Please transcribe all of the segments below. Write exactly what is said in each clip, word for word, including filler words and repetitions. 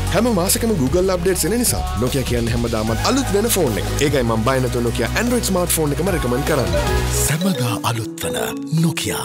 හැම මාසෙකම Google updates එන නිසා Nokia කියන්නේ හැමදාම අලුත් වෙන ෆෝන් එක. ඒකයි මම බය නැතුව Nokia Android smartphone එකම recommend කරන්නේ. සැමදා අලුත් වන Nokia.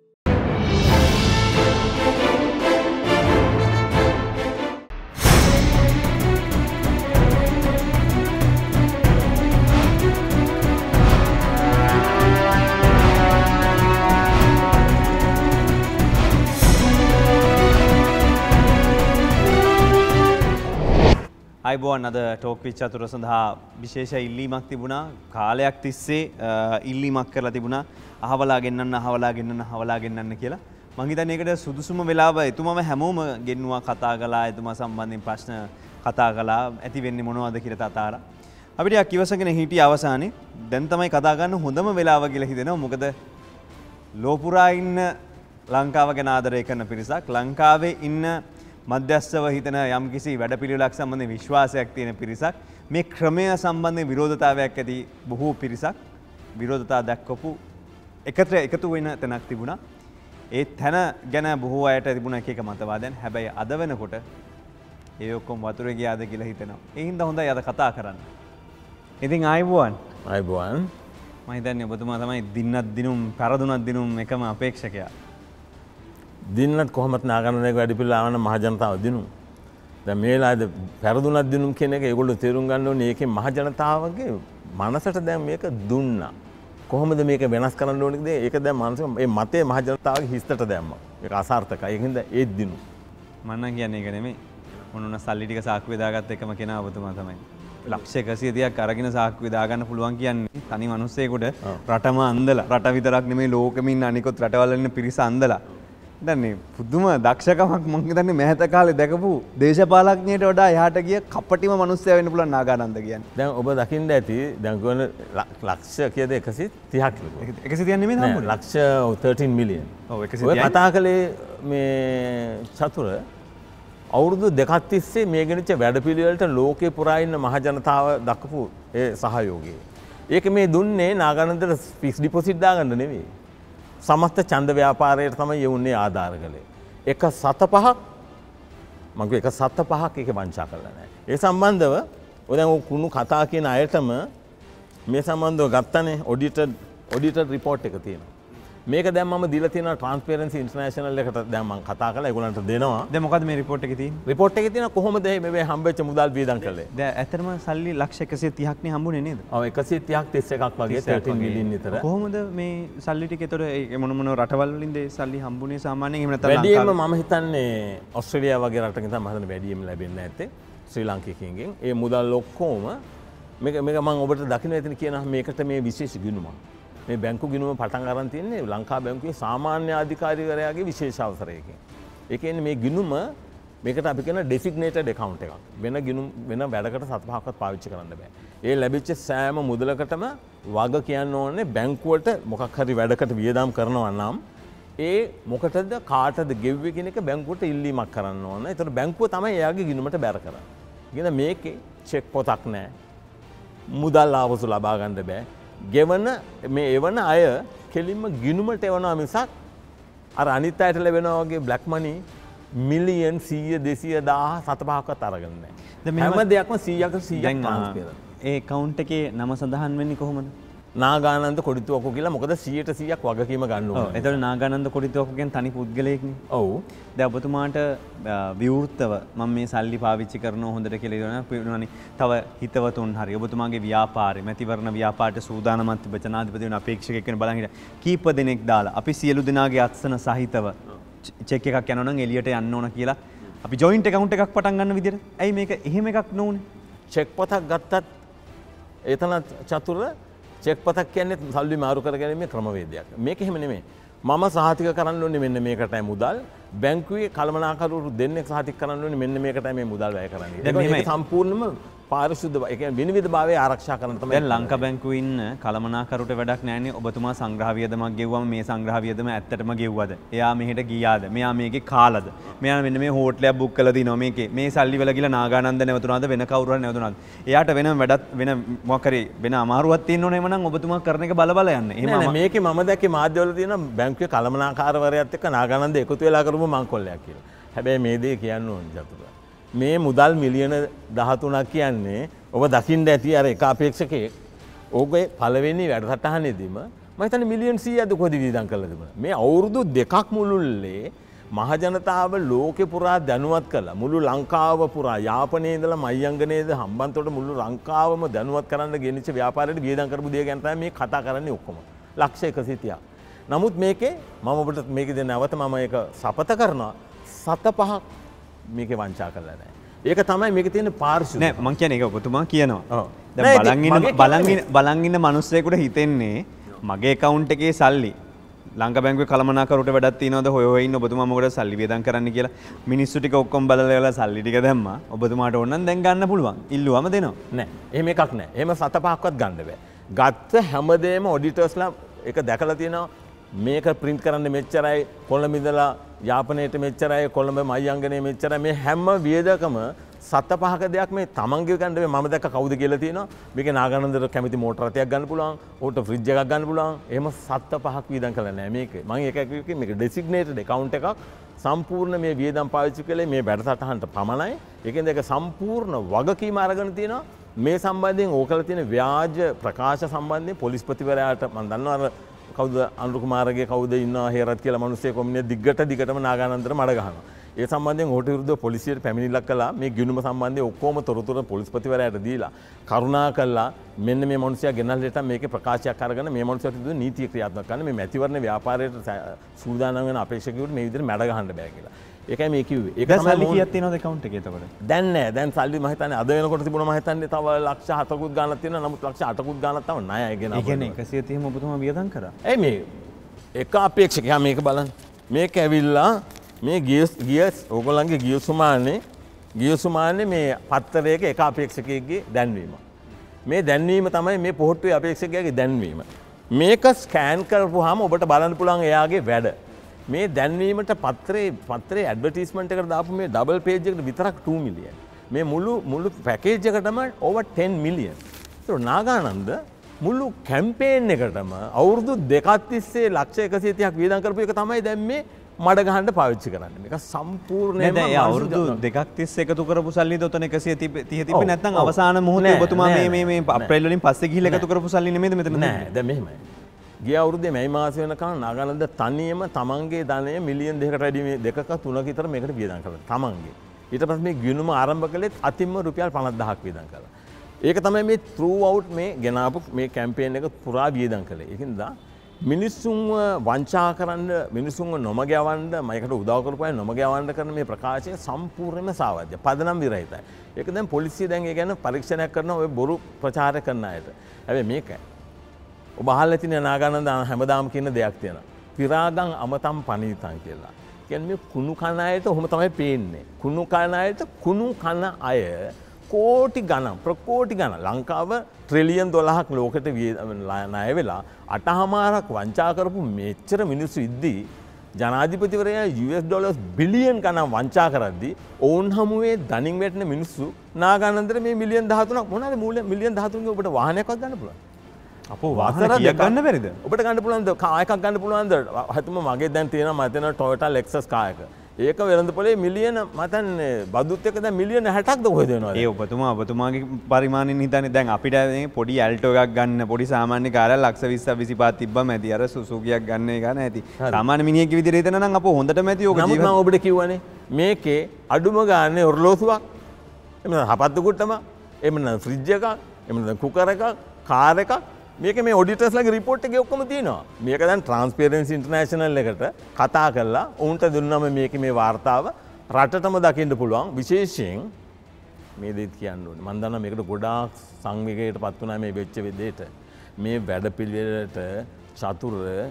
අයිබෝන් අද ටෝක් විච් අතුර සඳහා විශේෂ ඉල්ලීමක් තිබුණා. කාලයක් තිස්සේ ඉල්ලීමක් කරලා තිබුණා අහවලා ගෙන්නන්න අහවලා ගෙන්නන්න අහවලා ගෙන්නන්න කියලා. මම හිතන්නේ ඒකට සුදුසුම වෙලාව එතුමම හැමෝම ගෙන්නුවා කතා කළා. එතුමා සම්බන්ධයෙන් ප්‍රශ්න කතා කළා. ඇති වෙන්නේ මොනවද කියලා තතාරා. අපිට යක් ඉවසගෙන හිටිය අවසානයේ දැන් තමයි කතා ගන්න හොඳම වෙලාව කියලා හිතෙනවා. මොකද ලෝපුරා ඉන්න ලංකාව ගැන ආදරය කරන පිරිසක් ලංකාවේ ඉන්න මධ්‍යස්ථව හිතන යම්කිසි වැඩපිළිවෙලක් සම්බන්ධයෙන් විශ්වාසයක් තියෙන පිරිසක් මේ ක්‍රමය සම්බන්ධයෙන් විරෝධතාවයක් ඇති බොහෝ පිරිසක් විරෝධතා දක්වපු එකට එකතු වෙන තැනක් තිබුණා. ඒ තැන ගැන බොහෝ අයට තිබුණ එක එක මතවාදයන්. හැබැයි අද වෙනකොට ඒ ඔක්කොම වතුරේ ගියාද කියලා හිතෙනවා. ඒ හින්දා හොඳයි අද කතා කරන්න. ඉතින් ආයිබෝන්. ආයිබෝන්. මම හිතන්නේ ඔබතුමා තමයි දින්නත් දිනුම් පෙරදුනත් දිනුම් එකම අපේක්ෂකයා. දින්නත් කොහොමත් නාගන්නේක වැඩිපිළිවෙල ආවන මහ ජනතාව දිනුම්. දැන් මේ වෙලාවේද පෙරදුනක් දිනුම් කියන එක ඒගොල්ලෝ තේරුම් ගන්න ඕනේ ඒකේ මහ ජනතාවගේ මනසට දැන් මේක දුන්නා. කොහොමද මේක වෙනස් කරන්න ඕනේද? ඒක දැන් මානසික මේ මතේ මහ ජනතාවගේ හිස්තට දැම්මා. ඒක අසාර්ථකයි. ඒකින්ද ඒ දිනුම්. මම නම් කියන්නේ ඒක නෙමෙයි. මොනොන සල්ලි ටික සාක්කුවේ දාගත්ත එකම කෙනා ඔබතුමා තමයි. ලක්ෂ එකසිය තිහක් අරගෙන සාක්කුවේ දාගන්න පුළුවන් කියන්නේ තනි මිනිස්සෙකුට රටම අන්දලා රට විතරක් නෙමෙයි ලෝකෙම ඉන්න අනිකොත් රටවල ඉන්න පිරිස අන්දලා දැන් මේ පුදුම දක්ෂකමක් මම හිතන්නේ මෑත කාලේ දැකපු දේශපාලඥයට වඩා එහාට ගිය කපටිම මිනිස්සයා වෙන්න පුළුවන් නාගානන්ද කියන්නේ. දැන් ඔබ දකින්න ඇති දැන් කොන ලක්ෂ කීයද එකසිය තිහක් විතර. එකසිය තිහක් නෙමෙයි නම්බුනේ. ලක්ෂ තර්ටීන් මිලියන්. ඔව් එකසිය තිහයි. ඔය කතා කළේ මේ චතුර අවුරුදු දෙකක් තිස්සේ මේ ගෙනිච්ච වැඩපිළිවෙලට ලෝකේ පුරා ඉන්න මහ ජනතාව දක්වපු ඒ සහයෝගය. ඒක මේ දුන්නේ නාගානන්දට ෆික්ස් ඩිපොසිට් දාගන්න නෙවෙයි. සමස්ත ඡන්ද ව්‍යාපාරයට තමයි යවුන්නේ ආධාර කළේ. එක සත පහක් මම කිව්ව එක සත පහක් ඒක වංචා කළා නෑ. ඒ සම්බන්ධව ඔය දැන් ඔය කුණු කතා කියන අයටම මේ සම්බන්ධව ගත්තනේ ඔඩිටඩ් ඔඩිටඩ් රිපෝට් එක තියෙනවා. මේක දැන් මම දීලා තියෙනවා ට්‍රාන්ස්පරන්සි ඉන්ටර්නැෂනල් එකට දැන් මම කතා කරලා ඒගොල්ලන්ට දෙනවා. දැන් මොකද්ද මේ රිපෝට් එකේ තියෙන්නේ? රිපෝට් එකේ තියෙනවා කොහොමද මේ හම්බෙච්ච මුදල් වියදම් කළේ. දැන් ඇත්තටම සල්ලි ලක්ෂ එකසිය තිහක් නේ හම්බුනේ නේද? ඔව් එකසිය තිහක් තිස් එකක් වගේ තර්ටීන් මිලියන් විතර. කොහොමද මේ සල්ලි ටික ඒතර මොන මොන රටවල් වලින්ද ඒ සල්ලි හම්බුනේ සාමාන්‍යයෙන් එහෙම නැත්නම් ලංකාවේ? වැඩියෙන්ම මම හිතන්නේ ඕස්ට්‍රේලියාව වගේ රටකින් තමයි මම හිතන්නේ වැඩියෙන්ම ලැබෙන්නේ නැත්තේ. ශ්‍රී ලාංකිකයින්ගෙන් ඒ මුදල් ඔක්කොම මේක මේක මම ඔබට දකින්න ඇතින කියනවා මේකට මේ විශේෂ ගිණුමක්. මේ බැංකු ගිණුම පටන් අරන් තියන්නේ ලංකා බැංකුවේ සාමාන්‍ය අධිකාරිවරයාගේ විශේෂ අවසරයකින්. ඒ කියන්නේ මේ ගිණුම මේකට අපි කියන ඩෙසිග්නේටඩ් account එකක්. වෙන ගිණුම් වෙන වැඩකට සත පහක්වත් පාවිච්චි කරන්න බෑ. ඒ ලැබිච්ච සෑම මුදලකටම වග කියන්න ඕනේ බැංකුවට මොකක් හරි වැඩකට වියදම් කරනවා නම් ඒ මොකටද කාටද ගෙව්වේ කියන එක බැංකුවට ඉල්ලීමක් කරන්න ඕන. ඒතර බැංකුව තමයි එයාගේ ගිණුමට බැර කරන්නේ. කියන මේකේ චෙක් පොතක් නැහැ. මුදල් ආපසු ලබා ගන්න බෑ. ගෙවන මේ එවන අය කෙලින්ම ගිණුමට එවනවා මිසක් අර අනිත් අයට ලැබෙනවා වගේ බ්ලැක් මනි මිලියන් සීය දෙසිය දාහ සත පහක්වත් අරගෙන නැහැ. හැම දෙයක්ම සීයකට සීයක් ට්‍රාන්ස්ෆර් කරනවා. ඒ account එකේ නම සඳහන් වෙන්නේ කොහොමද? නාගානන්ද කොඩිතුවක්කු කියලා. මොකද සීයට සීයක් වගකීම ගන්න ඕනේ. ඔව්. ඒතකොට නාගානන්ද කොඩිතුවක්කු කියන්නේ තනි පුද්ගලයෙක්නේ. ඔව්. දැන් ඔබතුමාට විවෘතව මම මේ සල්ලි පාවිච්චි කරනවා හොඳට කියලා කියනවනේ. තව හිතවතුන් හරි ඔබතුමාගේ ව්‍යාපාරේ මැතිවරණ ව්‍යාපාරයට සූදානම්වත් තිබෙන ජනාධිපති වෙන අපේක්ෂකයෙක් වෙන බලන් හිටියා. කීප දෙනෙක් දාලා අපි සියලු දෙනාගේ අත්සන සහිතව චෙක් එකක් යනවා නම් එළියට යන්න ඕන කියලා අපි ජොයින්ට් account එකක් පටන් ගන්න විදිහට. ඇයි මේක එහෙම එකක් නොවුනේ? චෙක් පොතක් ගත්තත් එතන චතුර චෙක් පතක් කියන්නේ සල්ලි මාරු කර ගැනීමේ ක්‍රමවේදයක්. මේක එහෙම නෙමෙයි. මම සහතික කරන්න ඕනේ මෙන්න මේකටයි මුදල්. බැංකුවේ කළමනාකරුවෝ දෙන්නෙක් සහතික කරන්න ඕනේ මෙන්න මේකටයි මේ මුදල් වැය කරන්නේ. ඒක සම්පූර්ණයෙන්ම පාරිශුද්ධ ඒ කියන්නේ විනිවිදභාවය ආරක්ෂා කරන තමයි. දැන් ලංකා බැංකුවේ ඉන්න කළමනාකරුට වැඩක් නැහැනේ. ඔබතුමා සංග්‍රහ වියදමක් ගෙවුවම මේ සංග්‍රහ වියදම ඇත්තටම ගෙව්වද? එයා මෙහෙට ගියාද? මෙයා මේකේ කාලද? මෙයා මෙන්න මේ හෝටලයක් බුක් කරලා දිනවා මේකේ. මේ සල්ලි වල ගිහලා නාගානන්ද නැවතුනාද වෙන කවුරු හරි නැවතුනාද? එයාට වෙන වැඩක් වෙන මොකක් හරි වෙන අමාරුවක් තියෙන්න ඕනේ එමනම් ඔබතුමා කරන එක බල බල යන්න. එහෙම නෑ මේකේ මම දැක්කේ මාධ්‍යවල තියෙන බැංකුවේ කළමනාකාරවරයාත් එක්ක නාගානන්ද එකතු වෙලා කරපු මංකොල්ලයක් කියලා. හැබැයි මේ දේ කියන්න ඕනේ චතුර. මේ මුදල් මිලියන දහතුනක් කියන්නේ ඔබ දකින්න ඇති අර එක අපේක්ෂකයෙක් ඕකේ පළවෙනි වැඩසටහනේදීම මම හිතන්නේ මිලියන් සීයක් කොහෙද වියදම් කළාද කියලා. මේ අවුරුදු දෙකක් මුළුල්ලේ මහජනතාව ලෝකෙ පුරා දැනුවත් කළා. මුළු ලංකාව පුරා යාපනයේ ඉඳලා මයංගනේද හම්බන්තොට මුළු ලංකාවම දැනුවත් කරන්න ගෙනිච්ච ව්‍යාපාරයට වියදම් කරපු දේ ගැන තමයි මේ කතා කරන්නේ ඔක්කොම. ලක්ෂ එකසිය තිහක්. නමුත් මේකේ මම ඔබට මේකේ නැවත මම ඒක සපත කරනවා සත පහක් මේකේ වංචා කරලා නැහැ. ඒක තමයි මේකේ තියෙන පාර්ශ්ව. නෑ මං කියන්නේ ඒක ඔබතුමා කියනවා. ඔව්. දැන් බලන් ඉන්න බලන් ඉන්න බලන් ඉන්න මිනිස්සෙකුට හිතෙන්නේ මගේ account එකේ සල්ලි ලංකා බැංකුවේ කළමනාකරුට වැඩක් තියනවද හොය හොය ඉන්න ඔබතුමා මොකටද සල්ලි වියදම් කරන්න කියලා මිනිස්සු ටික ඔක්කොම බලලා සල්ලි ටික දැම්මා. ඔබතුමාට ඕන නම් දැන් ගන්න පුළුවන්. ඉල්ලුවම දෙනවා. නෑ. එහෙම එකක් නෑ. එහෙම සත පහක්වත් ගන්න බෑ. ගත්ත හැමදේම ඔඩිටර්ස්ලා ඒක දැකලා තියෙනවා. මේක print කරන්න මෙච්චරයි කොළඹ ඉඳලා යාපනයට මෙච්චරයි කොළඹ මයංගනේ මෙච්චරයි මේ හැම වියදකම සත පහක දෙයක් මේ තමන්ගේ ගන්න බෑ. මම දැක්ක කවුද කියලා තියෙනවා. මේකේ නාගානන්දර කැමති මෝටර රථයක් ගන්න පුළුවන්. ඕට ෆ්‍රිජ් එකක් ගන්න පුළුවන්. එහෙම සත පහක් වියදම් කළා නෑ මේක. මම ඒක කිව්වේ මේක ඩෙසිග්නේටඩ් account එකක්. සම්පූර්ණ මේ වියදම් පාවිච්චි කළේ මේ වැඩසටහනට පමණයි. ඒකෙන්ද ඒක සම්පූර්ණ වගකීම අරගෙන තියෙනවා. මේ සම්බන්ධයෙන් ඕකලා තියෙන ව්‍යාජ ප්‍රකාශ සම්බන්ධයෙන් පොලිස්පතිවරයාට මම දන්නවා කවුද අනුරු කුමාරගේ කවුද ඉන්නවා හේරත් කියලා මිනිස්සෙක් කොමිනේ දිග්ගට දිගටම නාගානන්දර මඩ ගහනවා. ඒ සම්බන්ධයෙන් ඔහුට විරුද්ධව පොලිසියට පැමිණිල්ලක් කළා. මේ ගිණුම සම්බන්ධයෙන් ඔක්කොම තොරතුරු පොලිස්පතිවරයාට දීලා කරුණා කළා මෙන්න මේ මිනිස්සයා ගෙනල්ලට මේකේ ප්‍රකාශයක් අරගෙන මේ මිනිස්සයාට විරුද්ධව නීතිය ක්‍රියාත්මක කරන්න මේ මැතිවරණ ව්‍යාපාරයට සූදානම් වෙන අපේක්ෂකයෙකුට මේ විදිහට මැඩ ගහන්න බෑ කියලා. ඒකයි මේ කිව්වේ. ඒක තමයි සල්ලි කීයක් තියෙනවද account එකේ එතකොට? දැන් නෑ. දැන් සල්ලි මම හිතන්නේ අද වෙනකොට තිබුණා මම හිතන්නේ තව ලක්ෂ හතකුත් ගාණක් තියෙනවා. නමුත් ලක්ෂ අටකුත් ගාණක් තව ණයයි ගෙන. ඒ කියන්නේ එකසිය තිහම ඔබතුමා වියදම් කරා. ඒ මේ එක අපේක්ෂකයා මේක බලන්න. මේක ඇවිල්ලා මේ ගිය ගිය ඕගොල්ලන්ගේ ගිය සුමානේ ගිය සුමානේ මේ පත්තරයක එක අපේක්ෂකයෙක්ගේ දැන්වීම. මේ දැන්වීම තමයි මේ පොහොට්ටුවේ අපේක්ෂකයාගේ දැන්වීම. මේක ස්කෑන් කරපුවාම ඔබට බලන්න පුළුවන් එයාගේ වැඩ. මේ දැන්වීමට පත්‍රේ පත්‍රේ ඇඩ්වර්ටයිස්මන්ට් එකට දාපු මේ ඩබල් පේජ් එකට විතරක් two මිලියන්. මේ මුළු මුළු පැකේජ් එකටම over ten මිලියන්. ඒක නාගානන්ද මුළු කැම්පේන් එකටම අවුරුදු දෙකක් තිස්සේ ලක්ෂ එකසිය තිහක් වියදම් කරපු එක තමයි දැන් මේ මඩ ගහන්න පාවිච්චි කරන්නේ. මේක සම්පූර්ණයෙන්ම නෑ ඒ අවුරුදු දෙකක් තිස්සේ එකතු කරපු සල්ලිද ඔතන එකසිය තිහ තිබ්බේ නැත්නම් අවසාන මොහොතේ ඔබතුමා මේ මේ මේ අප්‍රේල් වලින් පස්සේ ගිහිල්ලා එකතු කරපු සල්ලි නෙමෙයිද මෙතන නෑ දැන් මෙහෙමයි. ගිය අවුරුද්දේ මැයි මාසෙ වෙනකන් නාගානන්ද තනියම තමන්ගේ ධනය මිලියන් දෙකකට වැඩි මේ දෙකක තුනක විතර මේකට වියදම් කළා. තමන්ගේ. ඊට පස්සේ මේ ගිණුම ආරම්භ කළෙත් අතින්ම රුපියල් පනස් දහයක් වියදම් කළා. ඒක තමයි මේ through out මේ ගෙනාපු මේ කැම්පේන් එක පුරා වියදම් කළේ. ඒකින්ද මිනිස්සුන්ව වංචා කරන්න මිනිස්සුන්ව නොමග යවන්න මයකට උදව් කරපු අය නොමග යවන්න කරන මේ ප්‍රකාශය සම්පූර්ණයෙන්ම සාවද්‍ය. පදනම් විරහිතයි. ඒක දැන් පොලිසිය දැන් ඒ ගැන පරීක්ෂණයක් කරනවා ඔය බොරු ප්‍රචාර කරන අයට. හැබැයි මේකයි ඔබ අහලා තියෙන නාගානන්ද හැමදාම කියන දෙයක් තියෙනවා. පිරාගම් අමතම් පනීතං කියලා. කියන්නේ මේ කුණු කන අයට ඔහොම තමයි පේන්නේ. කුණු කන අයට කුණු කන අය කෝටි ගණන් ප්‍රකෝටි ගණන් ලංකාව ට්‍රිලියන් දොළහක් ලෝකෙට ණය වෙලා අටහමාරක් වංචා කරපු මෙච්චර මිනිස්සු ඉද්දී ජනාධිපතිවරයා යූ එස් ඩොලර්ස් බිලියන් ගණන් වංචා කරද්දී ඔවුන් හමුවේ දණින් වැටෙන මිනිස්සු නාගානන්දට මේ මිලියන් දහතුනක් මොනවාද මූල්‍ය මිලියන් දහතුනක ඔබට වාහනයක්වත් ගන්න පුළුවන්. අපෝ වාහන කීයක් ගන්න බැරිද? ඔබට ගන්න පුළුවන්ද? කාර් එකක් ගන්න පුළුවන්ද? හතුම මගේ දැන් තියෙනවා මම දෙන Toyota Lexus කාර් එක. ඒක වෙළඳපොලේ මිලියන මම හිතන්නේ බදුත් එක දැන් මිලියන හැටක්ද කොහෙද වෙනවද? ඒ ඔබතුමා ඔබතුමාගේ පරිමාණයෙන් හිතන්නේ දැන් අපිට මේ පොඩි ඇල්ටෝ එකක් ගන්න පොඩි සාමාන්‍ය කාර්යයක් ලක්ෂ විස්ස විසිපහ තිබ්බම ඇති. අර සුසුකියක් ගන්න එක නැති. සාමාන්‍ය මිනිහෙක්ගේ විදිහට හිතන නම් අපෝ හොඳටම ඇති ඕක ජීවිත. නමුත් මම ඔබට කිව්වනේ මේකේ අඩුම ගානේ ඔරලෝසුවක් එමෙන්න හපත්තු කුට්ටම එමෙන්න ෆ්‍රිජ් එකක් එමෙන්න කුකර් එකක් කාර් එකක් මේක මේ ඔඩිටර්ස්ලාගේ රිපෝට් එකේ ඔක්කොම තියෙනවා. මේක දැන් ට්‍රාන්ස්පරන්සි ඉන්ටර්නැෂනල් එකට කතා කරලා උන්ට දුන්නම මේකේ මේ වාර්තාව රටටම දකින්න පුළුවන්. විශේෂයෙන් මේ දෙයක් කියන්න ඕනේ. මම දන්නවා මේකට ගොඩාක් සංවේගයකට පත් වුණා මේ වෙච්ච දෙයට. මේ වැඩපිළිවෙලට චතුර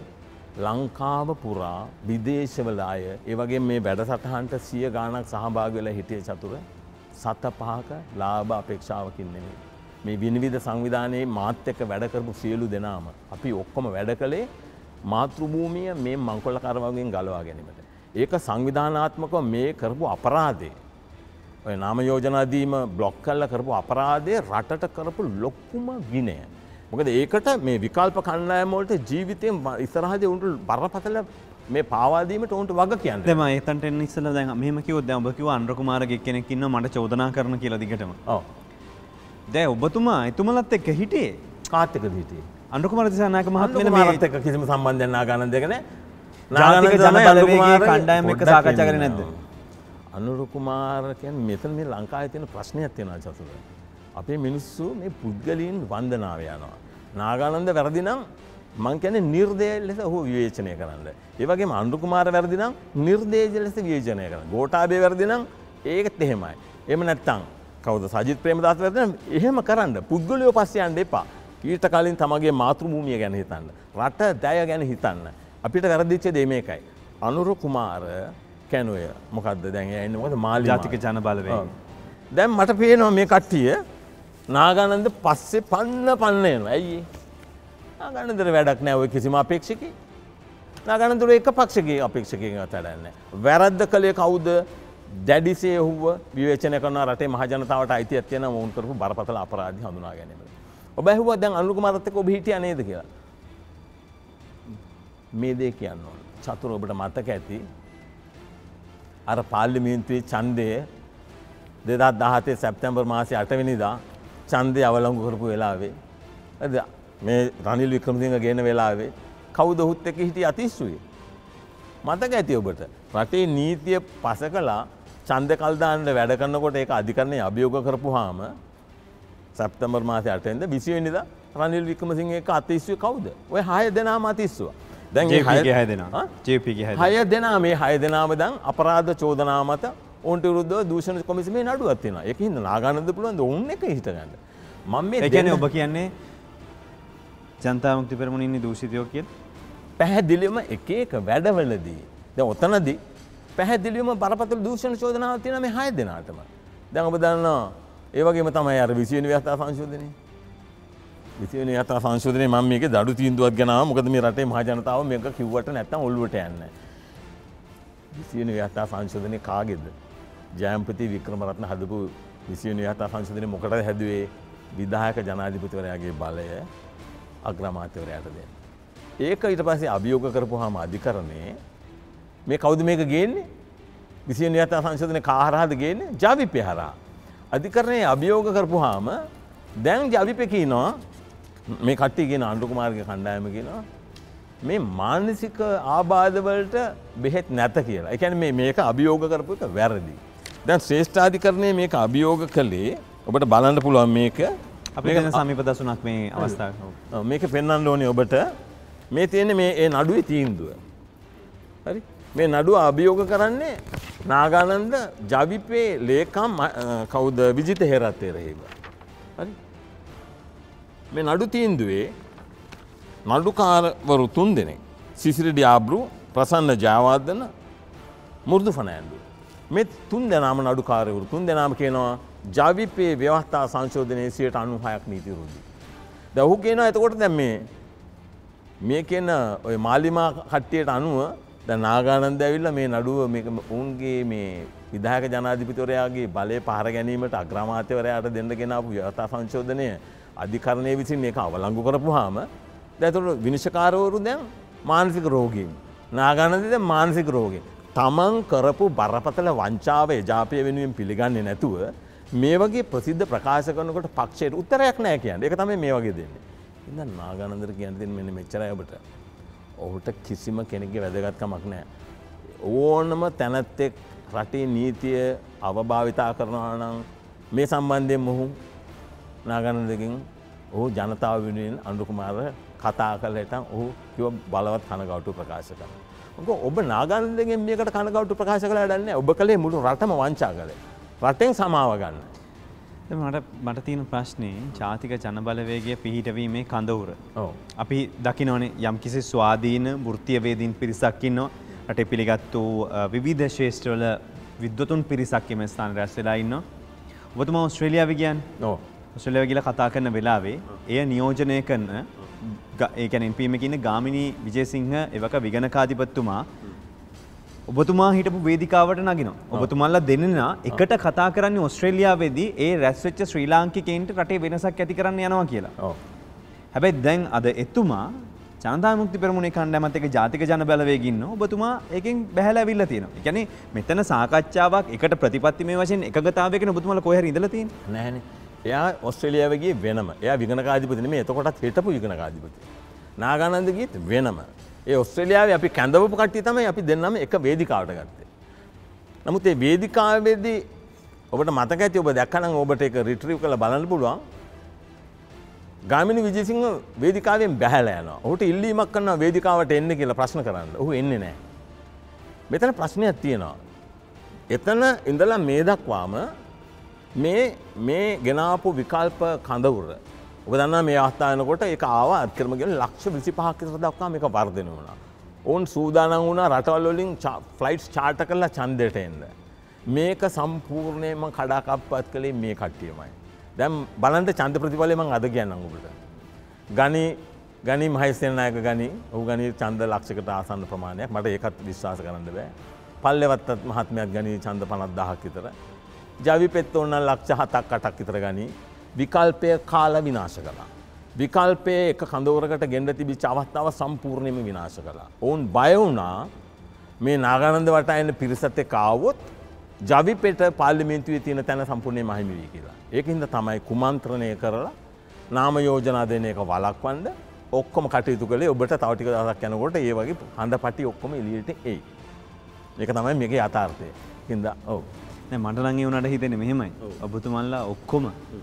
ලංකාව පුරා විදේශවල අය ඒ වගේම මේ වැඩසටහනට සිය ගාණක් සහභාගී වෙලා හිටියේ චතුර සත පහක ලාභ අපේක්ෂාවකින් නෙමෙයි. මේ විනිවිද සංවිධානයේ මාත් එක්ක වැඩ කරපු සියලු දෙනාම අපි ඔක්කොම වැඩ කළේ මාතෘභූමිය මේ මංකොල්ලකරුවන්ගෙන් ගලවා ගැනීමට. ඒක සංවිධානාත්මකව මේ කරපු අපරාධේ ඔය නාම යෝජනා දීම බ්ලොක් කරලා කරපු අපරාධේ රටට කරපු ලොකුම විනය. මොකද ඒකට මේ විකල්ප කණ්ඩායම වලට ජීවිතයෙන් ඉස්සරහදී උන්ට බරපතල මේ පාවාදීමට ඔවුන්ට වග කියන්න. දැන් මම එතනට එන්න ඉස්සෙල්ලා දැන් මෙහෙම කිව්වොත් දැන් ඔබ කිව්වා අනුර කුමාරගේ කෙනෙක් ඉන්නවා මට චෝදනා කරන කියලා දිගටම. ඔව්. දැන් ඔබතුමා එතුමලත් එක්ක හිටියේ කාත් එක්කද හිටියේ? අනුර කුමාර දිසානායක මහත්මයා මාත් එක්ක කිසිම සම්බන්ධයක් නාගානන්ද එක්ක නැහැ. ජාතික ජන බලවේගයේ කණ්ඩායම එක්ක සාකච්ඡා කරේ නැද්ද? අනුර කුමාර කියන්නේ මෙතන මේ ලංකාවේ තියෙන ප්‍රශ්නයක් තියෙනවා චතුර. අපේ මිනිස්සු මේ පුද්ගලයන් වන්දනාව යනවා. නාගානන්ද වැරදි නම් මං කියන්නේ නිර්දය ලෙස ඔහු විවේචනය කරන්න. ඒ වගේම අනුර කුමාර වැරදි නම් නිර්දේශ ලෙස විවේචනය කරන්න. ගෝඨාභය වැරදි නම් ඒකත් එහෙමයි. එහෙම නැත්තම් කවුද සජිත් ප්‍රේමදාස වැරදි නම් එහෙම කරන්න. පුද්ගලයෝ පස්සේ යන්න එපා. ඊට කලින් තමගේ මාතෘ භූමිය ගැන හිතන්න. රට දය ගැන හිතන්න. අපිට වැරදිච්ච දේ මේකයි. අනුර කුමාර කැනුය මොකද්ද දැන් එයා ඉන්නේ මොකද මාලි ජාතික ජන බලවේගය. දැන් මට පේනවා මේ කට්ටිය නාගානන්ද පස්සේ පන්න පන්න එනවා. ඇයි ඒ? නාගානන්දට වැඩක් නැහැ ඔය කිසිම අපේක්ෂකෙක්. නාගානන්දට එක පක්ෂකේ අපේක්ෂකෙක් වැඩක් නැහැ. වැරද්ද කළේ කවුද? දැඩිසේ ඔහුව විවේචනය කරන රටේ මහ ජනතාවට අයිතියක් තියෙනවා වුන් කරපු බරපතල අපරාධي හඳුනා ගැනීම. ඔබ ඇහුවා දැන් අනුර කුමාරත් එක්ක ඔබ හිටියා නේද කියලා. මේ දේ කියන්න ඕන. චතුර ඔබට මතක ඇති අර පාර්ලිමේන්තුවේ ඡන්දය දෙදහස් දහහතේ සැප්තැම්බර් මාසේ අට වෙනිදා ඡන්දය අවලංගු කරපු වෙලාවේ හරිද මේ රනිල් වික්‍රමසිංහ ගේන වෙලාවේ කවුද ඔහුත් එක්ක හිටියේ අතිස්සුවේ මතක ඇති ඔබට රටේ නීතිය පසකලා ඡන්ද කල් දාන්න වැඩ කරනකොට ඒක අධිකරණයේ අභියෝග කරපුවාම සැප්තැම්බර් මාසේ අට වෙනිදා විසි වෙනිදා රනිල් වික්‍රමසිංහ එක්ක අතිස්සුවේ කවුද? ඔය හය දෙනාම අතිස්සුවා. දැන් ජේ පී ගේ හය දෙනා. ජේ පී ගේ හය දෙනා මේ හය දෙනාම දැන් අපරාධ චෝදනා මත ඔවුන්ට විරුද්ධව දූෂණ කොමිසමේ නඩුවක් තියෙනවා. ඒකින්ද නාගානන්ද පුළුවන් ද ඔවුන් එක හිට ගන්න. මම මේ ඒ කියන්නේ ඔබ කියන්නේ ජනතා මුක්ති පෙරමුණ ඉන්නේ දූෂිතයෝ කියලා? පැහැදිලිවම එක එක වැඩවලදී දැන් ඔතනදී පැහැදිලිවම බරපතල දූෂණ චෝදනාවක් තියෙනවා මේ හය දෙනාටම. දැන් ඔබ දන්නවා ඒ වගේම තමයි අර විසි වෙනි ව්‍යවස්ථා සංශෝධනය. විසි වෙනි ව්‍යවස්ථා සංශෝධනයේ මම මේකේ දඩු තීන්දුවක් ගෙනාවා. මොකද මේ රටේ මහ ජනතාව මේක කිව්වට නැත්තම් ඔළුවට යන්නේ නැහැ. විසි වෙනි ව්‍යවස්ථා සංශෝධනයේ කාගේද? ජයම්පති වික්‍රමරත්න හදපු විසි වෙනි ව්‍යවස්ථා සංශෝධනයේ මොකටද හැදුවේ? විධායක ජනාධිපතිවරයාගේ බලය අග්‍රාමාත්‍යවරයාට දෙන්න. ඒක ඊට පස්සේ අභියෝග කරපුවාම අධිකරණේ මේ කවුද මේක ගේන්නේ? විසි වෙනි ව්‍යවස්ථා සංශෝධනයේ කාහරහද ගේන්නේ? ජවිපේ හරහා. අධිකරණයේ අභියෝග කරපුවාම දැන් ජවිපේ කියනවා මේ කට්ටිය කියන අනුර කුමාරගේ කණ්ඩායම කියනවා මේ මානසික ආබාධ වලට බෙහෙත් නැත කියලා. ඒ කියන්නේ මේ මේක අභියෝග කරපු එක වැරදි. දැන් ශ්‍රේෂ්ඨාධිකරණයේ මේක අභියෝග කළේ ඔබට බලන්න පුළුවන් මේක අපිට දැන් සමීප දසුණක් මේ අවස්ථාවේ. ඔව් මේක පෙන්වන්න ඕනේ ඔබට මේ තියෙන්නේ මේ ඒ නඩුවේ තීන්දුව. හරි? මේ නඩුව අභියෝග කරන්නේ නාගානන්ද ජවිපේ ලේකම් කවුද විජිත හේරත්තේරහේව. හරි? මේ නඩු තීන්දුවේ නඩුකාරවරු තුන් දෙනෙක් සිසිරි ඩියාබ්රු ප්‍රසන්න ජයවර්ධන මුර්දු ෆර්නෑන්ඩෝ මේ තුන් දෙනාම නඩුකාරවරු තුන් දෙනාම කියනවා ජවිපේ ව්‍යවස්ථා සංශෝධනයේ සියයට අනූහයක් නීති විරුද්ධයි. දැන් ඔහු කියනවා එතකොට දැන් මේ මේ කියන ඔය මාලිමා කට්ටියට අනුව දැන් නාගානන්ද ඇවිල්ලා මේ නඩුව මේක උන්ගේ මේ විධායක ජනාධිපතිවරයාගේ බලය පහර ගැනීමට අග්‍රාමාත්‍යවරයාට දෙන්න ගෙනාවු ව්‍යවස්ථා සංශෝධනය අධිකරණයේ විසින් මේක අවලංගු කරපුවාම දැන් ඒතකොට විනිශ්චයකාරවරු දැන් මානසික රෝගීන් නාගානන්ද දැන් මානසික රෝගීන් තමන් කරපු බරපතල වංචාව එජාපය වෙනුවෙන් පිළිගන්නේ නැතුව මේ වගේ ප්‍රසිද්ධ ප්‍රකාශ කරනකොට පක්ෂයට උත්තරයක් නැහැ කියන්නේ. ඒක තමයි මේ වගේ දෙන්නේ. ඉතින් නාගානන්දට කියන්න දෙන්නේ මෙන්න මෙච්චරයි ඔබට. ඔහුට කිසිම කෙනෙක්ගේ වැදගත්කමක් නැහැ. ඕනම තැනැත්තෙක් රටේ නීතිය අවභාවිතා කරනවා නම් මේ සම්බන්ධයෙන් මොහු නාගානන්දගෙන් ඔහු ජනතාව වෙනුවෙන් අනුර කුමාර කතා කළට ඔහු කිව්ව බලවත් කනගාටු ප්‍රකාශ කරනවා. මොකද ඔබ නාගානන්දගෙන් මේකට කනගාටු ප්‍රකාශ කළා වැඩක් නැහැ. ඔබ කලේ මුළු රටම වංචා කළේ. රටෙන් සමාව ගන්න. මට මට තියෙන ප්‍රශ්නේ ජාතික ජන බලවේගය පිහිටවීමේ කඳවුර. ඔව්. අපි දකිනවනේ යම්කිසි ස්වාධීන වෘත්තීයවේදීන් පිරිසක් ඉන්නවා. රටේ පිළිගත්තු විවිධ ශේෂ්ත්‍රවල විද්වතුන් පිරිසක් මේ ස්ථානයේ රැස් වෙලා ඉන්නවා. ඔබතුමා ඕස්ට්‍රේලියාවේ ගියන්නේ? ඔව්. ඔස්ට්‍රේලියාව ගිහලා කතා කරන වෙලාවේ එය නියෝජනය කරන ඒ කියන්නේ එම් පී එකේ ඉන්න ගාමිණී විජේසිංහ එවක විගණකාධිපතිතුමා ඔබතුමා හිටපු වේදිකාවට නගිනවා. ඔබතුමාලා දෙන්නා එකට කතා කරන්නේ ඕස්ට්‍රේලියාවේදී ඒ රැස් වෙච්ච ශ්‍රී ලාංකිකයින්ට රටේ වෙනසක් ඇති කරන්න යනවා කියලා. ඔව්. හැබැයි දැන් අද එතුමා ජනතා විමුක්ති පෙරමුණේ කණ්ඩායමත් එක්ක ජාතික ජන බලවේගය ඉන්නවා. ඔබතුමා ඒකෙන් බැහැලා ඇවිල්ලා තියෙනවා. ඒ කියන්නේ මෙතන සාකච්ඡාවක් එකට ප්‍රතිපත්තිමය වශයෙන් එකගතාවයකින් ඔබතුමාලා කොහේ හරි ඉඳලා තියෙන්නේ? නැහැනේ. එයා ඕස්ට්‍රේලියාවේ ගියේ වෙනම. එයා විගණකාධිපති නෙමෙයි. එතකොටත් හිටපු විගණකාධිපති. නාගානන්ද ගියත් වෙනම. ඒ ඕස්ට්‍රේලියාවේ අපි කැඳවපු කට්ටිය තමයි අපි දෙන්නම එක වේදිකාවට ගත්තේ. නමුත් මේ වේදිකාවේදී ඔබට මතක ඇති ඔබ දැක්කනම් ඔබට ඒක රිට්‍රීව් කරලා බලන්න පුළුවන්. ගාමිණී විජේසිංහ වේදිකාවෙන් බැහැලා යනවා. ඔහුට ඉල්ලීමක් කරනවා වේදිකාවට එන්න කියලා ප්‍රශ්න කරන්න. ඔහු එන්නේ නැහැ. මෙතන ප්‍රශ්නයක් තියෙනවා. එතන ඉඳලා මේ දක්වාම මේ මේ ගෙනාපු විකල්ප කඳවුර ඔබ දන්නා මේ අවස්ථාව වෙනකොට ඒක ආවා අත්කරම කියන ලක්ෂ විසිපහක් විතර දක්වා මේක වර්ධනය වුණා. ඕන් සූදානම් වුණා රටවල් වලින් ෆ්ලයිට්ස් චාර්ටර් කරලා ඡන්දයට එන්න. මේක සම්පූර්ණයෙන්ම කඩාකප්පත් කළේ මේ කට්ටියමයි. දැන් බලන්න ඡන්ද ප්‍රතිඵලය මම අද කියන්නම් ඔබට. ගනි ගනි මහේසේනායක ගනි ඔහු ගනි ඡන්ද ලක්ෂයකට ආසන්න ප්‍රමාණයක් මට ඒකත් විශ්වාස කරන්න බෑ. පල්ලෙවත්ත මහත්මයාත් ගනි ඡන්ද පනස් දහසක් විතර. ජවිපෙත් ඕන ලක්ෂ හතක් අටක් විතර ගනි. විකල්පය කාලා විනාශ කළා. විකල්පයේ එක කඳවුරකට ගෙන්න තිබිච්ච අවස්ථාව සම්පූර්ණයෙන්ම විනාශ කළා. ඔවුන් බය වුණා මේ නාගානන්ද වටා එන පිරිසත් එක්ක ආවොත් ජවිපෙට පාර්ලිමේන්තුවේ තියෙන තැන සම්පූර්ණයෙන්ම අහිමි වෙයි කියලා. ඒකින්ද තමයි කුමන්ත්‍රණය කරලා නාම යෝජනා දෙන එක වළක්වන්න ඔක්කොම කටයුතු කළේ. ඔබට තව ටික දවසක් යනකොට ඒ වගේ හඳපටි ඔක්කොම එළියට එයි. ඒක තමයි මේකේ යථාර්ථය. ඒකින්ද ඔව්. නෑ මට නම් ඒ උනාට හිතෙන්නේ මෙහෙමයි. ඔබතුමන්ලා ඔක්කොම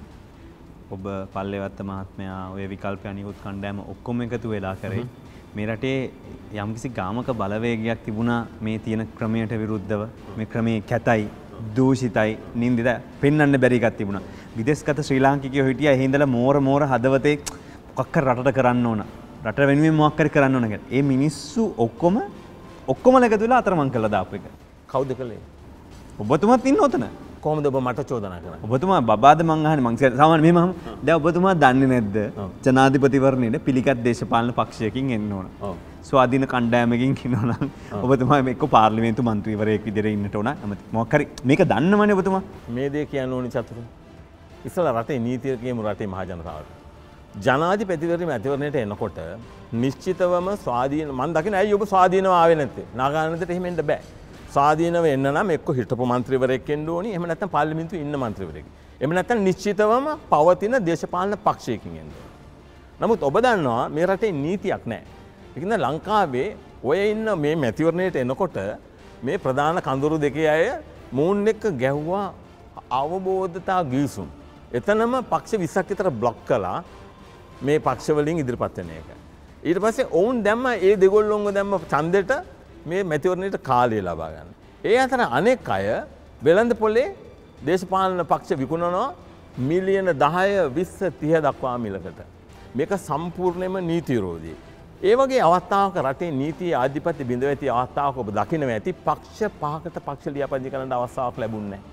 ඔබ පල්ලෙවත්ත මහත්මයා ඔය විකල්ප අනිකුත් කණ්ඩායම ඔක්කොම එකතු වෙලා කරේ. මේ රටේ යම්කිසි ගාමක බලවේගයක් තිබුණා මේ තියෙන ක්‍රමයට විරුද්ධව. මේ ක්‍රමයේ කැතයි, දූෂිතයි, නින්දිත පෙන්වන්න බැරි එකක් තිබුණා. විදේශගත ශ්‍රී ලාංකිකයෝ හිටියා එහෙ ඉඳලා මෝර මෝර හදවතේ මොකක් කර රටට කරන්න ඕන. රට වෙනුවෙන් මොකක් කර කරන්න ඕන කියලා. ඒ මිනිස්සු ඔක්කොම ඔක්කොම එකතු වෙලා අතරමං කළා දාපු එක. කවුද කළේ? ඔබතුමාත් ඉන්න ඔතන. කොහොමද ඔබ මට චෝදනා කරන්නේ? ඔබතුමා බබාද මං අහන්නේ මං සාමාන්‍ය මෙහෙම අහමු. දැන් ඔබතුමා දන්නේ නැද්ද? ජනාධිපතිවරණයට පිළිගත් දේශපාලන පක්ෂයකින් එන්න ඕන. ඔව්. ස්වාධීන කණ්ඩායමකින් ඉන්නවා නම් ඔබතුමා එක්ක පාර්ලිමේන්තු මන්ත්‍රීවරයෙක් විදිහට ඉන්නට ඕන. අමති මොකක් හරි මේක දන්නවනේ ඔබතුමා. මේ දේ කියන්න ඕනේ චතුර. ඉස්සලා රටේ නීතිය කියමු රටේ මහ ජනතාවට. ජනාධිපතිවරණය මැතිවරණයට එනකොට නිශ්චිතවම ස්වාධීන මම දකින්න ඇයි ඔබ ස්වාධීනව ආවේ නැත්තේ? නාගානන්දට එහෙම එන්න බෑ. ස්වාධීනව එන්න නම් එක්ක හිටපු මන්ත්‍රීවරයෙක් එන්න ඕනි. එහෙම නැත්නම් පාර්ලිමේන්තුවේ ඉන්න මන්ත්‍රීවරයෙක්. එහෙම නැත්නම් නිශ්චිතවම පවතින දේශපාලන පක්ෂයකින් එන්න. නමුත් ඔබ දන්නවා මේ රටේ නීතියක් නැහැ. ඒකින්ද ලංකාවේ ඔය ඉන්න මේ මැතිවරණයට එනකොට මේ ප්‍රධාන කඳුරු දෙකේ අය මූන් එක්ක ගැහුවා අවබෝධතා ගිවිසුම්. එතනම පක්ෂ විස්සක් විතර බ්ලොක් කළා මේ පක්ෂ වලින් ඉදිරිපත් වෙන එක. ඊට පස්සේ ඔවුන් දැම්ම ඒ දෙගොල්ලොන්ව දැම්ම ඡන්දෙට මේ මැතිවරණයට කාලය ලබා ගන්න. ඒ අතර අනෙක් අය වෙළඳ පොලේ දේශපාලන පක්ෂ විකුණනවා මිලියන දහය විස්ස තිහ දක්වා මිලකට. මේක සම්පූර්ණයෙන්ම නීති විරෝධී. ඒ වගේ අවස්ථාවක රටේ නීතියේ ආධිපත්‍ය බිඳ ඇති අවස්ථාවක ඔබ දකින්න ඇති පක්ෂ පහකට පක්ෂ ලියාපදිංචි කරන්න අවස්ථාවක් ලැබුණේ නැහැ.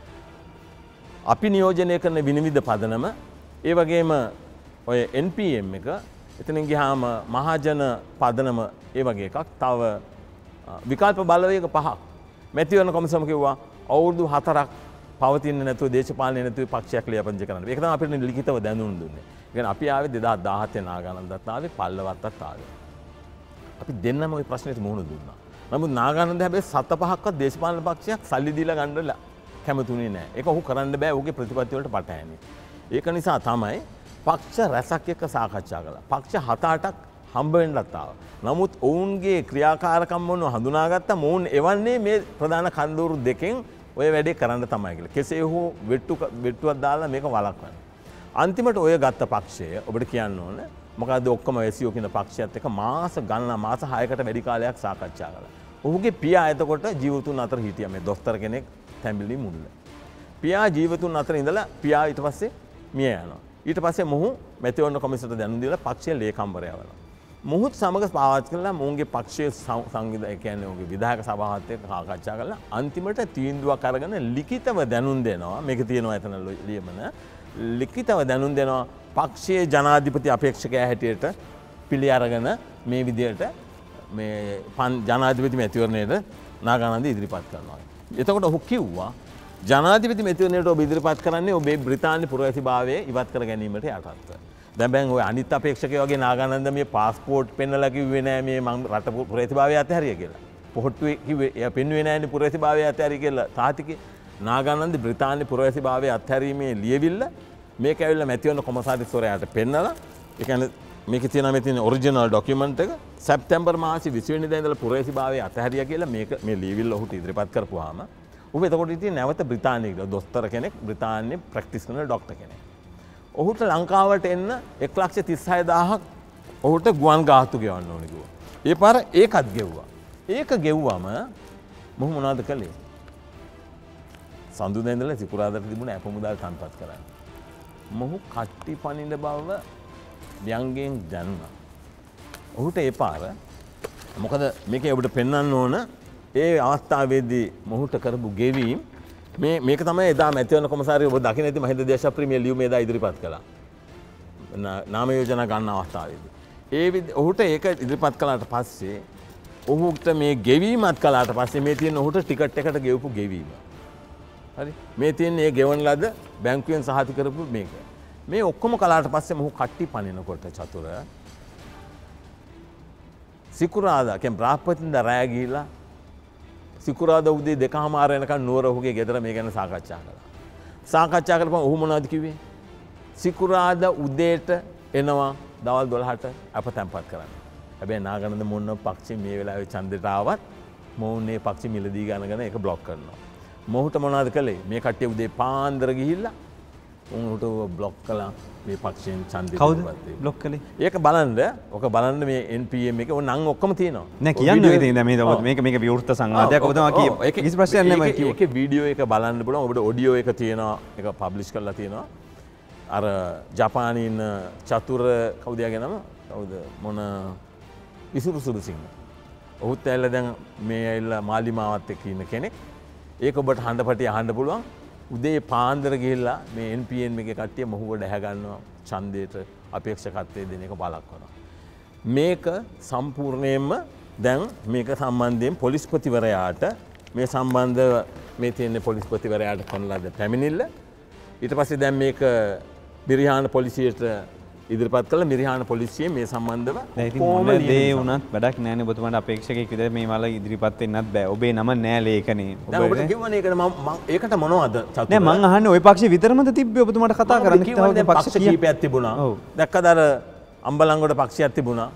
අපි නියෝජනය කරන විනිවිද පදනම ඒ වගේම ඔය එන් පී එම් එක එතනින් ගියාම මහජන පදනම ඒ වගේ එකක් තව විකල්ප බලවේග පහක් මැතිවරණ කොමිසම කිව්වා අවුරුදු හතරක් පවතින්නේ නැතුව දේශපාලනය නැතුව පක්ෂයක් ලියාපදිංචි කරන්න. ඒක තමයි අපිට ලිඛිතව දැනුම් දුන්නේ. ඒ කියන්නේ අපි ආවේ දෙදාස් දාහතේ නාගානන්දත් ආවේ පල්ලවත්තත් ආවේ. අපි දෙන්නම ওই ප්‍රශ්නෙට මුහුණ දුන්නා. නමුත් නාගානන්ද හැබැයි සත පහක්වත් දේශපාලන පක්ෂයක් සල්ලි දීලා ගන්න කැමතුනේ නැහැ. ඒක ඔහු කරන්න බෑ. ඔහුගේ ප්‍රතිපත්ති වලට පටහැනි. ඒක නිසා තමයි පක්ෂ රැසක් එක්ක සාකච්ඡා කළා. පක්ෂ හත අටක් හම්බ වෙන්නත් ආවා. නමුත් ඔවුන්ගේ ක්‍රියාකාරකම් මොනව හඳුනාගත්තා මොවුන් එවන්නේ මේ ප්‍රධාන කන්දෝරු දෙකෙන් ඔය වැඩේ කරන්න තමයි කියලා. කෙසේ හෝ වෙට්ටු වෙට්ටුවක් දාලා මේක වළක්වන්න. අන්තිමට ඔය ගත්ත පක්ෂය ඔබට කියන්න ඕන මොකද ඔක්කොම වැසියෝ කියන පක්ෂයත් එක්ක මාස ගණන මාස හයකට වැඩි කාලයක් සාකච්ඡා කළා. ඔහුගේ පියා එතකොට ජීවතුන් අතර හිටියා මේ දොස්තර කෙනෙක් තැඹිලි මුල්ල. පියා ජීවතුන් අතර ඉඳලා පියා ඊට පස්සේ මිය යනවා. ඊට පස්සේ මොහු මැතිවරණ කොමිසමට දැනුම් දීලා පක්ෂයේ ලේකම්වරයා වෙනවා. මොහුත් සමග පාවිච්චි කළා මොවුන්ගේ පක්ෂයේ සංවිධායක කියන්නේ ඔහුගේ විධායක සභාවත් එක්ක සාකච්ඡා කළා. අන්තිමට තීන්දුවක් අරගෙන ලිඛිතව දැනුම් දෙනවා. මේක තියෙනවා එතන ලියමන. ලිඛිතව දැනුම් දෙනවා පක්ෂයේ ජනාධිපති අපේක්ෂකයා හැටියට පිළි අරගෙන මේ විදියට මේ ජනාධිපති මැතිවරණයට නාගානන්ද ඉදිරිපත් කරනවා. එතකොට ඔහු කිව්වා ජනාධිපති මැතිවරණයට ඔබ ඉදිරිපත් කරන්නේ ඔබේ බ්‍රිතාන්‍ය පුරවැසිභාවය ඉවත් කර ගැනීමට යටත්ව. දැන් බෑන් ඔය අනිත් අපේක්ෂකයෝ වගේ නාගානන්ද මේ પાස්පෝර්ට් පෙන්නලා කිව්වේ නෑ මේ මම රට පුරවැසිභාවය අතහැරිය කියලා. පොහොට්ටුවේ කිව්වේ එයා පෙන්වුවේ නෑනේ පුරවැසිභාවය අතහැරිය කියලා තාතිකේ. නාගානන්ද බ්‍රිතාන්‍ය පුරවැසිභාවය අත්හැරීමේ ලියවිල්ල මේක ඇවිල්ලා මැතිවරණ කොමසාරිස්වරයාට පෙන්නලා ඒ කියන්නේ මේකේ තියෙනවා මේ තියෙන ඔරිජිනල් ડોකියුමන්ට් එක සැප්තැම්බර් මාසේ විසි වෙනිදා ඉඳලා පුරවැසිභාවය අතහැරියා කියලා මේක මේ ලියවිල්ල ඔහුට ඉදිරිපත් කරපුවාම ඔහු එතකොට ඉතින් නැවත බ්‍රිතාන්‍යයකට දොස්තර කෙනෙක් බ්‍රිතාන්‍ය ප්‍රැක්ටිස් කරන ડોක්ටර් කෙනෙක්. ඔහුට ලංකාවට එන්න එක ලක්ෂ තිස් හය දහසක් ඔහුට ගුවන් ගාස්තු ගෙවන්න ඕනේ කිව්වා. ඒ පාර ඒකත් ගෙව්වා. ඒක ගෙව්වම මොහු මොනවද කළේ? සඳුදා ඉඳලා සිකුරාදාට තිබුණ අප මුදල් තන්පත් කරන්න. මොහු කට්ටි පනින්න බව ව්‍යංගයෙන් දැනුණා. ඔහුට ඒ පාර මොකද මේකේ ඔබට පෙන්වන්න ඕන ඒ අවස්ථාවේදී මොහුට කරපු ගෙවීම් මේ මේක තමයි එදා මැතිවරණ කොමසාරිය ඔබ දකින්න ඇති මහින්ද දේශප්‍රිය මේ ලියුම එදා ඉදිරිපත් කළා. නාම යෝජනා ගන්න අවස්ථාවේදී. ඒ ඔහුට ඒක ඉදිරිපත් කළාට පස්සේ ඔහුට මේ ගෙවීමත් කළාට පස්සේ මේ තියෙන ඔහුට ටිකට් එකට ගෙවපු ගෙවීම. හරි මේ තියෙන මේ ගෙවන ලද බැංකුවෙන් සහති කරපු මේක. මේ ඔක්කොම කළාට පස්සේ මොහු කට්ටි පනිනකොට චතුර සිකුරාදා කියන්නේ බ්‍රහස්පතින්දා රැය ගිහිලා සිකුරාදා උදේ දෙකමාර වෙනකන් නුවර ඔහුගේ ගෙදර මේ ගැන සාකච්ඡා කළා. සාකච්ඡා කරපුවම ඔහු මොනවද කිව්වේ? සිකුරාදා උදේට එනවා දවල් දොළහට අප තැන්පත් කරන්න. හැබැයි නාගනන්ද මොන පක්ෂි මේ වෙලාවේ ඡන්දෙට ආවත් මොවුන් මේ පක්ෂි මිලදී ගන්නගෙන ඒක බ්ලොක් කරනවා. මොහුට මොනවද කළේ? මේ කට්ටිය උදේ පාන්දර ගිහිල්ලා උන්ට බ්ලොක් කළා මේ පක්ෂයෙන් ඡන්දෙට. කවුද බ්ලොක් කළේ? ඒක බලන්න, ඔක බලන්න මේ එන් පී එම් එකේ ඔන්න නම් ඔක්කොම තියෙනවා. නෑ කියන්න ඉතින් දැන් මේ මේක මේක විවෘත සංවාදයක් ඔබ තමයි කියේ. ඒක කිසි ප්‍රශ්නයක් නෑ මම කිව්වා. ඒකේ වීඩියෝ එක බලන්න පුළුවන්. ඔබට ඔඩියෝ එක තියෙනවා. ඒක පබ්ලිෂ් කරලා තියෙනවා. අර ජපානයේ ඉන්න චතුර කවුද යාගේ නම? කවුද මොන ඉසුරු සුදුසිංහ. ඔහුත් ඇවිල්ලා දැන් මේ ඇවිල්ලා මාලිමාවත් එක්ක ඉන්න කෙනෙක්. ඒක ඔබට හඬපටි අහන්න පුළුවන්. උදේ පාන්දර ගිහිල්ලා මේ එන් පී එම් එකේ කට්ටිය මොහුව දැහැ ගන්නවා ඡන්දයට අපේක්ෂකත්වයේ දෙන එක බලක්වනවා. මේක සම්පූර්ණයෙන්ම දැන් මේක සම්බන්ධයෙන් පොලිස්පතිවරයාට මේ සම්බන්ධ මේ තියෙන පොලිස්පතිවරයාට කොන්ලාද පැමිණිල්ල. ඊට පස්සේ දැන් මේක මිරිහාන පොලිසියට ඉදිරිපත් කළ මිරිහාන පොලිසිය මේ සම්බන්ධව කොහොම දේ වුණත් වැඩක් නැහැ නේ ඔබතුමාට අපේක්ෂකයෙක් විදිහට මේ වල ඉදිරිපත් වෙන්නත් බෑ. ඔබේ නම නෑ ලේඛනේ. දැන් ඔබට කිව්වනේ ඒකට මම ඒකට මොනවද? නෑ මං අහන්නේ ওই පක්ෂේ විතරමද තිබ්බේ ඔබතුමාට කතා කරන්න කිව්වනේ පක්ෂ කීපයක් තිබුණා. දැක්කද අර අම්බලන්ගොඩ පක්ෂයක් තිබුණා.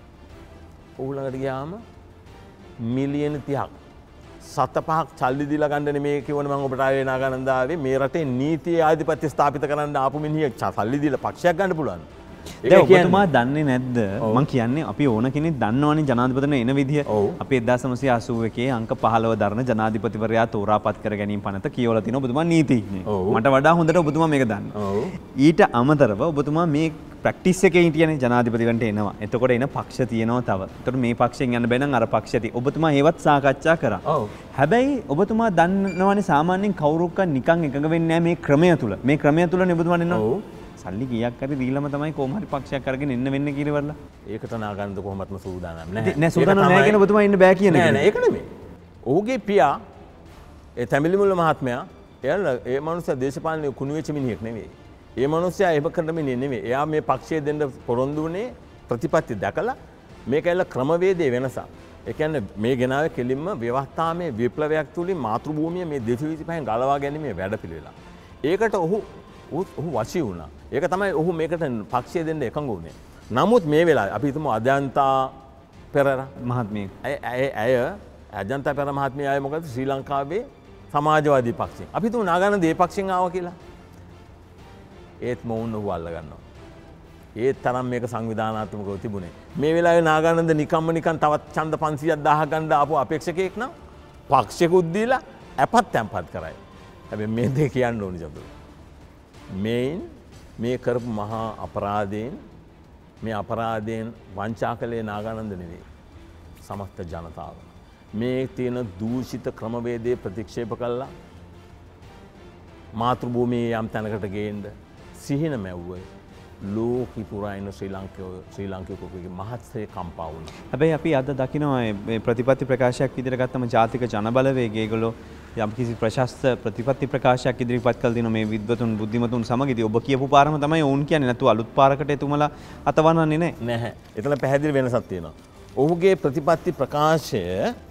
ඔහු ළඟට ගියාම මිලියන තිහක් සත පහක් සල්ලි දීලා ගන්න නෙමේ කිව්වනේ මම ඔබට ආවේ නාගානන්ද ආවේ මේ රටේ නීතිය ආධිපත්‍ය ස්ථාපිත කරන්න ආපු මිනිහෙක් සල්ලි දීලා පක්ෂයක් ගන්න පුළුවන්. දැන් ඔබතුමා දන්නේ නැද්ද මං කියන්නේ අපි ඕන කෙනෙක් දන්නවනේ ජනාධිපතිතුමා එන විදිය. අපි එක්දාස් නවසිය අසූ එකේ අංක පහළව දරන ජනාධිපතිවරයා තෝරාපත් කර ගැනීම පනත කියවලා තිනවා ඔබතුමා නීතිඥයෙක්. මට වඩා හොඳට ඔබතුමා මේක දන්නවා. ඊට අමතරව ඔබතුමා මේ ප්‍රැක්ටිස් එකේ හිටියනේ ජනාධිපතිවරන්ට එනවා. එතකොට එන පක්ෂ තියෙනවා තව. එතකොට මේ පක්ෂයෙන් යන්න බෑ නම් අර පක්ෂය තියෙ. ඔබතුමා ඒවත් සාකච්ඡා කරා. හැබැයි ඔබතුමා දන්නවනේ සාමාන්‍යයෙන් කවුරුක්ක නිකන් එකඟ වෙන්නේ නැහැ මේ ක්‍රමය තුල. මේ ක්‍රමය තුලනේ ඔබතුමා එනවා. සල්ලි කීයක් හරි දීලම තමයි කොහොම හරි පක්ෂයක් අරගෙන එන්න වෙන්නේ කියලා. ඒකට නාගානන්ද කොහොමත්ම සූදානම් නැහැ. නෑ සූදානම් නැහැ කියන ඔබතුමා ඉන්න බෑ කියන එක. නෑ නෑ ඒක නෙමෙයි. ඔහුගේ පියා ඒ තැඹිලිමුල්ල මහත්මයා එයාලා ඒ මනුස්සයා දේශපාලනේ කුණු වෙච්ච මිනිහෙක් නෙවෙයි. ඒ මනුස්සයා එහෙම කරන මිනිහෙක් නෙවෙයි. එයා මේ පක්ෂයේ දෙන්න පොරොන්දු වුණේ ප්‍රතිපත්ති දැකලා මේක ඇල්ල ක්‍රමවේදයේ වෙනසක්. ඒ කියන්නේ මේ ගෙනාවේ කෙලින්ම ව්‍යවස්ථාමය විප්ලවයක් තුලින් මාතෘභූමිය මේ දෙසිය විසිපහෙන් ගලවා ගැනීමේ වැඩපිළිවෙල. ඒකට ඔහු ඔහු වශී වුණා. ඒක තමයි ඔහු මේකට පක්ෂය දෙන්න එකඟ වුණේ. නමුත් මේ වෙලාවේ අපි හිතමු අජන්තා පෙරේරා මහත්මිය. ඇය ඇය අජන්තා පෙරේරා මහත්මිය ආයේ මොකද ශ්‍රී ලංකාවේ සමාජවාදී පක්ෂයෙන්. අපි හිතමු නාගානන්ද ඒ පක්ෂයෙන් ආවා කියලා. ඒත් මොවුන් ඔහු අල්ල ගන්නවා. ඒත් තරම් මේක සංවිධානාත්මකව තිබුණේ. මේ වෙලාවේ නාගානන්ද නිකම්ම නිකන් තවත් ඡන්ද පන්සීයක් දාහ ගන්න ආපු අපේක්ෂකයෙක් නම් පක්ෂයකුත් දීලා අපත් තැම්පත් කරයි. හැබැයි මේ දෙක කියන්න ඕනි ජබ්බු. මේන් මේ කරපු මහා අපරාධයෙන් මේ අපරාධයෙන් වංචා කළේ නාගානන්ද නෙවෙයි සමස්ත ජනතාව. මේ තියෙන දූෂිත ක්‍රමවේදය ප්‍රතික්ෂේප කළා මාතෘභූමියේ යම් තැනකට ගේන්න සිහින මැව්වේ ලෝකෙ පුරා ඉන්න ශ්‍රී ලංකාව ශ්‍රී ලාංකිකයෙකුගේ මහත්සේ කම්පා වුණා. හැබැයි අපි අද දකිනවා මේ ප්‍රතිපත්ති ප්‍රකාශයක් විදිහට ගත්තම ජාතික ජනබලවේගය ඒගොල්ලෝ යම් කිසි ප්‍රශස්ත ප්‍රතිපත්ති ප්‍රකාශයක් ඉදිරිපත් කළ දින මේ විද්වතුන් බුද්ධිමතුන් සමග ඉතින් ඔබ කියපු පාරම තමයි ඔවුන් කියන්නේ නැතු අලුත් පාරකට එතුමලා අතවන්නන්නේ නැහැ. නැහැ. එතන පැහැදිලි වෙනසක් තියෙනවා. ඔහුගේ ප්‍රතිපත්ති ප්‍රකාශය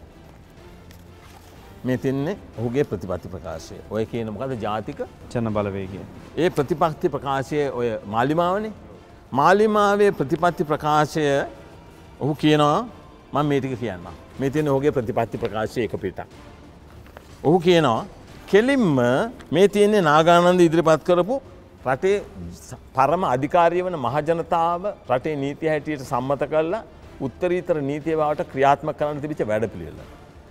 මේ තින්නේ ඔහුගේ ප්‍රතිපත්ති ප්‍රකාශය. ඔය කියන මොකද්ද ජාතික ජන බලවේගය. ඒ ප්‍රතිපත්ති ප්‍රකාශය ඔය මාලිමාවනේ. මාලිමාවේ ප්‍රතිපත්ති ප්‍රකාශය ඔහු කියනවා මම මේ ටික කියන්නම්. මේ තියෙන ඔහුගේ ප්‍රතිපත්ති ප්‍රකාශය එක පිටක්. ඔහු කියනවා කෙලින්ම මේ තියෙන්නේ නාගානන්ද ඉදිරිපත් කරපු රටේ පරම අධිකාරිය වන මහජනතාව රටේ නීතිය හැටියට සම්මත කරලා උත්තරීතර නීතිය බවට ක්‍රියාත්මක කරන්න තිබිච්ච වැඩපිළිවෙල.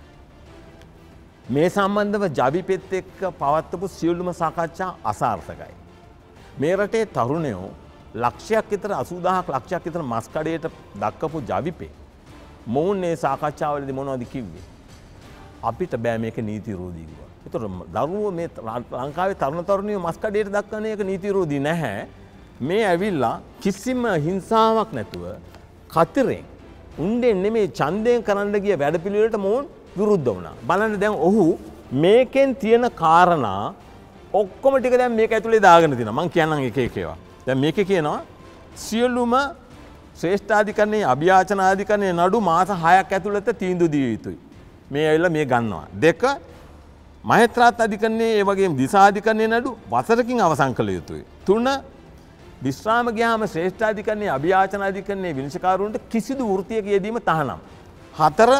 මේ සම්බන්ධව ජවිපෙත් එක්ක පවත්වපු සියලුම සාකච්ඡා අසාර්ථකයි. මේ රටේ තරුණයෝ ලක්ෂයක් විතර අසූ දහසක් ලක්ෂයක් විතර මස් කඩේට දක්වපු ජවිපේ මොවුන් මේ සාකච්ඡාවලදී මොනවද කිව්වේ? අපිට බෑ මේක නීති විරෝධී කියලා. ඒතර දරුවෝ මේ ලංකාවේ තරුණ තරුණියෝ මස් කඩේට දක්වන එක නීති විරෝධී නැහැ. මේ ඇවිල්ලා කිසිම හිංසාවක් නැතුව කතරෙන් උණ්ඩෙන් නෙමේ ඡන්දයෙන් කරන්න ගිය වැඩපිළිවෙලට මොවුන් විරුද්ධ වුණා. බලන්න දැන් ඔහු මේකෙන් තියෙන කාරණා ඔක්කොම ටික දැන් මේක ඇතුලේ දාගෙන තිනවා. මම කියන්නම් එක එක ඒවා. දැන් මේකේ කියනවා සියලුම ශ්‍රේෂ්ඨාධිකරණයේ අභියාචනාධිකරණයේ නඩු මාස හයක් ඇතුළත තීන්දුව දිය යුතුයි. මේ ඇවිල්ලා මේ ගන්නවා. දෙක මහේත්‍රාත් අධිකරණයේ ඒ වගේම දිසාධිකරණයේ නඩු වසරකින් අවසන් කළ යුතුයි. තුන විශ්‍රාම ගියාම ශ්‍රේෂ්ඨාධිකරණයේ අභියාචනාධිකරණයේ විනිශ්චයකාරුන්ට කිසිදු වෘත්තියක යෙදීම තහනම්. හතර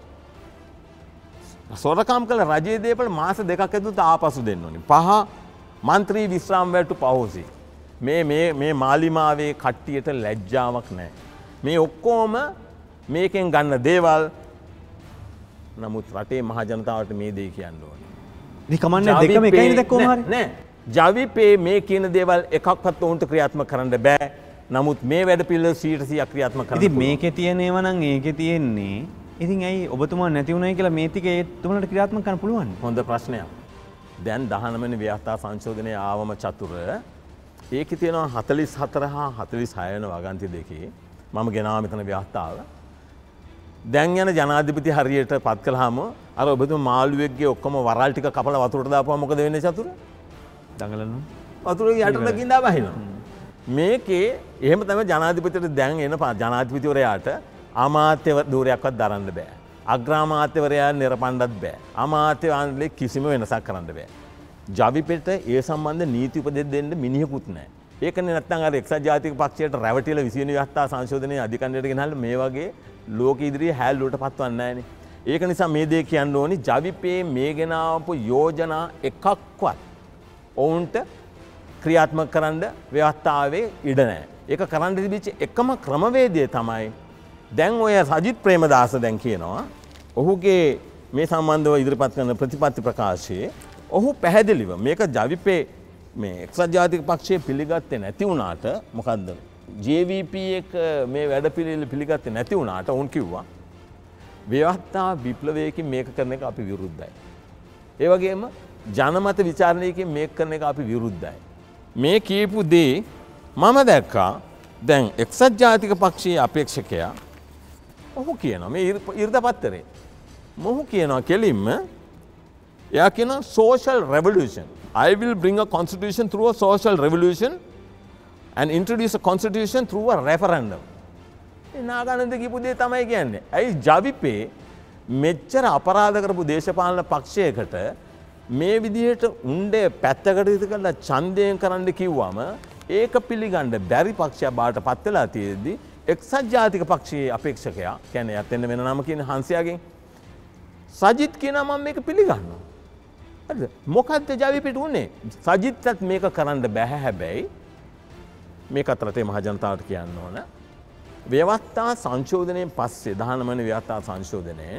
සොරකම් කළ රජයේ දේපල මාස දෙකක් ඇතුළත ආපසු දෙන්න ඕනේ. පහ മന്ത്രി විශ්‍රාම වැටු පහෝසි. මේ මේ මේ මාලිමාවේ කට්ටියට ලැජ්ජාවක් නැහැ. මේ ඔක්කොම මේකෙන් ගන්න දේවල් නමුත් රටේ මහ ජනතාවට මේ දේ කියන්න ඕනේ. මේ කමන්නේ දෙකම එකයිනේ දැක්කොම හරි. නෑ. ජවිපේ මේ කියන දේවල් එකක්වත් උන්ට ක්‍රියාත්මක කරන්න බෑ. නමුත් මේ වැඩ පිළිවෙල සීයට සීයක් ක්‍රියාත්මක කරන්න. ඉතින් මේකේ තියෙන ඒවා නම් ඒකේ තියෙන්නේ. ඉතින් ඇයි ඔබතුමා නැති වුණයි කියලා මේ ටික ඒ තුමලට ක්‍රියාත්මක කරන්න පුළුවන්? හොඳ ප්‍රශ්නයක්. දැන් දහනව වෙනි ව්‍යවස්ථා සංශෝධනයේ ආවම චතුර ඒකේ තියෙනවා හතළිස් හතර හා හතළිස් හය වෙන වගන්ති දෙකේ මම ගෙනාවා මෙතන ව්‍යවස්ථාව. දැන් යන ජනාධිපති හරියට පත් කළාම අර ඔබතුමා මාළුවෙක්ගේ ඔක්කොම වරල් ටික කපලා වතුරට දාපුවා මොකද වෙන්නේ චතුර? දඟලනවා. වතුරේ යට දකින්න බහිනවා. මේකේ එහෙම තමයි ජනාධිපතිට දැන් එන ජනාධිපතිවරයාට අමාත්‍ය ධූරයක්වත් දරන්න බෑ. අග්‍රාමාත්‍යවරයා නිරපණ්ඩත් බෑ. අමාත්‍ය ආණ්ඩුවේ කිසිම වෙනසක් කරන්න බෑ. ජවිපෙට ඒ සම්බන්ධ නීති උපදෙස් දෙන්න මිනිහෙකුත් නැහැ. ඒකනේ නැත්තම් අර එක්සත් ජාතික පක්ෂයට රැවටිලා විසි වෙනි ව්‍යවස්ථා සංශෝධනයේ අධිකරණයට ගෙනහල්ලා මේ වගේ ලෝක ඉදිරියේ හැල්ලුවට පත්වන්නේ නැහනේ. ඒක නිසා මේ දේ කියන්න ඕනි ජවිපේ මේ ගෙන ආපු යෝජනා එකක්වත් ඔවුන්ට ක්‍රියාත්මක කරන්න ව්‍යවස්ථාවේ ඉඩ නැහැ. ඒක කරන්න තිබිච්ච එකම ක්‍රමවේදය තමයි දැන් ඔය සජිත් ප්‍රේමදාස දැන් කියනවා ඔහුගේ මේ සම්බන්ධව ඉදිරිපත් කරන ප්‍රතිපත්ති ප්‍රකාශයේ ඔහු පැහැදිලිව මේක ජවිපේ මේ එක්සත් ජාතික පක්ෂයේ පිළිගත්තේ නැති වුණාට මොකද්ද ජේ වී පී එක මේ වැඩපිළිවෙල පිළිගත්තේ නැති වුණාට ඔවුන් කිව්වා ව්‍යවස්ථා විප්ලවයකින් මේක කරන එක අපි විරුද්ධයි. ඒ වගේම ජනමත විචාරණයකින් මේක කරන එක අපි විරුද්ධයි. මේ කියපු දේ මම දැක්කා දැන් එක්සත් ජාතික පක්ෂයේ අපේක්ෂකයා ඔහු කියනවා මේ ඉර්ධපත්තරේ මොහු කියනවා කෙලින්ම එයා කියනවා social revolution. I will bring a constitution through a social revolution and introduce a constitution through a referendum. ඒ නාගානන්ද කියපු දේ තමයි කියන්නේ. ඇයි ජවිපේ මෙච්චර අපරාධ කරපු දේශපාලන පක්ෂයකට මේ විදිහට උණ්ඩේ පැත්තකට ඉත කරලා ඡන්දයෙන් කරන්න කිව්වම ඒක පිළිගන්න බැරි පක්ෂයක් බාට පත් වෙලා තියෙද්දි එක්සත් ජාතික පක්ෂයේ අපේක්ෂකයා කියන්නේ යත් වෙන වෙන නම කියන හංසයාගෙන් සජිත් කියනවා මම මේක පිළිගන්නවා. හරිද? මොකද්ද ජවිපෙට උනේ? සජිත්ත් මේක කරන්න බෑ හැබැයි මේක අතරතේ මහ ජනතාවට කියන්න ඕන. ව්‍යවස්ථා සංශෝධනයෙන් පස්සේ දහනව වෙනි ව්‍යවස්ථා සංශෝධනයෙන්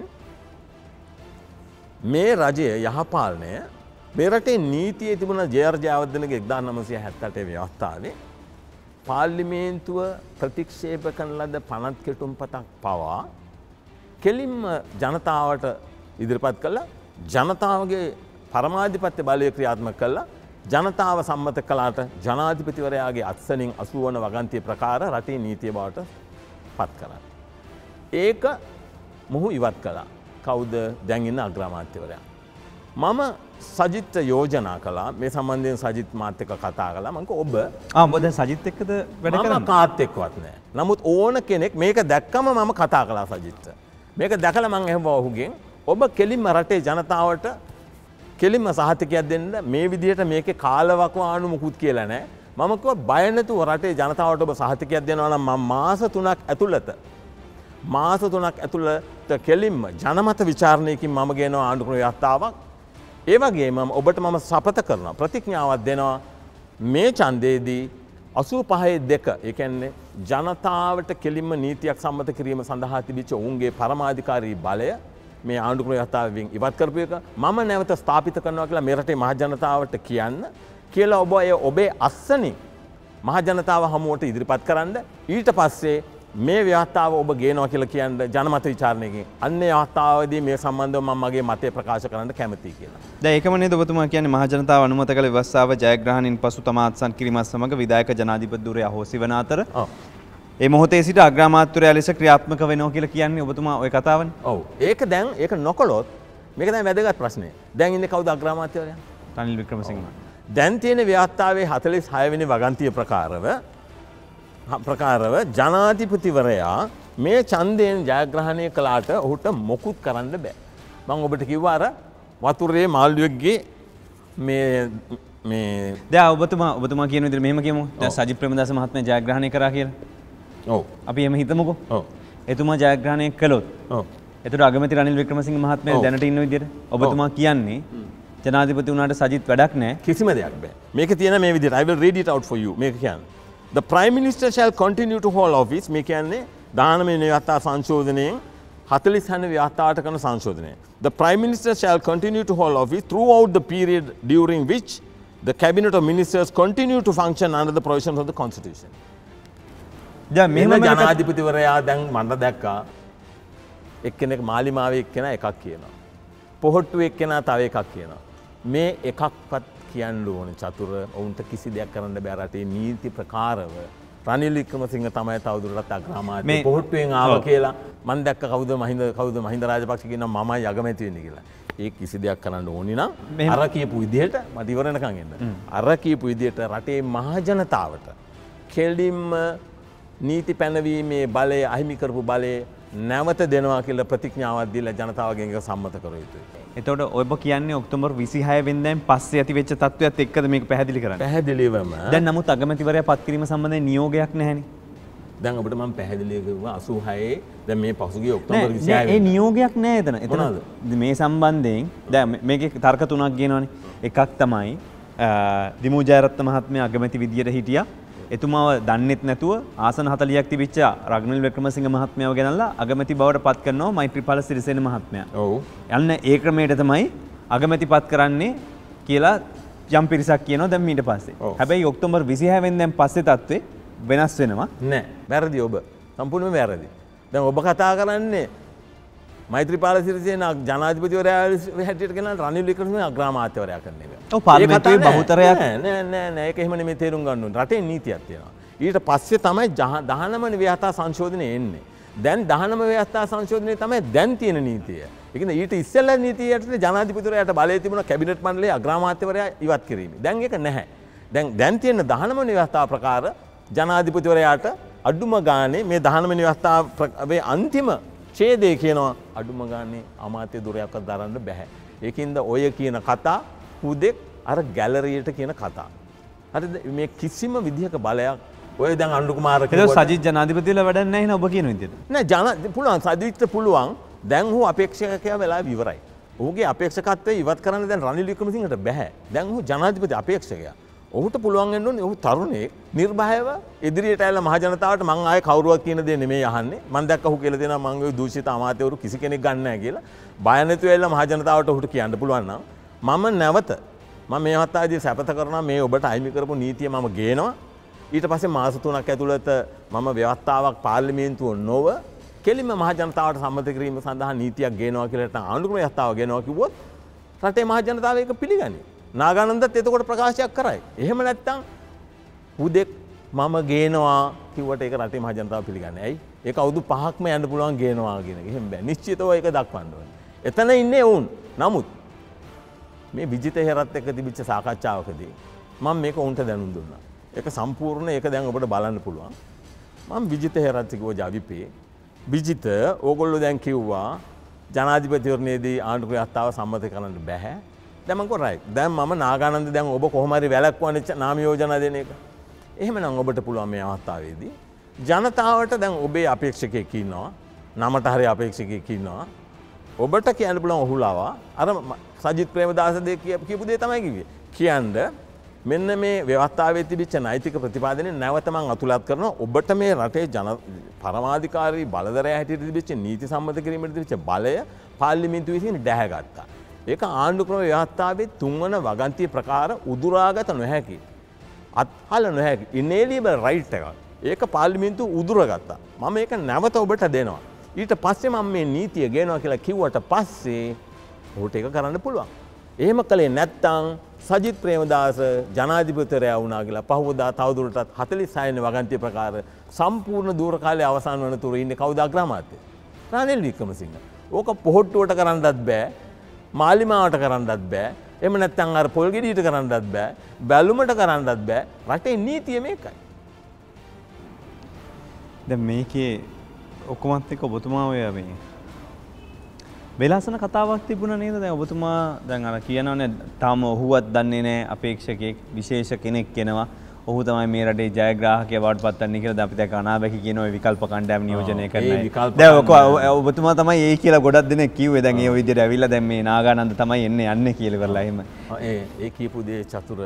මේ රජය යහපාලනය මේ රටේ නීතියේ තිබුණ ජේ ආර් ජයවර්ධනගේ එක්දාස් නවසිය හැත්තඅටේ ව්‍යවස්ථාවේ පාර්ලිමේන්තුව ප්‍රතික්ෂේප කරන ලද පනත් කෙටුම්පතක් පවා කෙලින්ම ජනතාවට ඉදිරිපත් කළා ජනතාවගේ පරමාධිපත්‍ය බලය ක්‍රියාත්මක කළා ජනතාව සම්මත කළාට ජනාධිපතිවරයාගේ අත්සනින් අසූ වන වගන්තිය ප්‍රකාර රටේ නීතිය බවට පත් කළා. ඒක මොහු ඉවත් කළා. කවුද දැන් ඉන්න අග්‍රාමාත්‍යවරයා. මම සජිත් යෝජනා කළා මේ සම්බන්ධයෙන් සජිත් මාත් එක්ක කතා කළා මම කිව්වා ඔබ ආ ඔබ දැන් සජිත් එක්කද වැඩ කරන්නේ? මම කාත් එක්කවත් නෑ. නමුත් ඕන කෙනෙක් මේක දැක්කම මම කතා කළා සජිත්ට. මේක දැකලා මම එහෙම ඔහුගෙන් ඔබ කෙලින්ම රටේ ජනතාවට කෙලින්ම සහතිකයක් දෙන්න මේ විදිහට මේකේ කාලවකවානු මුකුත් කියලා නෑ. මම කිව්වා බය නැතුව රටේ ජනතාවට ඔබ සහතිකයක් දෙනවා නම් මම මාස තුනක් ඇතුළත මාස තුනක් ඇතුළත කෙලින්ම ජනමත විචාරණයකින් මම ගේනවා ආණ්ඩුක්‍රම ව්‍යවස්ථාවක්. ඒ වගේම ඔබට මම සපත කරනවා ප්‍රතිඥාවක් දෙනවා මේ ඡන්දයේදී අසූ පහේ දෙක ඒ කියන්නේ ජනතාවට කෙලින්ම නීතියක් සම්මත කිරීම සඳහා තිබිච්ච ඔවුන්ගේ පරමාධිකාරී බලය මේ ආණ්ඩුක්‍රම ව්‍යවස්ථාවෙන් ඉවත් කරපු එක මම නැවත ස්ථාපිත කරනවා කියලා මේ රටේ මහ ජනතාවට කියන්න කියලා ඔබ ඒ ඔබේ අස්සනින් මහ ජනතාව හමුවට ඉදිරිපත් කරන්න ඊට පස්සේ මේ ව්‍යවස්ථාව ඔබ ගේනවා කියලා කියන්නේ ජනමත විචාරණයකින් අන්නේ අවස්ථාවේදී මේ සම්බන්ධව මම මගේ මතය ප්‍රකාශ කරන්න කැමතියි කියලා. දැන් ඒකම නේද ඔබතුමා කියන්නේ මහ ජනතාව අනුමත කළ ව්‍යවස්ථාව ජයග්‍රහණයෙන් පසු තම අත්සන් කිරීමත් සමග විධායක ජනාධිපති ධුරය අහෝසි වන අතර ඒ මොහොතේ සිට අග්‍රාමාත්‍යවරයා ලෙස ක්‍රියාත්මක වෙනවා කියලා කියන්නේ ඔබතුමා ওই කතාවනේ. ඔව්. ඒක දැන් ඒක නොකළොත් මේක තමයි වැදගත් ප්‍රශ්නේ. දැන් ඉන්නේ කවුද අග්‍රාමාත්‍යවරයා? රනිල් වික්‍රමසිංහ. දැන් තියෙන ව්‍යවස්ථාවේ හතළිස් හය වෙනි වගන්තිය ප්‍රකාරව ප්‍රකාරව ජනාධිපතිවරයා මේ ඡන්දයෙන් ජයග්‍රහණය කළාට ඔහුට මොකුත් කරන්න බෑ. මම ඔබට කිව්වා අර වතුරේ මාළුවෙක්ගේ මේ මේ දැන් ඔබතුමා ඔබතුමා කියන විදිහට මෙහෙම කියමු. දැන් සජිත් ප්‍රේමදාස මහත්මයා ජයග්‍රහණය කරා කියලා. ඔව්. අපි එහෙම හිතමුකෝ. ඔව්. එතුමා ජයග්‍රහණය කළොත්. ඔව්. එතකොට අගමැති රනිල් වික්‍රමසිංහ මහත්මයා දැනට ඉන්න විදිහට ඔබතුමා කියන්නේ ජනාධිපති වුණාට සජිත් වැඩක් නැහැ. කිසිම දෙයක් බෑ. මේක තියෙන මේ විදිහට I will read it out for you. මේක කියන්නේ The Prime Minister shall continue to hold office. මේ කියන්නේ දානමය ව්‍යවස්ථා සංශෝධනයෙන් හතළිස් වෙනි ව්‍යවස්ථාවට කරන සංශෝධනය. The Prime Minister shall continue to hold office throughout the period during which the Cabinet of Ministers continue to function under the provisions of the Constitution. දැන් මෙහෙම ජනාධිපතිවරයා දැන් මම දැක්කා එක්කෙනෙක් මාලිමාවේ එක්කෙනා එකක් කියනවා. පොහොට්ටු එක්කෙනා තව එකක් කියනවා. මේ එකක්වත් කියන්න ඕනේ චතුර ඔවුන්ට කිසි දෙයක් කරන්න බෑ රටේ නීති ප්‍රකාරව රනිල් වික්‍රමසිංහ තමයි තවදුරටත් අග්‍රාමාත්‍ය පොහොට්ටුවෙන් ආවා කියලා මම දැක්ක කවුද මහින්ද කවුද මහින්ද රාජපක්ෂ කියනවා මමයි අගමැති වෙන්නේ කියලා. ඒ කිසි දෙයක් කරන්න ඕනි නම් අර කියපු විදිහට මට ඉවරනකම් එන්න. අර කියපු විදිහට රටේ මහ ජනතාවට කෙලින්ම නීති පැනවීමේ බලය අහිමි කරපු බලය නැවත දෙනවා කියලා ප්‍රතිඥාවක් දීලා ජනතාවගෙන් ඒක සම්මත කර යුතුයි. එතකොට ඔබ කියන්නේ ඔක්තෝබර් විසිහය වෙනිදාන් පස්සේ ඇති වෙච්ච තත්ත්වයක් එක්කද මේක පැහැදිලි කරන්නේ? පැහැදිලිවම. දැන් නමුත් අගමැතිවරයා පත් කිරීම සම්බන්ධයෙන් නියෝගයක් නැහැනේ. දැන් ඔබට මම පැහැදිලිව කිව්වා අසූ හයේ දැන් මේ පසුගිය ඔක්තෝබර් විසිහය නෑ ඒ නියෝගයක් නෑ එතන. එතන මේ සම්බන්ධයෙන් දැන් මේකේ තර්ක තුනක් ගෙනවනේ. එකක් තමයි දිමු ජයරත්න මහත්මයා අගමැති විදියට හිටියා. එතුමාව දන්නෙත් නැතුව ආසන හතළියක් තිබිච්ච රනිල් වික්‍රමසිංහ මහත්මයාව ගෙනල්ලා අගමැති බවට පත් කරනවා මෛත්‍රීපාල සිරිසේන මහත්මයා. ඔව්. යන්න ඒ ක්‍රමයට තමයි අගමැති පත් කරන්නේ කියලා යම් පිරිසක් කියනවා දැන් ඊට පස්සේ. හැබැයි ඔක්තෝබර් විසිහය වෙනිදාන් පස්සේ තත්ත්වේ වෙනස් වෙනවා. නෑ. වැරදි ඔබ. සම්පූර්ණයෙන්ම වැරදි. දැන් ඔබ කතා කරන්නේ මෛත්‍රීපාල සිරිසේන ජනාධිපතිවරයා හැටියට ගෙන රනිල් වික්‍රමසිංහ අග්‍රාමාත්‍යවරයා කරන එක. ඔව් පාර්ලිමේන්තුවේ බහුතරයක් නෑ නෑ නෑ ඒක එහෙම නෙමෙයි තේරුම් ගන්න ඕනේ. රටේ නීතියක් තියෙනවා. ඊට පස්සේ තමයි දහනම ව්‍යවස්ථා සංශෝධනය එන්නේ. දැන් දහනම ව්‍යවස්ථා සංශෝධනය තමයි දැන් තියෙන නීතිය. ඒ කියන්නේ ඊට ඉස්සෙල්ලා නීතියට ජනාධිපතිවරයාට බලය තිබුණා කැබිනට් මණ්ඩලයේ අග්‍රාමාත්‍යවරයා ඉවත් කිරීම. දැන් ඒක නැහැ. දැන් දැන් තියෙන දහනම ව්‍යවස්ථා ප්‍රකාර ජනාධිපතිවරයාට අඩුම ගානේ මේ දහනම ව්‍යවස්ථාවේ අන්තිම ඡේදය කියනවා අඩුම ගානේ අමාත්‍ය ධුරයක්වත් දරන්න බෑ. ඒකින්ද ඔය කියන කතා හුදෙක් අර ගැලරියට කියන කතා. හරිද? මේ කිසිම විදිහක බලයක් ඔය දැන් අනුර කුමාර කිව්වා සජිත් ජනාධිපතිලා වැඩක් නැහැ නේ ඔබ කියන විදිහට. නෑ ජන පුළුවන් සජිත්ට පුළුවන් දැන් ඔහු අපේක්ෂකයා වෙලා ඉවරයි. ඔහුගේ අපේක්ෂකත්වය ඉවත් කරන්න දැන් රනිල් වික්‍රමසිංහට බෑ. දැන් ඔහු ජනාධිපති අපේක්ෂකයා. ඔහුට පුළුවන් වෙන්න ඕනේ ඔහු තරුණයෙක් නිර්භයව ඉදිරියට ඇවිල්ලා මහ ජනතාවට මං ආයේ කවුරුවක් කියන දේ නෙමෙයි අහන්නේ. මං දැක්ක ඔහු කියලා දෙනවා මං ඔය දූෂිත අමාත්‍යවරු කිසි කෙනෙක් ගන්න නැහැ කියලා. බය නැතුව ඇවිල්ලා මහ ජනතාවට ඔහුට කියන්න පුළුවන් නම් මම නැවත මම මේ අවස්ථාවේදී සැපත කරනවා මේ ඔබට අයිමි කරපු නීතිය මම ගේනවා. ඊට පස්සේ මාස තුනක් ඇතුළත මම ව්‍යවස්ථාවක් පාර්ලිමේන්තුව නොව කෙලින්ම මහ ජනතාවට සම්මත කිරීම සඳහා නීතියක් ගේනවා කියලා නැත්නම් ආණ්ඩුක්‍රම ව්‍යවස්ථාව ගේනවා කිව්වොත් රටේ මහ ජනතාව ඒක පිළිගනී. නාගානන්දත් එතකොට ප්‍රකාශයක් කරයි. එහෙම නැත්නම් හුදෙක් මම ගේනවා කිව්වට ඒක රටේ මහ ජනතාව පිළිගන්නේ. ඇයි? ඒක අවුරුදු පහක්ම යන්න පුළුවන් ගේනවා කියන එක. එහෙම බෑ. නිශ්චිතව ඒක දක්වන්න ඕනේ. එතන ඉන්නේ වුන්. නමුත් මේ විජිත හේරත් එක්ක තිබිච්ච සාකච්ඡාවකදී මම මේක උන්ට දැනුම් දුන්නා. ඒක සම්පූර්ණ ඒක දැන් ඔබට බලන්න පුළුවන්. මම විජිත හේරත් කිව්ව ජවිපේ විජිත ඕගොල්ලෝ දැන් කිව්වා ජනාධිපතිවරණයේදී ආණ්ඩුක්‍රීය ව්‍යවස්ථාව සම්මත කරන්න බෑ. දැන් මම කරයි. දැන් මම නාගානන්ද දැන් ඔබ කොහොම හරි වැළක්වන්නේ නාම යෝජනා දෙන එක. එහෙමනම් ඔබට පුළුවන් මේ අවස්ථාවේදී ජනතාවට දැන් ඔබේ අපේක්ෂකයෙක් ඉන්නවා. නමට හරි අපේක්ෂකයෙක් ඉන්නවා. ඔබට කියන්න පුළුවන් ඔහුලාවා අර සජිත් ප්‍රේමදාස දෙක කියපු දේ තමයි කිව්වේ. කියන්නේ මෙන්න මේ ව්‍යවස්ථාවේ තිබිච්ච නෛතික ප්‍රතිපාදනය නැවත මම අතුලත් කරනවා. ඔබට මේ රටේ ජන පරමාධිකාරී බලධරයා හැටියට තිබිච්ච නීති සම්මත කිරීමට තිබිච්ච බලය පාර්ලිමේන්තුව විසින් දැහැගත්තා. ඒක ආණ්ඩුක්‍රම ව්‍යවස්ථාවේ තුන්වන වගන්තිය ප්‍රකාර උදුරාගත නොහැකි. අත්හල නොහැකි. ඉනේලියබල් රයිට් එකක්. ඒක පාර්ලිමේන්තුව උදුරගත්තා. මම ඒක නැවත ඔබට දෙනවා. ඊට පස්සේ මම මේ නීතිය ගේනවා කියලා කිව්වට පස්සේ ඔහුට ඒක කරන්න පුළුවන්. එහෙම කළේ නැත්තම් සජිත් ප්‍රේමදාස ජනාධිපතිවරයා වුණා කියලා පහවදා තවදුරටත් හතළිස් හය වෙනි වගන්තිය ප්‍රකාර සම්පූර්ණ දූර කාලයේ අවසන් වන තුරු ඉන්නේ කවුද අග්‍රාමාත්‍ය? රනිල් වික්‍රමසිංහ. ඕක පොහොට්ටුවට කරන්නත් බෑ. මාලිමාවට කරන්නත් බෑ. එහෙම නැත්තම් අර පොල් ගෙඩියට කරන්නත් බෑ. බැලුමට කරන්නත් බෑ. රටේ නීතිය මේකයි. දැන් මේකේ ඔක්කොමත් එක්ක ඔබතුමා ඔය මේ වෙලාසන කතාවක් තිබුණා නේද? දැන් ඔබතුමා දැන් අර කියනවනේ තාම ඔහුවත් දන්නේ නැහැ අපේක්ෂකෙක් විශේෂ කෙනෙක් කෙනවා. ඔහු තමයි මේ රටේ ජයග්‍රාහකයා බවට පත් වෙන්නේ කියලා. දැන් අපි දැන් අනාබැකි කියන ඔය විකල්ප කණ්ඩායම නියෝජනය කරනවා. දැන් ඔබතුමා තමයි ඒ කියලා ගොඩක් දෙනෙක් කිව්වේ. දැන් ඒ විදිහට ඇවිල්ලා දැන් මේ නාගානන්ද තමයි එන්නේ යන්නේ කියලා කරලා එහෙම. ඒ ඒ කියපු දේ චතුර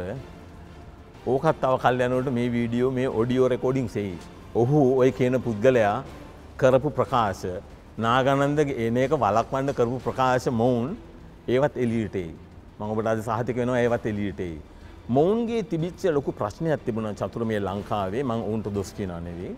ඕකත් තව කල් යනකොට මේ වීඩියෝ මේ ඔඩියෝ රෙකෝඩින්ග්ස් එයි. ඔහු ඔය කියන පුද්ගලයා කරපු ප්‍රකාශ නාගානන්දගේ එන එක වළක්වන්න කරපු ප්‍රකාශ මොවුන් ඒවත් එළියට එයි. මම ඔබට අද සහතික වෙනවා ඒවත් එළියට එයි. මොවුන්ගේ තිබිච්ච ලොකු ප්‍රශ්නයක් තිබුණා චතුර මේ ලංකාවේ. මම උන්ට දොස් කියනවා නෙවෙයි.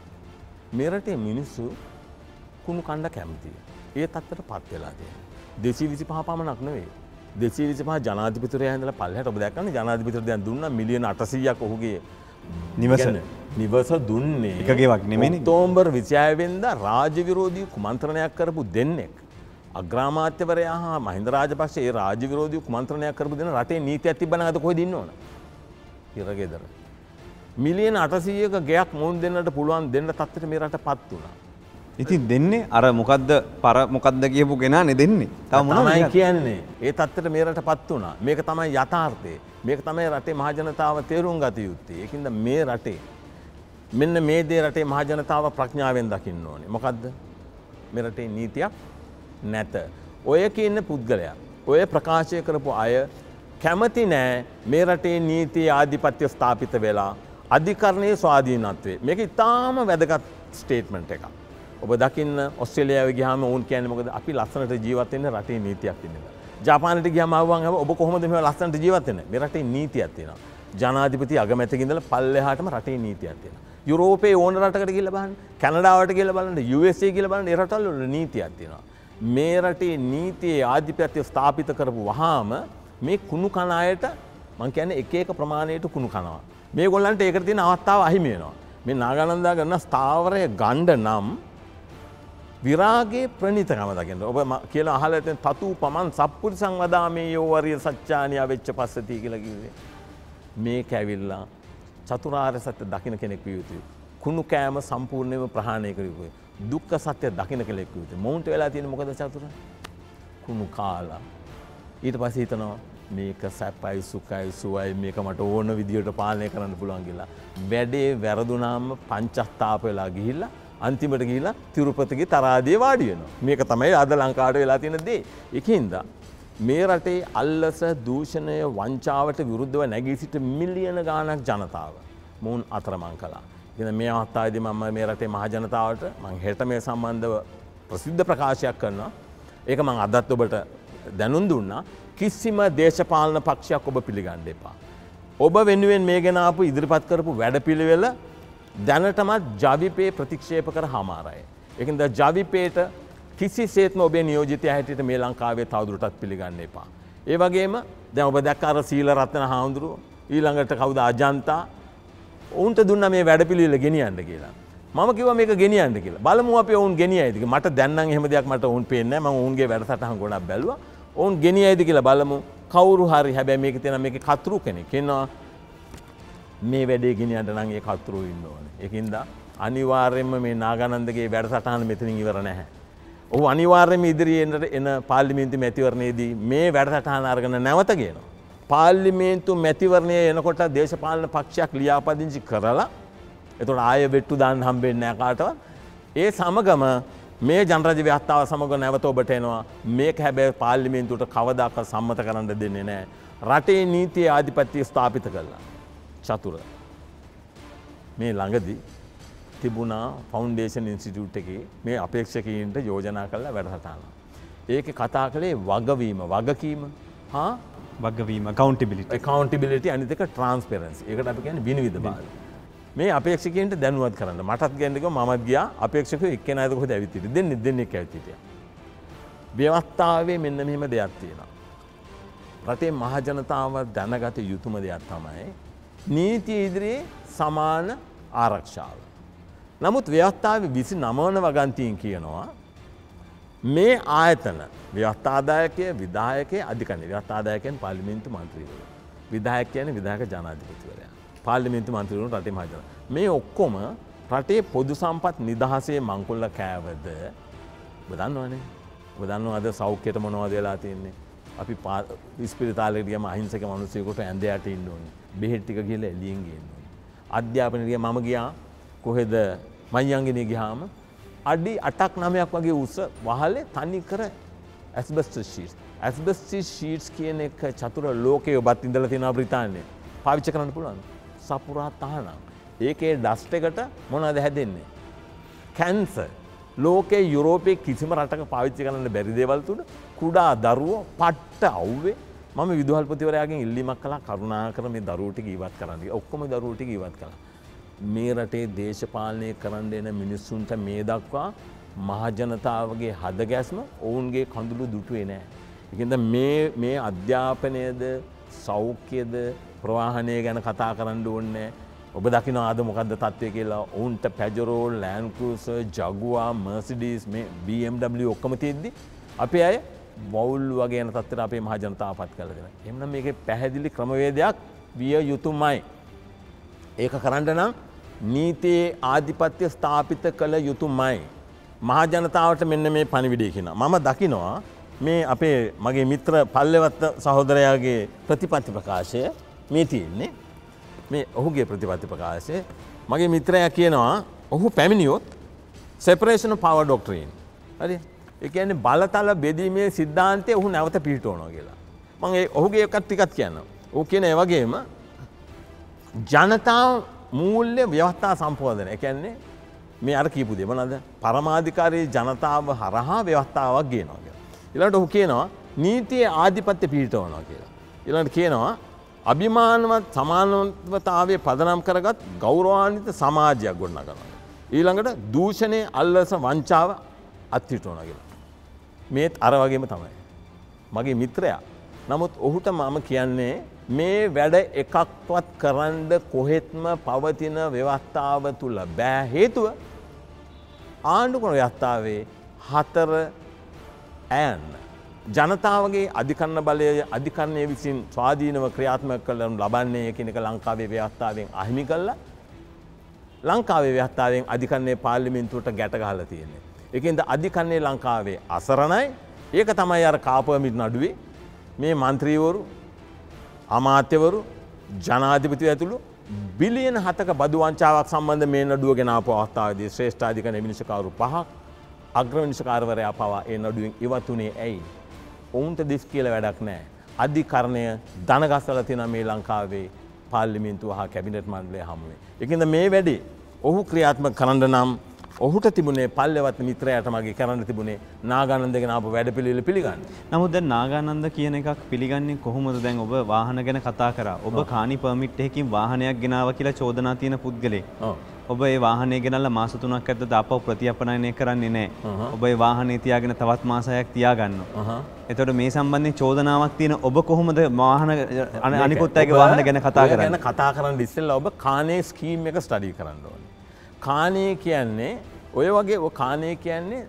මේ රටේ මිනිස්සු කුණු කණ්ඩ කැමතියි. ඒ තත්ත්වයට පත් වෙලා තියෙනවා. දෙසිය විසිපහ පමණක් නෙවෙයි. දෙසිය විසිපහ ජනාධිපතිවරයා ඉඳලා පල්ලෙහාට ඔබ දැක්කනේ ජනාධිපතිවරයා දැන් දුන්නා මිලියන අටසීයක් ඔහුගේ නිවස නිවස දුන්නේ එකගේවක් නෙමෙයි. ඔක්තෝබර් විසිහය වෙනිදා රාජ්‍ය විරෝධී කුමන්ත්‍රණයක් කරපු දෙන්නෙක් අග්‍රාමාත්‍යවරයා හා මහින්ද රාජපක්ෂ ඒ රාජ්‍ය විරෝධී කුමන්ත්‍රණයක් කරපු දෙන රටේ නීතියක් තිබ්බනම් අද කොහෙද ඉන්න ඕන? ඉරගෙදර. මිලියන අටසීයක ගයක් මොන් දෙන්නට පුළුවන් දෙන්න තත්ත්වෙට මේ රටපත් වුණා. ඉතින් දෙන්නේ අර මොකද්ද පර මොකද්ද කියපු කෙනානේ දෙන්නේ. තව මොනවද කියන්නේ? ඒ තත්ත්වෙට මේ රටපත් වුණා. මේක තමයි යථාර්ථය. මේක තමයි රටේ මහජනතාව තේරුම් ගත යුත්තේ. ඒකින්ද මේ රටේ මෙන්න මේ දේ රටේ මහජනතාව ප්‍රඥාවෙන් දකින්න ඕනේ. මොකද්ද? මේ රටේ නීතියක් නැත. ඔය කියන පුද්ගලයා ඔය ප්‍රකාශය කරපු අය කැමති නෑ මේ රටේ නීතිය ආධිපත්‍ය ස්ථාපිත වෙලා අධිකරණයේ ස්වාධීනත්වයේ. මේක ඉතාම වැදගත් ස්ටේට්මන්ට් එකක්. ඔබ දකින්න ඔස්ට්‍රේලියාවේ ගියාම වුන් කියන්නේ මොකද? අපි ලස්සනට ජීවත් වෙන්න රටේ නීතියක් තියෙනවා. ජපානට ගියාම ආවම ඔබ කොහොමද මෙහෙම ලස්සනට ජීවත් වෙන්නේ? මේ රටේ නීතියක් තියෙනවා. ජනාධිපති අගමැතිගෙන් ඉඳලා පල්ලෙහාටම රටේ නීතියක් තියෙනවා. යුරෝපයේ ඕන රටකට ගිහලා බලන්න, කැනඩාවට ගිහලා බලන්න, යූ එස් ඒ ගිහලා බලන්න, ඒ රටවල වල නීතියක් තියෙනවා. මේ රටේ නීතියේ ආධිපත්‍ය ස්ථාපිත කරපු වහාම මේ කුණු කන අයට මං කියන්නේ එක එක ප්‍රමාණයට කුණු කනවා. මේගොල්ලන්ට ඒකට තියෙන අවස්ථාව අහිමි වෙනවා. මේ නාගානන්දා ගන්න ස්ථාවරය ගණ්ඩ නම් විරාගේ ප්‍රණීතකම දකින්න. ඔබ කියලා අහලා තියෙන තතු පමන් සප්පුරිසං වදාමේ යෝ වරිය සත්‍යානිය වෙච්ච පස්සති කියලා කිව්වේ. මේක ඇවිල්ලා චතුරාර්ය සත්‍ය දකින්න කෙනෙක් විය යුතුයි. කුණු කෑම සම්පූර්ණයෙන්ම ප්‍රහාණය කරුවේ. දුක්ඛ සත්‍ය දකින්න කෙනෙක් විය යුතුයි. මොවුන්ට වෙලා තියෙන මොකද චතුර? කුණු කාලා. ඊට පස්සේ හිතනවා මේක සැපයි සුඛයි සුවයි මේක මට ඕන විදියට පාලනය කරන්න පුළුවන් කියලා. වැඩේ වැරදුනාම පංචස්ථාප වෙලා ගිහිල්ලා අන්තිමට ගිහිලා තිරුපතිගේ තරාදියේ වාඩි වෙනවා. මේක තමයි අද ලංකාවට වෙලා තියෙන දේ. ඒකින්ද මේ රටේ අල්ලස දූෂණය වංචාවට විරුද්ධව නැගී සිට මිලියන ගාණක් ජනතාව මොවුන් අතරමං කළා. ඉතින් මේ අවස්ථාවේදී මම මේ රටේ මහ ජනතාවට මම හෙට මේ සම්බන්ධව ප්‍රසිද්ධ ප්‍රකාශයක් කරනවා. ඒක මම අදත් ඔබට දැනුම් දුන්නා. කිසිම දේශපාලන පක්ෂයක් ඔබ පිළිගන්න එපා. ඔබ වෙනුවෙන් මේ ගෙන ආපු ඉදිරිපත් කරපු වැඩපිළිවෙල දැනටමත් ජවිපේ ප්‍රතික්ෂේප කර හමාරයි. ඒකින්ද ජවිපේට කිසිසේත්ම ඔබේ නියෝජිතය හැටියට මේ ලංකාවේ තවදුරටත් පිළිගන්න එපා. ඒ වගේම දැන් ඔබ දැක්ක අර සීලරත්න හාමුදුරුවෝ ඊළඟට කවුද අජන්තා ඔවුන්ට දුන්නා මේ වැඩපිළිවෙල ගෙනියන්න කියලා. මම කිව්වා මේක ගෙනියන්න කියලා. බලමු අපි ඔවුන් ගෙනියයිද කියලා. මට දැන් නම් එහෙම දෙයක් මට ඔවුන් පේන්නේ නැහැ. මම ඔවුන්ගේ වැඩසටහන් ගොඩක් බැලුවා. ඔවුන් ගෙනියයිද කියලා බලමු. කවුරු හරි හැබැයි මේක තියෙන මේකේ කතුරු කෙනෙක් ඉන්නවා මේ වැඩේ ගෙනියන්න නම් ඒ කතුරු ඉන්න ඕනේ. ඒකින්ද අනිවාර්යයෙන්ම මේ නාගානන්දගේ වැඩසටහන මෙතනින් ඉවර නැහැ. ඔහු අනිවාර්යයෙන්ම ඉදිරියේ එන පාර්ලිමේන්තු මැතිවරණයේදී මේ වැඩසටහන අරගෙන නැවත ගේනවා. පාර්ලිමේන්තු මැතිවරණයේ එනකොට දේශපාලන පක්ෂයක් ලියාපදිංචි කරලා එතකොට ආයෙ වෙට්ටු දාන්න හම්බෙන්නේ නැහැ කාටවත්. ඒ සමගම මේ ජනරජ ව්‍යවස්ථාව සමග නැවත ඔබට එනවා. මේක හැබැයි පාර්ලිමේන්තුවට කවදාකවත් සම්මත කරන්න දෙන්නේ නැහැ. රටේ නීතිය ආධිපත්‍ය ස්ථාපිත කළා. චතුර මේ ළඟදී තිබුණා ෆවුන්ඩේෂන් ඉන්ස්ටිටියුට් එකේ මේ අපේක්ෂකයින්ට යෝජනා කළා වැඩසටහන. ඒකේ කතා කළේ වගවීම, වගකීම, හා වගවීම, accountability. accountability අනිත් එක transparency. ඒකට අපි කියන්නේ විනිවිද භාවය. මේ අපේක්ෂකයින්ට දැනුවත් කරන්න. මටත් ගන්න කිව්වා මමත් ගියා. අපේක්ෂකයෝ එක්කෙනාද කොහෙද ඇවිත් හිටියේ? දෙන්නේ දෙන්නෙක් ඇවිත් හිටියා. ව්‍යවස්ථාවේ මෙන්න මෙහෙම දෙයක් තියෙනවා. රටේ මහ ජනතාව දැනගත යුතුම දෙයක් තමයි නීතිය ඉදිරියේ සමාන ආරක්ෂාව. නමුත් ව්‍යවස්ථාවේ විසිනම වන වගන්තීන් කියනවා මේ ආයතන ව්‍යවස්ථාදායකය, විධායකය, අධිකරණ. ව්‍යවස්ථාදායකයන් පාර්ලිමේන්තු මන්ත්‍රීවරු. විධායක කියන්නේ විධායක ජනාධිපතිවරයා. පාර්ලිමේන්තු මන්ත්‍රීවරු රටේ මහ ජන. මේ ඔක්කොම රටේ පොදු සම්පත් නිදහසේ මංකොල්ල කෑවද? ඔබ දන්නවනේ. ඔබ දන්නව අද සෞඛ්‍යයට මොනවද වෙලා තියෙන්නේ? අපි ඉස්පිරිතාලෙට ගියම අහිංසක මිනිස්සුෙකුට ඇඳ යට ඉන්න ඕනේ. බෙහෙත් ටික ගිහලා එළියෙන් ගේන්න ඕනේ. අධ්‍යාපනයට ගියා මම ගියා කොහෙද මයංගිනේ ගියාම අඩි අටක් නවයක් වගේ උස වහලේ තනි කර ඇස්බෙස්ටස් ෂීට්ස්. ඇස්බෙස්ටස් ෂීට්ස් කියන එක චතුර ලෝකයේ ඔබත් ඉඳලා තියෙනවා බ්‍රිතාන්‍යයේ. පාවිච්චි කරන්න පුළුවන්. සපුරා තහනම්. ඒකේ ඩස්ට් එකට මොනවද හැදෙන්නේ? කැන්සර්. ලෝකයේ යුරෝපයේ කිසිම රටක පාවිච්චි කරන්න බැරි දේවල් තුන කුඩා දරුවෝ පට්ට අවුවේ මම විදුහල්පතිවරයාගෙන් ඉල්ලීමක් කළා කරුණාකර මේ දරුවෝ ටික ඉවත් කරන්න. ඔක්කොම දරුවෝ ටික ඉවත් කළා. මේ රටේ දේශපාලනය කරන්න එන මිනිස්සුන්ට මේ දක්වා මහ ජනතාවගේ හදගැස්ම ඔවුන්ගේ කඳුළු දුටුවේ නැහැ. ඒකින්ද මේ මේ අධ්‍යාපනයේද සෞඛ්‍යද ප්‍රවාහනය ගැන කතා කරන්න ඕනේ. ඔබ දකිනවා අද මොකද්ද තත්ත්වය කියලා. ඔවුන්ට Pajero, land cruiser, Jaguar, Mercedes, මේ බී එම් ඩබ්ලිව් ඔක්කොම තියෙද්දි අපේ අය වවුල් වගේ යන තත්ත්වයට අපේ මහ ජනතාව පත් කරලා දෙනවා. එහෙනම් මේකේ පැහැදිලි ක්‍රමවේදයක් විය යුතුමයි. ඒක කරන්න නම් නීතියේ ආධිපත්‍ය ස්ථාපිත කළ යුතුමයි. මහ ජනතාවට මෙන්න මේ පණිවිඩය කියනවා. මම දකිනවා මේ අපේ මගේ මිත්‍ර පල්ලෙවත්ත සහෝදරයාගේ ප්‍රතිපත්ති ප්‍රකාශය මේ තියෙන්නේ. මේ ඔහුගේ ප්‍රතිපත්ති ප්‍රකාශය මගේ මිත්‍රයා කියනවා ඔහු පැමිණියොත් separation of power doctrine. හරි? ඒ කියන්නේ බලතල බෙදීමේ સિદ્ધාන්තය ඔහු නැවත පිළිටවනවා කියලා. මම ඒ ඔහුගේ එකක් ටිකක් කියන්නම්. ඔහු කියන ඒ වගේම ජනතා මූල්‍ය ව්‍යවස්ථා සම්පෝධනය. ඒ කියන්නේ මේ අර කියපු දේ මොනවාද? පරමාධිකාරී ජනතාව හරහා ව්‍යවස්ථාවක් ගේනවා කියලා. ඊළඟට ඔහු කියනවා නීතියේ ආධිපත්‍ය පිළිටවනවා කියලා. ඊළඟට කියනවා අභිමානවත් සමානතාවයේ පදනම් කරගත් ගෞරවාන්විත සමාජයක් ගොඩනගනවා. ඊළඟට දූෂණය, අල්ලස, වංචාව අත්හිටවනවා කියලා. මේත් අර වගේම තමයි. මගේ මිත්‍රයා. නමුත් ඔහුට මම කියන්නේ මේ වැඩ එකක්වත් කරන්න කොහෙත්ම පවතින ව්‍යවස්ථාව තුල බෑ. හේතුව ආණ්ඩුක්‍රම ව්‍යවස්ථාවේ හතර ඈන් ජනතාවගේ අධිකරණ බලය අධිකරණය විසින් ස්වාධීනව ක්‍රියාත්මක කරනු ලබන්නේ කියන එක ලංකාවේ ව්‍යවස්ථාවෙන් අහිමි කළා. ලංකාවේ ව්‍යවස්ථාවෙන් අධිකරණයේ පාර්ලිමේන්තුවට ගැට ගහලා තියෙන්නේ. ඒකෙන්ද අධිකරණයේ ලංකාවේ අසරණයි. ඒක තමයි අර කාපර්මිට් නඩුවේ මේ മന്ത്രിවරු, අමාත්‍යවරු, ජනාධිපතිවරු ඇතුළු බිලියන හතක බදු වංචාවක් සම්බන්ධ මේ නඩුව ගෙන ආපු අවස්ථාවේදී ශ්‍රේෂ්ඨ අධිකරණ විනිශ්චයකාරු පහක් අග්‍රවිනිශ්චයකාරවරයා පවා ඒ නඩුවෙන් ඉවතුනේ ඇයි? ඔවුන්ට දිස් කියලා වැඩක් නැහැ. අධිකරණය දනගස්සලා තියෙන මේ ලංකාවේ පාර්ලිමේන්තුව හා කැබිනට් මණ්ඩලය හමුවේ. ඒකින්ද මේ වැඩේ ඔහු ක්‍රියාත්මක කරන්න නම් ඔහුට තිබුණේ පල්ලෙවත් මිත්‍රයාට මගේ කරන්න තිබුණේ නාගානන්දගෙන ආපු වැඩපිළිවෙල පිළිගන්න. නමුත් දැන් නාගානන්ද කියන එකක් පිළිගන්නේ කොහොමද? දැන් ඔබ වාහන ගැන කතා කරා. ඔබ කානි පර්මිට් එකකින් වාහනයක් ගෙනාවා කියලා චෝදනා තියෙන පුද්ගලෙක්. ඔබ ඒ වාහනේ ගෙනල්ලා මාස තුනක් ඇද්දට ආපහු ප්‍රතිඅපනයනය කරන්නේ නැහැ. ඔබ ඒ වාහනේ තියාගෙන තවත් මාස හයක් තියාගන්නවා. එතකොට මේ සම්බන්ධයෙන් චෝදනාවක් තියෙන ඔබ කොහොමද වාහන අනිකුත් අයගේ වාහන ගැන කතා කරන්නේ? ගැන කතා කරන්න ඉස්සෙල්ලා ඔබ කානේ ස්කීම් එක ස්ටඩි කරන්න ඕනේ. කානේ කියන්නේ ඔය වගේ ඔය කානේ කියන්නේ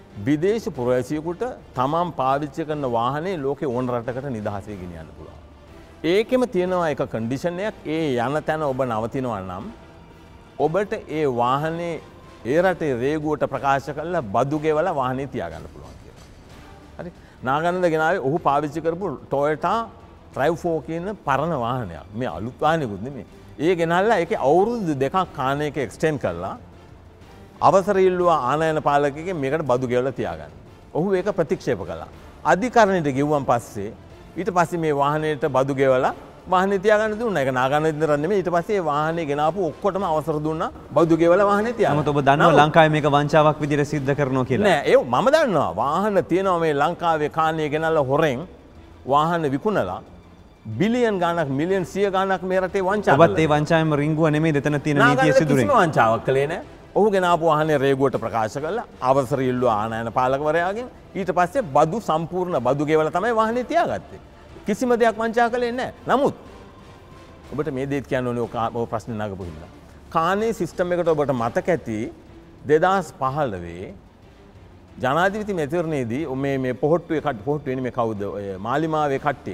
විදේශ පුරවැසියෙකුට තමන් පාවිච්චි කරන වාහනේ ලෝකේ ඕන රටකට නිදහසේ ගෙනියන්න පුළුවන්. ඒකෙම තියෙනවා එක කන්ඩිෂන් එකක්. ඒ යන තැන ඔබ නවතිනවා නම් ඔබට ඒ වාහනේ ඒ රටේ රේගුවට ප්‍රකාශ කරලා බදු ගෙවලා වාහනේ තියාගන්න පුළුවන් කියලා. හරි. නාගනන්ද ගෙනාවේ ඔහු පාවිච්චි කරපු Toyota Drive four කියන පරණ වාහනයක්. මේ අලුත් වාහනයකුත් නෙමෙයි. ඒ ගෙනල්ලා ඒකේ අවුරුදු දෙකක් කාණ එක එක්ස්ටෙන්ඩ් කරලා අවසර ඉල්ලුවා ආනයන පාලකයෙක්ගෙන් මේකට බදු ගෙවලා තියාගන්න. ඔහු ඒක ප්‍රතික්ෂේප කළා. අධිකරණයට ගෙවුවන් පස්සේ ඊට පස්සේ මේ වාහනේට බදු ගෙවලා වාහනේ තියාගන්න දුන්නා. ඒක නාගනන්ද නෙමෙයි. ඊට පස්සේ වාහනේ ගෙනාපු ඔක්කොටම අවසර දුන්නා බදු ගෙවලා වාහනේ තියාගන්න. නමුත් ඔබ දන්නවා ලංකාවේ මේක වංචාවක් විදිහට සිද්ධ කරනවා කියලා. නෑ ඒ මම දන්නවා. වාහන තියෙනවා මේ ලංකාවේ කාණේ ගෙනල්ලා හොරෙන් වාහන විකුණලා බිලියන් ගාණක් මිලියන් සිය ගාණක් මේ රටේ වංචා කරලා. ඔබත් ඒ වංචාවෙම රිංගුව නෙමෙයි දෙතන තියෙන නීතිය සිදුරේ. කිසිම වංචාවක් කළේ නෑ. ඔහු ගෙනාපු වාහනේ රේගුවට ප්‍රකාශ කළා අවසර ඉල්ලුවා ආනයන පාලකවරයාගෙන්. ඊට පස්සේ බදු සම්පූර්ණ බදු ගෙවලා තමයි වාහනේ තියාගත්තේ. කිසිම දෙයක් වංචා කළේ නැහැ. නමුත් ඔබට මේ දෙයක් කියන්න ඕනේ ඔය ප්‍රශ්නේ නගපු හින්දා. කානේ සිස්ටම් එකට ඔබට මතක ඇති දෙදාස් පහළොව ජනාධිපති මැතිවරණයේදී මේ මේ පොහොට්ටුවේ කට්ටිය පොහොට්ටුවේ නෙමෙයි කවුද ඔය මාලිමාවේ කට්ටිය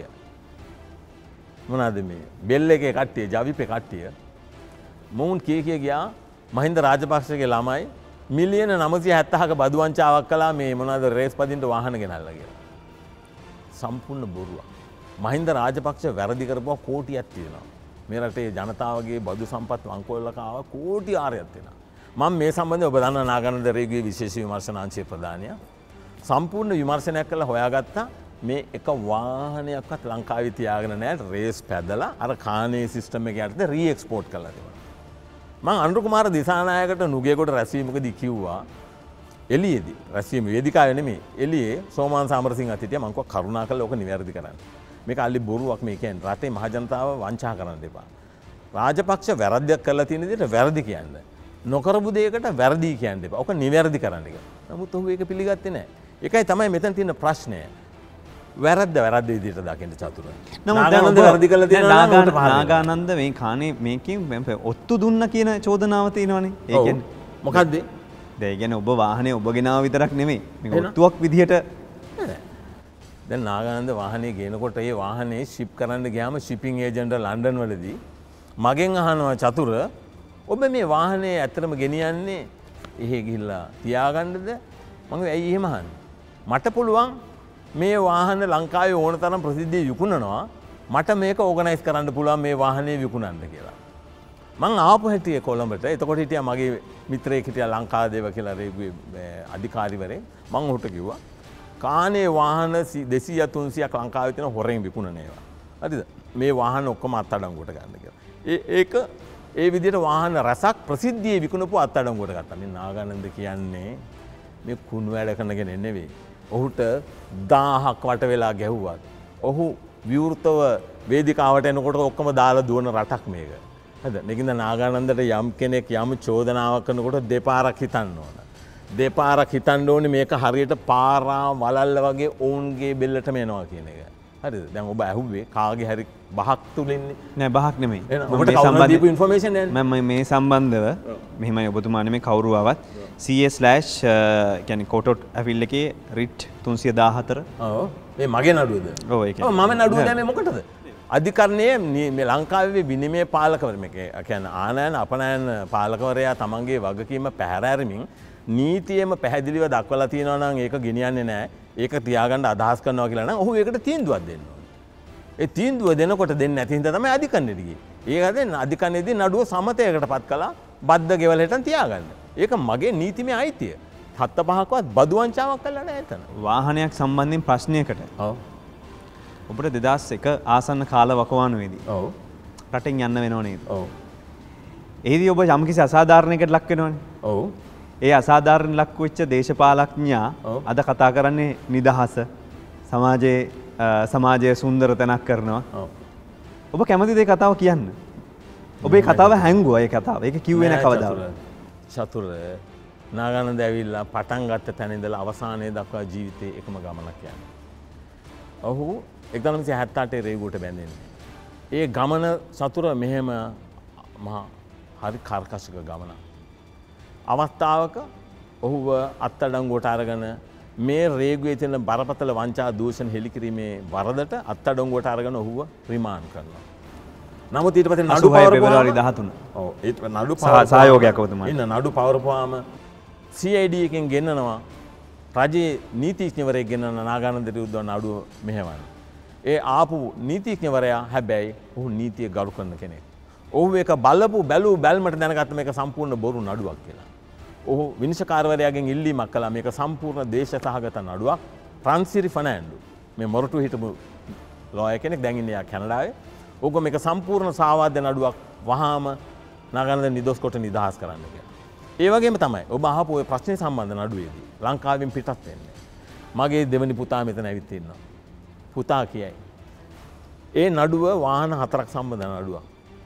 මොනවාද මේ බෙල් එකේ කට්ටිය ජවිපේ කට්ටිය මොවුන් කී කිය ගියා මහින්ද රාජපක්ෂගේ ළමයි මිලියන නවසිය හැත්තහක බදු වංචාවක් කළා මේ මොනවාද රේස් පදින්න වාහන ගෙනල්ලා කියලා. සම්පූර්ණ බොරුවක්. මහින්ද රාජපක්ෂ වැරදි කරපුවා කෝටියක් තියෙනවා. මේ රටේ ජනතාවගේ බදු සම්පත් වංකොල්ල කාව කෝටි ආරයක් තියෙනවා. මම මේ සම්බන්ධව ඔබ දන්නා නාගනන්ද රේගුවේ විශේෂ විමර්ශන අංශයේ ප්‍රධානියා සම්පූර්ණ විමර්ශනයක් කළා හොයාගත්තා මේ එක වාහනයක්වත් ලංකාවේ තියාගෙන නැහැ රේස් පැදලා අර කානේ සිස්ටම් එක යටතේ రీ එක්ස්පෝර්ට් කරලා තිබුණා. මම අනුර කුමාර දිසානායකට නුගේගොඩ රැස්වීමකදී කිව්වා එළියේදී රැස්වීම වේදිකාවේ නෙමෙයි එළියේ සෝමාන් සමරසිංහ අතිටිය මම කිව්වා කරුණාකරලා ඔක නිවැරදි කරන්න. මේක අලි බොරුවක් මේ කියන්නේ රටේ මහ ජනතාව වංචා කරන්න එපා. රාජපක්ෂ වැරද්දක් කරලා තියෙන විදිහට වැරදි කියන්න. නොකරපු දෙයකට වැරදි කියන්න එපා. ඔක නිවැරදි කරන්න කියලා. නමුත් ඔහු ඒක පිළිගත්තේ නැහැ. ඒකයි තමයි මෙතන තියෙන ප්‍රශ්නය. වැරද්ද වැරද්ද විදිහට දකින්න චතුර. නාගානන්ද වැරදි කළා තියෙනවා නාගානන්ද මේ කානේ මේකෙන් ඔත්තු දුන්න කියන චෝදනාව තියෙනවනේ. ඒ කියන්නේ මොකද්ද? ඒ කියන්නේ ඔබ වාහනේ ඔබ ගෙනාව විතරක් නෙමෙයි. මේක ඔත්තුවක් විදිහට දැන් නාගානන්ද වාහනේ ගේනකොට ඒ වාහනේ ෂිප් කරන්න ගියාම ෂිපින් ඒජන්ට් ලන්ඩන් වලදී මගෙන් අහනවා චතුර ඔබ මේ වාහනේ ඇත්තටම ගෙනියන්නේ එහෙ ගිහිල්ලා තියාගන්නද? මම ඇයි එහෙම අහන්නේ? මට පුළුවන් මේ වාහන ලංකාවේ ඕන තරම් ප්‍රසිද්ධිය විකුණනවා මට මේක ඕගනයිස් කරන්න පුළුවන් මේ වාහනේ විකුණන්න කියලා. මං ආපු හැටියේ කොළඹට. එතකොට හිටියා මගේ මිත්‍රයෙක් හිටියා ලංකාදේව කියලා රේගුවේ අධිකාරිවරේ. මං ඔහුට කිව්වා කානේ වාහන දෙසීය තුන්සියක් ලංකාවේ තියෙන හොරෙන් විකුණන ඒවා. හරිද? මේ වාහන ඔක්කොම අත්අඩංගුවට ගන්න කියලා. ඒ ඒක ඒ විදිහට වාහන රසක් ප්‍රසිද්ධියේ විකුණපු අත්අඩංගුවට ගත්තා. මේ නාගානන්ද කියන්නේ මේ කුණු වැඩ කරන කෙනෙක් නෙවෙයි. ඔහුට දාහක් වට වෙලා ගැහුවත් ඔහු විවෘතව වේදිකාවට එනකොට ඔක්කොම දාලා දුවන රටක් මේක. හරිද? මේකින්ද නාගානන්දට යම් කෙනෙක් යම් චෝදනාවක් කරනකොට දෙපාරක් හිතන්න ඕන. දෙපාරක් හිතන්න ඕනේ මේක හරියට පාරා වලල්ල වගේ ඔවුන්ගේ බෙල්ලටම එනවා කියන එක. හරිද? දැන් ඔබ ඇහුවේ කාගේ හරි බහක් තුලින්නේ නෑ බහක් නෙමෙයි. ඔබට කවුරුද දීපු ඉන්ෆර්මේෂන් නෑනේ. මම මේ සම්බන්ධව මෙහිමයි ඔබතුමා නෙමෙයි කවුරු ආවත් C A slash කියන්නේ කොටොට් ඇවිල් එකේ රිට් තුන්සිය දාහතර. ඔව්. මේ මගේ නඩුවද? ඔව් ඒක. ඔව් මම නඩුව දැම්මේ මොකටද? අධිකරණයේ මේ ලංකාවේ විනිමය පාලකවර මේක කියන්නේ ආනයන අපනයන පාලකවරයා තමන්ගේ වගකීම පැහැර ඇරමින් නීතියෙම පැහැදිලිව දක්වලා තියෙනවා නම් ඒක ගෙනියන්නේ නැහැ. ඒක තියාගන්න අදහස් කරනවා කියලා නම් ඔහු ඒකට තීන්දුවක් දෙන්න ඕනේ. ඒ තීන්දුව දෙනකොට දෙන්නේ නැති හින්දා තමයි අධිකරණයට ගියේ. ඒක දෙන්න අධිකරණයේදී නඩුව සමතයකටපත් කළා බද්ද ගෙවල හිටන් තියාගන්න. ඒක මගේ නීතිමය අයිතිය. හත්ත පහකවත් බදු වංචාවක් කළා නැහැ එතන. වාහනයක් සම්බන්ධයෙන් ප්‍රශ්නයකට. ඔව්. ඔබට දෙදාස් එක ආසන්න කාල වකවානුවේදී. ඔව්. රටෙන් යන්න වෙනව නේද? ඔව්. එහිදී ඔබ යම්කිසි අසාධාරණයකට ලක් වෙනවනේ. ඔව්. ඒ අසාධාරණ ලක් වෙච්ච දේශපාලඥයා අද කතා කරන්නේ නිදහස සමාජයේ සමාජය සුන්දර තැනක් කරනවා. ඔව්. ඔබ කැමතිද ඒ කතාව කියන්න? ඔබේ කතාව හැංගුවා ඒ කතාව. ඒක කිව්වේ නැහැ කවදාවත්. චතුර නාගානන්ද ඇවිල්ලා පටන් ගත්ත තැන ඉඳලා අවසානයේ දක්වා ජීවිතේ එකම ගමනක් යනවා. ඔහු එක්දාස් නවසිය හැත්තෑ අටේ රේගුවට බැඳෙන්නේ. ඒ ගමන සතුර මෙහෙම මහා හරි කර්කශක ගමනක්. අවස්ථාවක ඔහුව අත්අඩංගුවට අරගෙන මේ රේගුවේ තියෙන බරපතල වංචා දූෂණ හෙළිකිරීමේ වරදට අත්අඩංගුවට අරගෙන ඔහුව රිමාන්ඩ් කරනවා. නමුත් ඊට පස්සේ නඩු පෙබරවාරි දහතුන. ඔව් ඒත් නඩු සහයෝගයක් ඔබතුමාට. ඉන්න නඩු පවරපුවාම C I D එකෙන් ගෙන්නනවා රජයේ නීතිඥවරයෙක් ගෙන්නන නාගානන්ද විරුද්ධව නඩුව මෙහෙවන්න. ඒ ආපු නීතිඥවරයා හැබැයි ඔහු නීතිය ගරු කරන කෙනෙක්. ඔහු ඒක බලපු බැලූ බැල්මට දැනගත්ත මේක සම්පූර්ණ බොරු නඩුවක් කියලා. ඔහු විනිශ්චයකාරවරයාගෙන් ඉල්ලීමක් කළා මේක සම්පූර්ණ දේශ සහගත නඩුවක්. ෆ්‍රාන්සිරි ෆර්නෑන්ඩෝ මේ මොරටු හිටපු ලෝයර් කෙනෙක් දැන් ඉන්නේ කැනඩාවේ. ඕක මේක සම්පූර්ණ සාවාද්‍ය නඩුවක් වහාම නාගානන්ද නිදොස් කොට නිදහස් කරන්න කියලා. ඒ වගේම තමයි ඔබ අහපු ඔය ප්‍රශ්නේ සම්බන්ධ නඩුවේදී ලංකාවෙන් පිටත් වෙන්නේ. මගේ දෙවනි පුතා මෙතන ඇවිත් ඉන්නවා. පුතා කියයි. ඒ නඩුව වාහන හතරක් සම්බන්ධ නඩුවක්.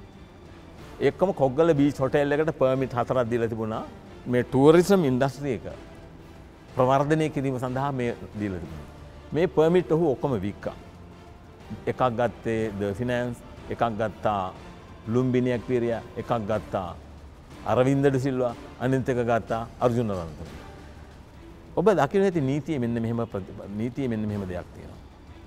එක්කම කොග්ගල බීච් හොටෙල් එකට පර්මිට් හතරක් දීලා තිබුණා. මේ ටූරිසම් ඉන්ඩස්ට්‍රි එක ප්‍රවර්ධනය කිරීම සඳහා මේ දීලා තිබුණා. මේ පර්මිට් ඔහු ඔක්කොම වික්කා. එකක් ගත්තේ ද ෆිනෑන්ස්, එකක් ගත්තා ලුම්බිනි ඇක්වේරියා, එකක් ගත්තා අරවින්ද ඩ සිල්වා, අනිත් එක ගත්තා අර්ජුන රන්තුල. ඔබ දකින්න ඇති නීතිය මෙන්න මෙහෙම නීතිය මෙන්න මෙහෙම දෙයක් තියෙනවා.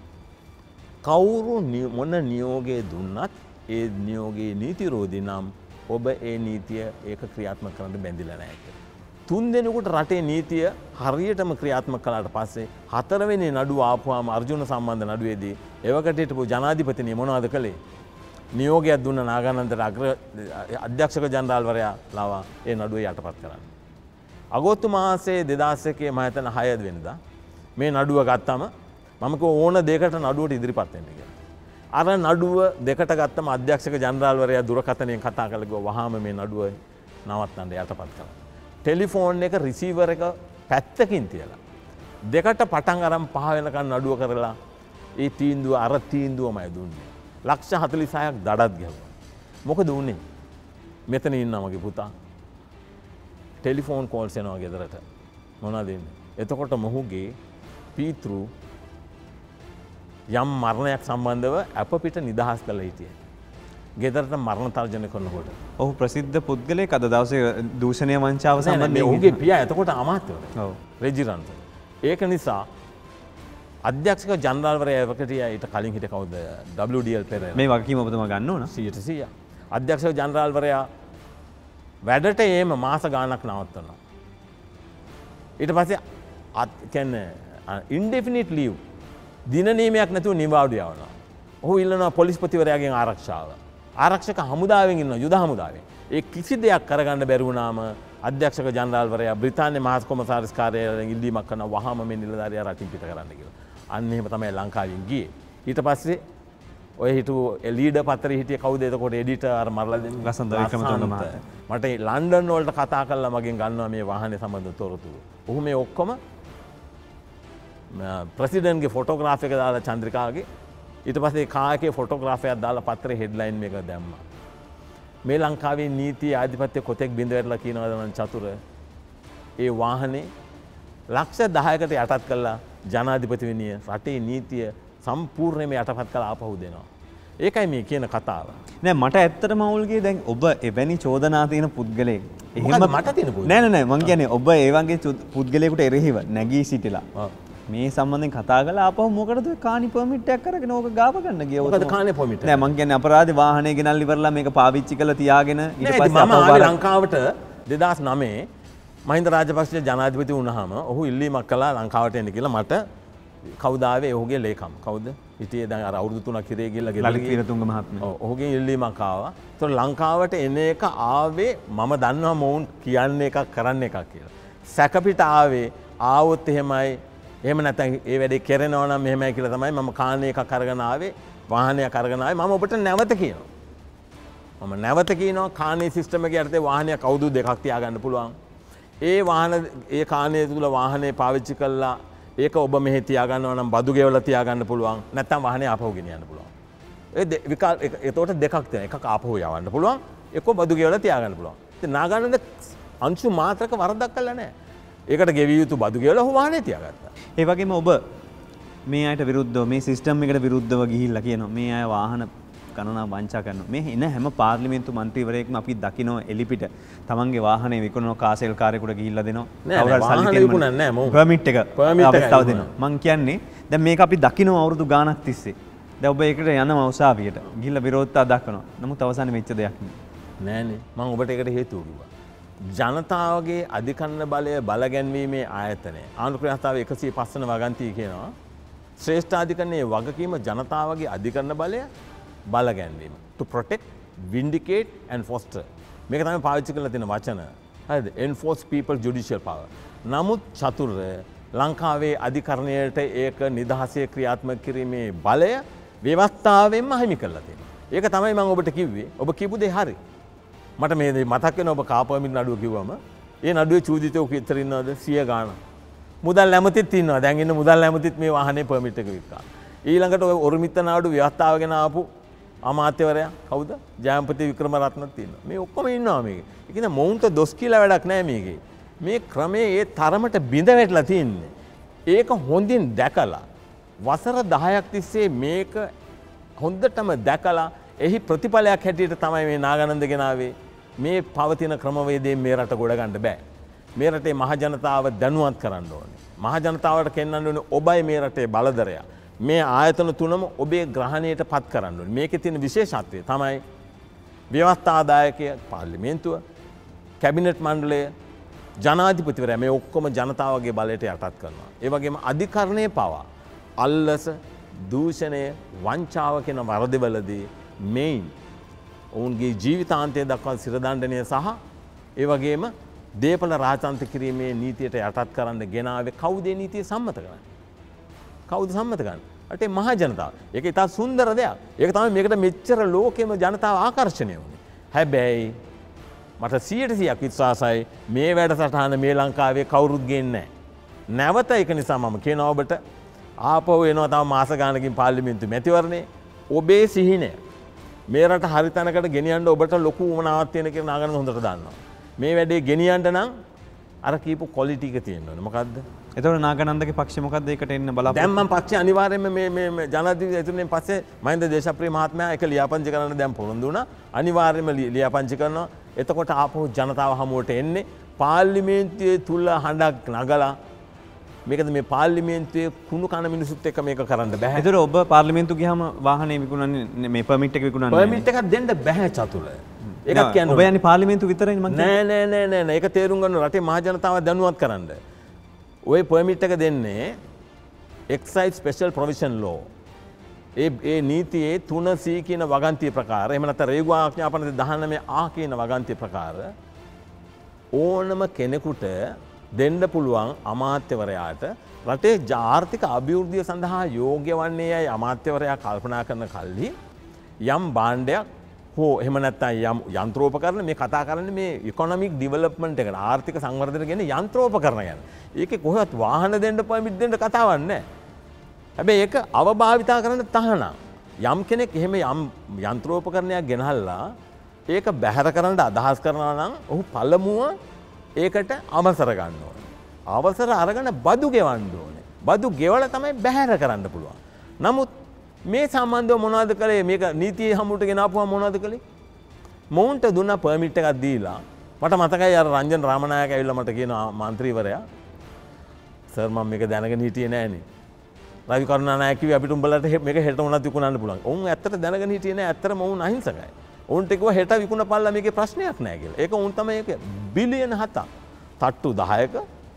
කවුරු මොන නියෝගය දුන්නත් ඒ නියෝගයේ නීතිරෝධී නම් ඔබ ඒ නීතිය ඒක ක්‍රියාත්මක කරන්න බැඳිලා නැහැ කියලා. තුන් දෙනෙකුට රටේ නීතිය හරියටම ක්‍රියාත්මක කළාට පස්සේ හතරවෙනි නඩුව ආපුවාම අර්ජුන සම්බන්ධ නඩුවේදී එවකට හිටපු ජනාධිපතිනිය මොනවද කළේ? නියෝගයක් දුන්න නාගානන්දට අග්‍ර අධ්‍යක්ෂක ජනරාල්වරයා ලවා ඒ නඩුව යටපත් කරන්න. අගෝස්තු මාසයේ දෙදාස් එකේ මම හිතන හය වෙනිදා මේ නඩුව ගත්තම මම කිව්වා ඕන දෙයකට නඩුවට ඉදිරිපත් වෙන්න කියලා. අර නඩුව දෙකට ගත්තම අධ්‍යක්ෂක ජනරාල්වරයා දුරකථනයෙන් කතා කරලා කිව්වා වහාම මේ නඩුව නවත්තන්න යටපත් කරන්න. ටෙලිෆෝන් එක රිසීවර් එක පැත්තකින් තියලා දෙකට පටන් අරන් පහ වෙනකන් නඩුව කරලා ඒ තීන්දුව අර තීන්දුවමයි දුන්නේ. ලක්ෂ හතළිස් හයක් දඩත් ගැහුවා. මොකද උනේ? මෙතන ඉන්නා මගේ පුතා. ටෙලිෆෝන් කෝල්ස් එනවා ගෙදරට. මොනවද එන්නේ? එතකොට මොහුගේ පීතෘ යම් මරණයක් සම්බන්ධව අප පිට නිදහස් කළා හිටියේ. ගෙදරට මරණ තර්ජන කරනකොට. ඔහු ප්‍රසිද්ධ පුද්ගලයෙක් අද දවසේ දූෂණය වංචාව සම්බන්ධයෙන්. ඔහුගේ පියා එතකොට අමාත්‍යවරයෙක්. ඔව්. රෙජි රන්තුල. ඒක නිසා අධ්‍යක්ෂක ජනරාල්වරයා එවකට ඊට කලින් හිටිය කවුද? W D L Perera. මේ වගකීම ඔබතුමා ගන්න ඕන. සියයට සීයක්. අධ්‍යක්ෂක ජනරාල්වරයා වැඩට ඒම මාස ගාණක් නවත්තනවා. ඊට පස්සේ කියන්නේ ඉන්ඩෙෆිනිට් ලීව් දින නියමයක් නැතුව නිවාඩු යවනවා. ඔහු ඉල්ලනවා පොලිස්පතිවරයාගෙන් ආරක්ෂාව. ආරක්ෂක හමුදාවෙන් ඉන්නවා යුද හමුදාවෙන්. ඒ කිසි දෙයක් කරගන්න බැරි වුණාම අධ්‍යක්ෂක ජනරාල්වරයා බ්‍රිතාන්‍ය මහත් කොමසාරිස් කාර්යාලයෙන් ඉල්ලීමක් කරනවා වහාම මේ නිලධාරියා රටින් පිට කරන්න කියලා. අන්න එහෙම තමයි ලංකාවෙන් ගියේ. ඊට පස්සේ ඔය හිටු ලීඩර් පත්‍රයේ හිටිය කවුද එතකොට එඩිටර් අර මරලා දෙන්නේ ලසන්ත වික්‍රමතුංග මහතා. මට ලන්ඩන් වලට කතා කරලා මගෙන් ගන්නවා මේ වාහනේ සම්බන්ධ තොරතුරු. ඔහු මේ ඔක්කොම ප්‍රෙසිඩන්ට්ගේ ෆොටෝග්‍රාෆ් එක දාලා චන්ද්‍රිකාගේ ඊට පස්සේ කායකේ ෆොටෝග්‍රාෆ් එකක් දාලා පත්‍රේ හෙඩ්ලයින් මේක දැම්මා. මේ ලංකාවේ නීති ආධිපත්‍ය කොතෙක් බිඳ වැටලා කියනවද මං චතුර ඒ වාහනේ ලක්ෂ දහයකට යටත් කළා ජනාධිපතිවෙනිය රටේ නීතිය සම්පූර්ණයෙන්ම යටපත් කළා ආපහු දෙනවා. ඒකයි මේ කියන කතාව. නෑ මට ඇත්තටම අවුල්ගේ දැන් ඔබ එවැනි චෝදනා තියෙන පුද්ගලයෙක්. එහෙම මට තියෙන පුද්ගලයෙක්. නෑ නෑ නෑ මං කියන්නේ ඔබ ඒ වගේ පුද්ගලයෙකුට එරෙහිව නැගී සිටිලා මේ සම්බන්ධයෙන් කතා කරලා ආපහු මොකටද කානි පර්මිට් එකක් අරගෙන ඕක ගාව ගන්න ගියා. මොකද කානේ පර්මිට් එක? නෑ මං කියන්නේ අපරාධේ වාහනේ ගෙනල්ලා ඉවරලා මේක පාවිච්චි කරලා තියාගෙන ඊට පස්සේ මම ආවේ ලංකාවට දෙදාස් නවයේ මහින්ද රාජපක්ෂ ජනාධිපති වුණාම ඔහු ඉල්ලීමක් කළා ලංකාවට එන්න කියලා. මට කවුද ආවේ ඔහුගේ ලේකම් කවුද හිටියේ දැන් අර අවුරුදු තුනක් ඉරේ ගිහලා ගෙදර ලලිත් වීරතුංග මහත්මයා. ඔව් ඔහුගෙන් ඉල්ලීමක් ආවා. ඒතකොට ලංකාවට එන එක ආවේ මම දන්නවා මොවුන් කියන්නේ එකක් කරන්න එකක් කියලා. සැකපිට ආවේ ආවොත් එහෙමයි එහෙම නැත්නම් ඒ වැඩේ කරනවා නම් මෙහෙමයි කියලා තමයි මම කාණේ එකක් අරගෙන ආවේ වාහනයක් අරගෙන ආවේ. මම ඔබට නැවත කියනවා. මම නැවත කියනවා කාණේ සිස්ටම් එකේ යටතේ වාහනයක් අවුරුදු දෙකක් තියාගන්න පුළුවන්. ඒ වාහන ඒ කාණේ තුල වාහනේ පාවිච්චි කළා ඒක ඔබ මෙහෙ තියාගන්නවා නම් බදු ගෙවලා තියාගන්න පුළුවන්. නැත්නම් වාහනේ ආපහු ගෙනියන්න පුළුවන්. ඒ විකල්ප ඒතකොට දෙකක් තියෙනවා. එකක් ආපහු යවන්න පුළුවන්. එකක බදු ගෙවලා තියාගන්න පුළුවන්. ඉතින් නාගානන්ද අංශු මාත්‍රක වරදක් කළා නැහැ. ඒකට ගෙවිය යුතු බදු ගෙවලා ඔහු වාහනේ තියාගත්තා. ඒ වගේම ඔබ මේ අයට විරුද්ධව මේ සිස්ටම් එකට විරුද්ධව ගිහිල්ලා කියනවා මේ අය වාහන ගණනාවක් වංචා කරනවා. මේ එන හැම පාර්ලිමේන්තු මන්ත්‍රීවරයෙක්ම අපි දකිනවා එලිපිට තමන්ගේ වාහනේ විකුණන කාසෙල් කාර්යයකට ගිහිල්ලා දෙනවා. නෑ වාහනේ විකුණන්නේ නෑ මොකද? පර්මිට් එක අවස්ථාව දෙනවා. මං කියන්නේ දැන් මේක අපි දකිනවා අවුරුදු ගාණක් තිස්සේ. දැන් ඔබ ඒකට යනවා උසාවියට. ගිහිල්ලා විරෝධතා දක්වනවා. නමුත් අවසානයේ වෙච්ච දෙයක් නෙමෙයි. නෑනේ. මම ඔබට ඒකට හේතුව කිව්වා. ජනතාවගේ අධිකරණ බලය බලගැන්වීමේ ආයතනය. ආණ්ඩු ක්‍රියාස්ථාව එකසිය පහ වන වගන්තිය කියනවා ශ්‍රේෂ්ඨාධිකරණයේ වගකීම ජනතාවගේ අධිකරණ බලය බලගැන්වීම. To protect, vindicate and foster. මේක තමයි පාවිච්චි කරලා තියෙන වචන. හරිද? Enforce people judicial power. නමුත් චතුර ලංකාවේ අධිකරණයට ඒක නිදහසේ ක්‍රියාත්මක කිරීමේ බලය ව්‍යවස්ථාවෙන්ම අහිමි කරලා තියෙනවා. ඒක තමයි මම ඔබට කිව්වේ. ඔබ කියපු දේ හරි. මට මේ මතක් වෙන ඔබ කාපර්මිට් නඩුව කිව්වම ඒ නඩුවේ චූදිතෝ කිතර ඉන්නවද සිය ගාණක්. මුදල් නැමතිත් ඉන්නවා. දැන් ඉන්න මුදල් නැමතිත් මේ වාහනේ පර්මිට් එක වික්කා. ඊළඟට ඔය ඔරුමිත්ත නාඩු ව්‍යවස්ථාව ගැන ආපු අමාත්‍යවරයා කවුද? ජයම්පති වික්‍රමරත්නත් ඉන්නවා. මේ ඔක්කොම ඉන්නවා මේකේ. ඒ කියන්නේ මොවුන්ට දොස් කියලා වැඩක් නැහැ මේකේ. මේ ක්‍රමයේ ඒ තරමට බිඳ වැටලා තින්නේ. ඒක හොඳින් දැකලා වසර දහයක් තිස්සේ මේක හොඳටම දැකලා එහි ප්‍රතිඵලයක් හැටියට තමයි මේ නාගනන්ද ගෙනාවේ. මේ පවතින ක්‍රමවේදයෙන් මේ රට ගොඩ ගන්න බෑ. මේ රටේ මහ ජනතාව දැනුවත් කරන්න ඕනේ. මහ ජනතාවට පෙන්වන්න ඕනේ ඔබයි මේ රටේ බලධරයා. මේ ආයතන තුනම ඔබේ ග්‍රහණයට පත් කරන්න ඕනේ. මේකේ තියෙන විශේෂත්වය තමයි ව්‍යවස්ථාදායකය පාර්ලිමේන්තුව, කැබිනට් මණ්ඩලය, ජනාධිපතිවරයා මේ ඔක්කොම ජනතාවගේ බලයට යටත් කරනවා. ඒ වගේම අධිකරණයේ පවා අල්ලස, දූෂණය, වංචාව කියන වරදවලදී මෙයින් ඔවුන්ගේ ජීවිතාන්තය දක්වා සිරදණ්ඩනය සහ ඒ වගේම දේපල රාජතන්ත්‍ර කිරීමේ නීතියට යටත් කරන්න ගෙනාවේ කවුද ඒ නීතිය සම්මත කරන්නේ? කවුද සම්මත කරන්නේ? රටේ මහ ජනතාව. ඒක ඉතා සුන්දර දෙයක්. ඒක තමයි මේකට මෙච්චර ලෝකෙම ජනතාව ආකර්ෂණය වුණේ. හැබැයි මට සියයට සියයක් විශ්වාසයි මේ වැඩසටහන මේ ලංකාවේ කවුරුත් ගේන්නේ නැහැ. නැවත ඒක නිසා මම කියනවා ඔබට ආපහු එනවා තව මාස ගානකින් පාර්ලිමේන්තු මැතිවරණේ. ඔබේ සිහිනය මේ රට හරි තැනකට ගෙනියන්න ඔබට ලොකු උවමනාවක් තියෙන කියලා නාගනන්ද හොඳට දන්නවා. මේ වැඩේ ගෙනියන්න නම් අර කීපු ක්වොලිටි එක තියෙන්න ඕනේ. මොකද්ද? එතකොට නාගනන්දගේ පක්ෂය මොකද්ද ඒකට එන්න බලාපොරොත්තු? දැන් මම පක්ෂය අනිවාර්යයෙන්ම මේ මේ මේ ජනාධිපති එතුණෙන් පස්සේ මහින්ද දේශප්‍රිය මහත්මයා එක ලියාපදිංචි කරන්න දැන් පොරොන්දු වුණා. අනිවාර්යයෙන්ම ලියාපදිංචි කරනවා. එතකොට ආපහු ජනතාව හමුවට එන්නේ පාර්ලිමේන්තුවේ තුල හඬක් නගලා මේකද මේ පාර්ලිමේන්තුවේ කුණු කන මිනිසුත් එක්ක මේක කරන්න බෑ. ඒතර ඔබ පාර්ලිමේන්තු ගියාම වාහනේ විකුණන්නේ මේ පර්මිට් එක විකුණන්නේ පර්මිට් එකක් දෙන්න බෑ චතුල. ඒකත් කියන්නේ ඔබ යන්නේ පාර්ලිමේන්තු විතරයි මං කියන්නේ. නෑ නෑ නෑ නෑ ඒක තේරුම් ගන්න රටේ මහ ජනතාව දැනුවත් කරන්න. ওই පර්මිට් එක දෙන්නේ එක්සයිස් ස්පෙෂල් ප්‍රොවිෂන් ලෝ. ඒ ඒ නීතියේ තුන සී කියන වගන්තිය ප්‍රකාර එහෙම නැත්නම් රේගු ආඥාපන දහනවය ආ කියන වගන්තිය ප්‍රකාර ඕනම කෙනෙකුට දෙන්න පුළුවන් අමාත්‍යවරයාට රටේ ආර්ථික අභිවෘද්ධිය සඳහා යෝග්‍ය වන්නේ යයි අමාත්‍යවරයා කල්පනා කරන කල්හි යම් භාණ්ඩයක් හෝ එහෙම නැත්නම් යම් යන්ත්‍රෝපකරණ මේ කතා කරන්නේ මේ ඉකොනොමික් ඩෙවලොප්මන්ට් එකට ආර්ථික සංවර්ධනය කියන යන්ත්‍රෝපකරණ ගැන. ඒකේ කොහෙවත් වාහන දෙන්න පර්මිට් දෙන්න කතාවක් නැහැ. හැබැයි ඒක අවභාවිතා කරන්න තහනම්. යම් කෙනෙක් එහෙම යම් යන්ත්‍රෝපකරණයක් ගෙනහල්ලා ඒක බැහැර කරන්න අදහස් කරනවා නම් ඔහු පළමුව ඒකට අවසර ගන්න ඕනේ. අවසර අරගෙන බදු ගෙවන්න ඕනේ. බදු ගෙවලා තමයි බැහැර කරන්න පුළුවන්. නමුත් මේ සම්බන්ධව මොනවද කළේ? මේක නීතිය හමුවට ගෙනාපුවා මොනවද කළේ? මොවුන්ට දුන්න පර්මිට් එකක් දීලා මට මතකයි අර රංජන් රාමනායක ඇවිල්ලා මට කියනවා මන්ත්‍රීවරයා සර් මම මේක දැනගෙන හිටියේ නෑනේ. රවි කරුණානායක කිව්වේ අපිට උඹලට මේක හෙට උනත් විකුණන්න පුළුවන්. ඔවුන් ඇත්තට දැනගෙන හිටියේ නෑ. ඇත්තටම ඔවුන් අහිංසකයි. ඔවුන්ට කිව්වා හෙට විකුණපල්ලා මේකේ ප්‍රශ්නයක් නෑ කියලා. ඒක උන් තමයි ඒක බිලියන හතක් තට්ටු දහයක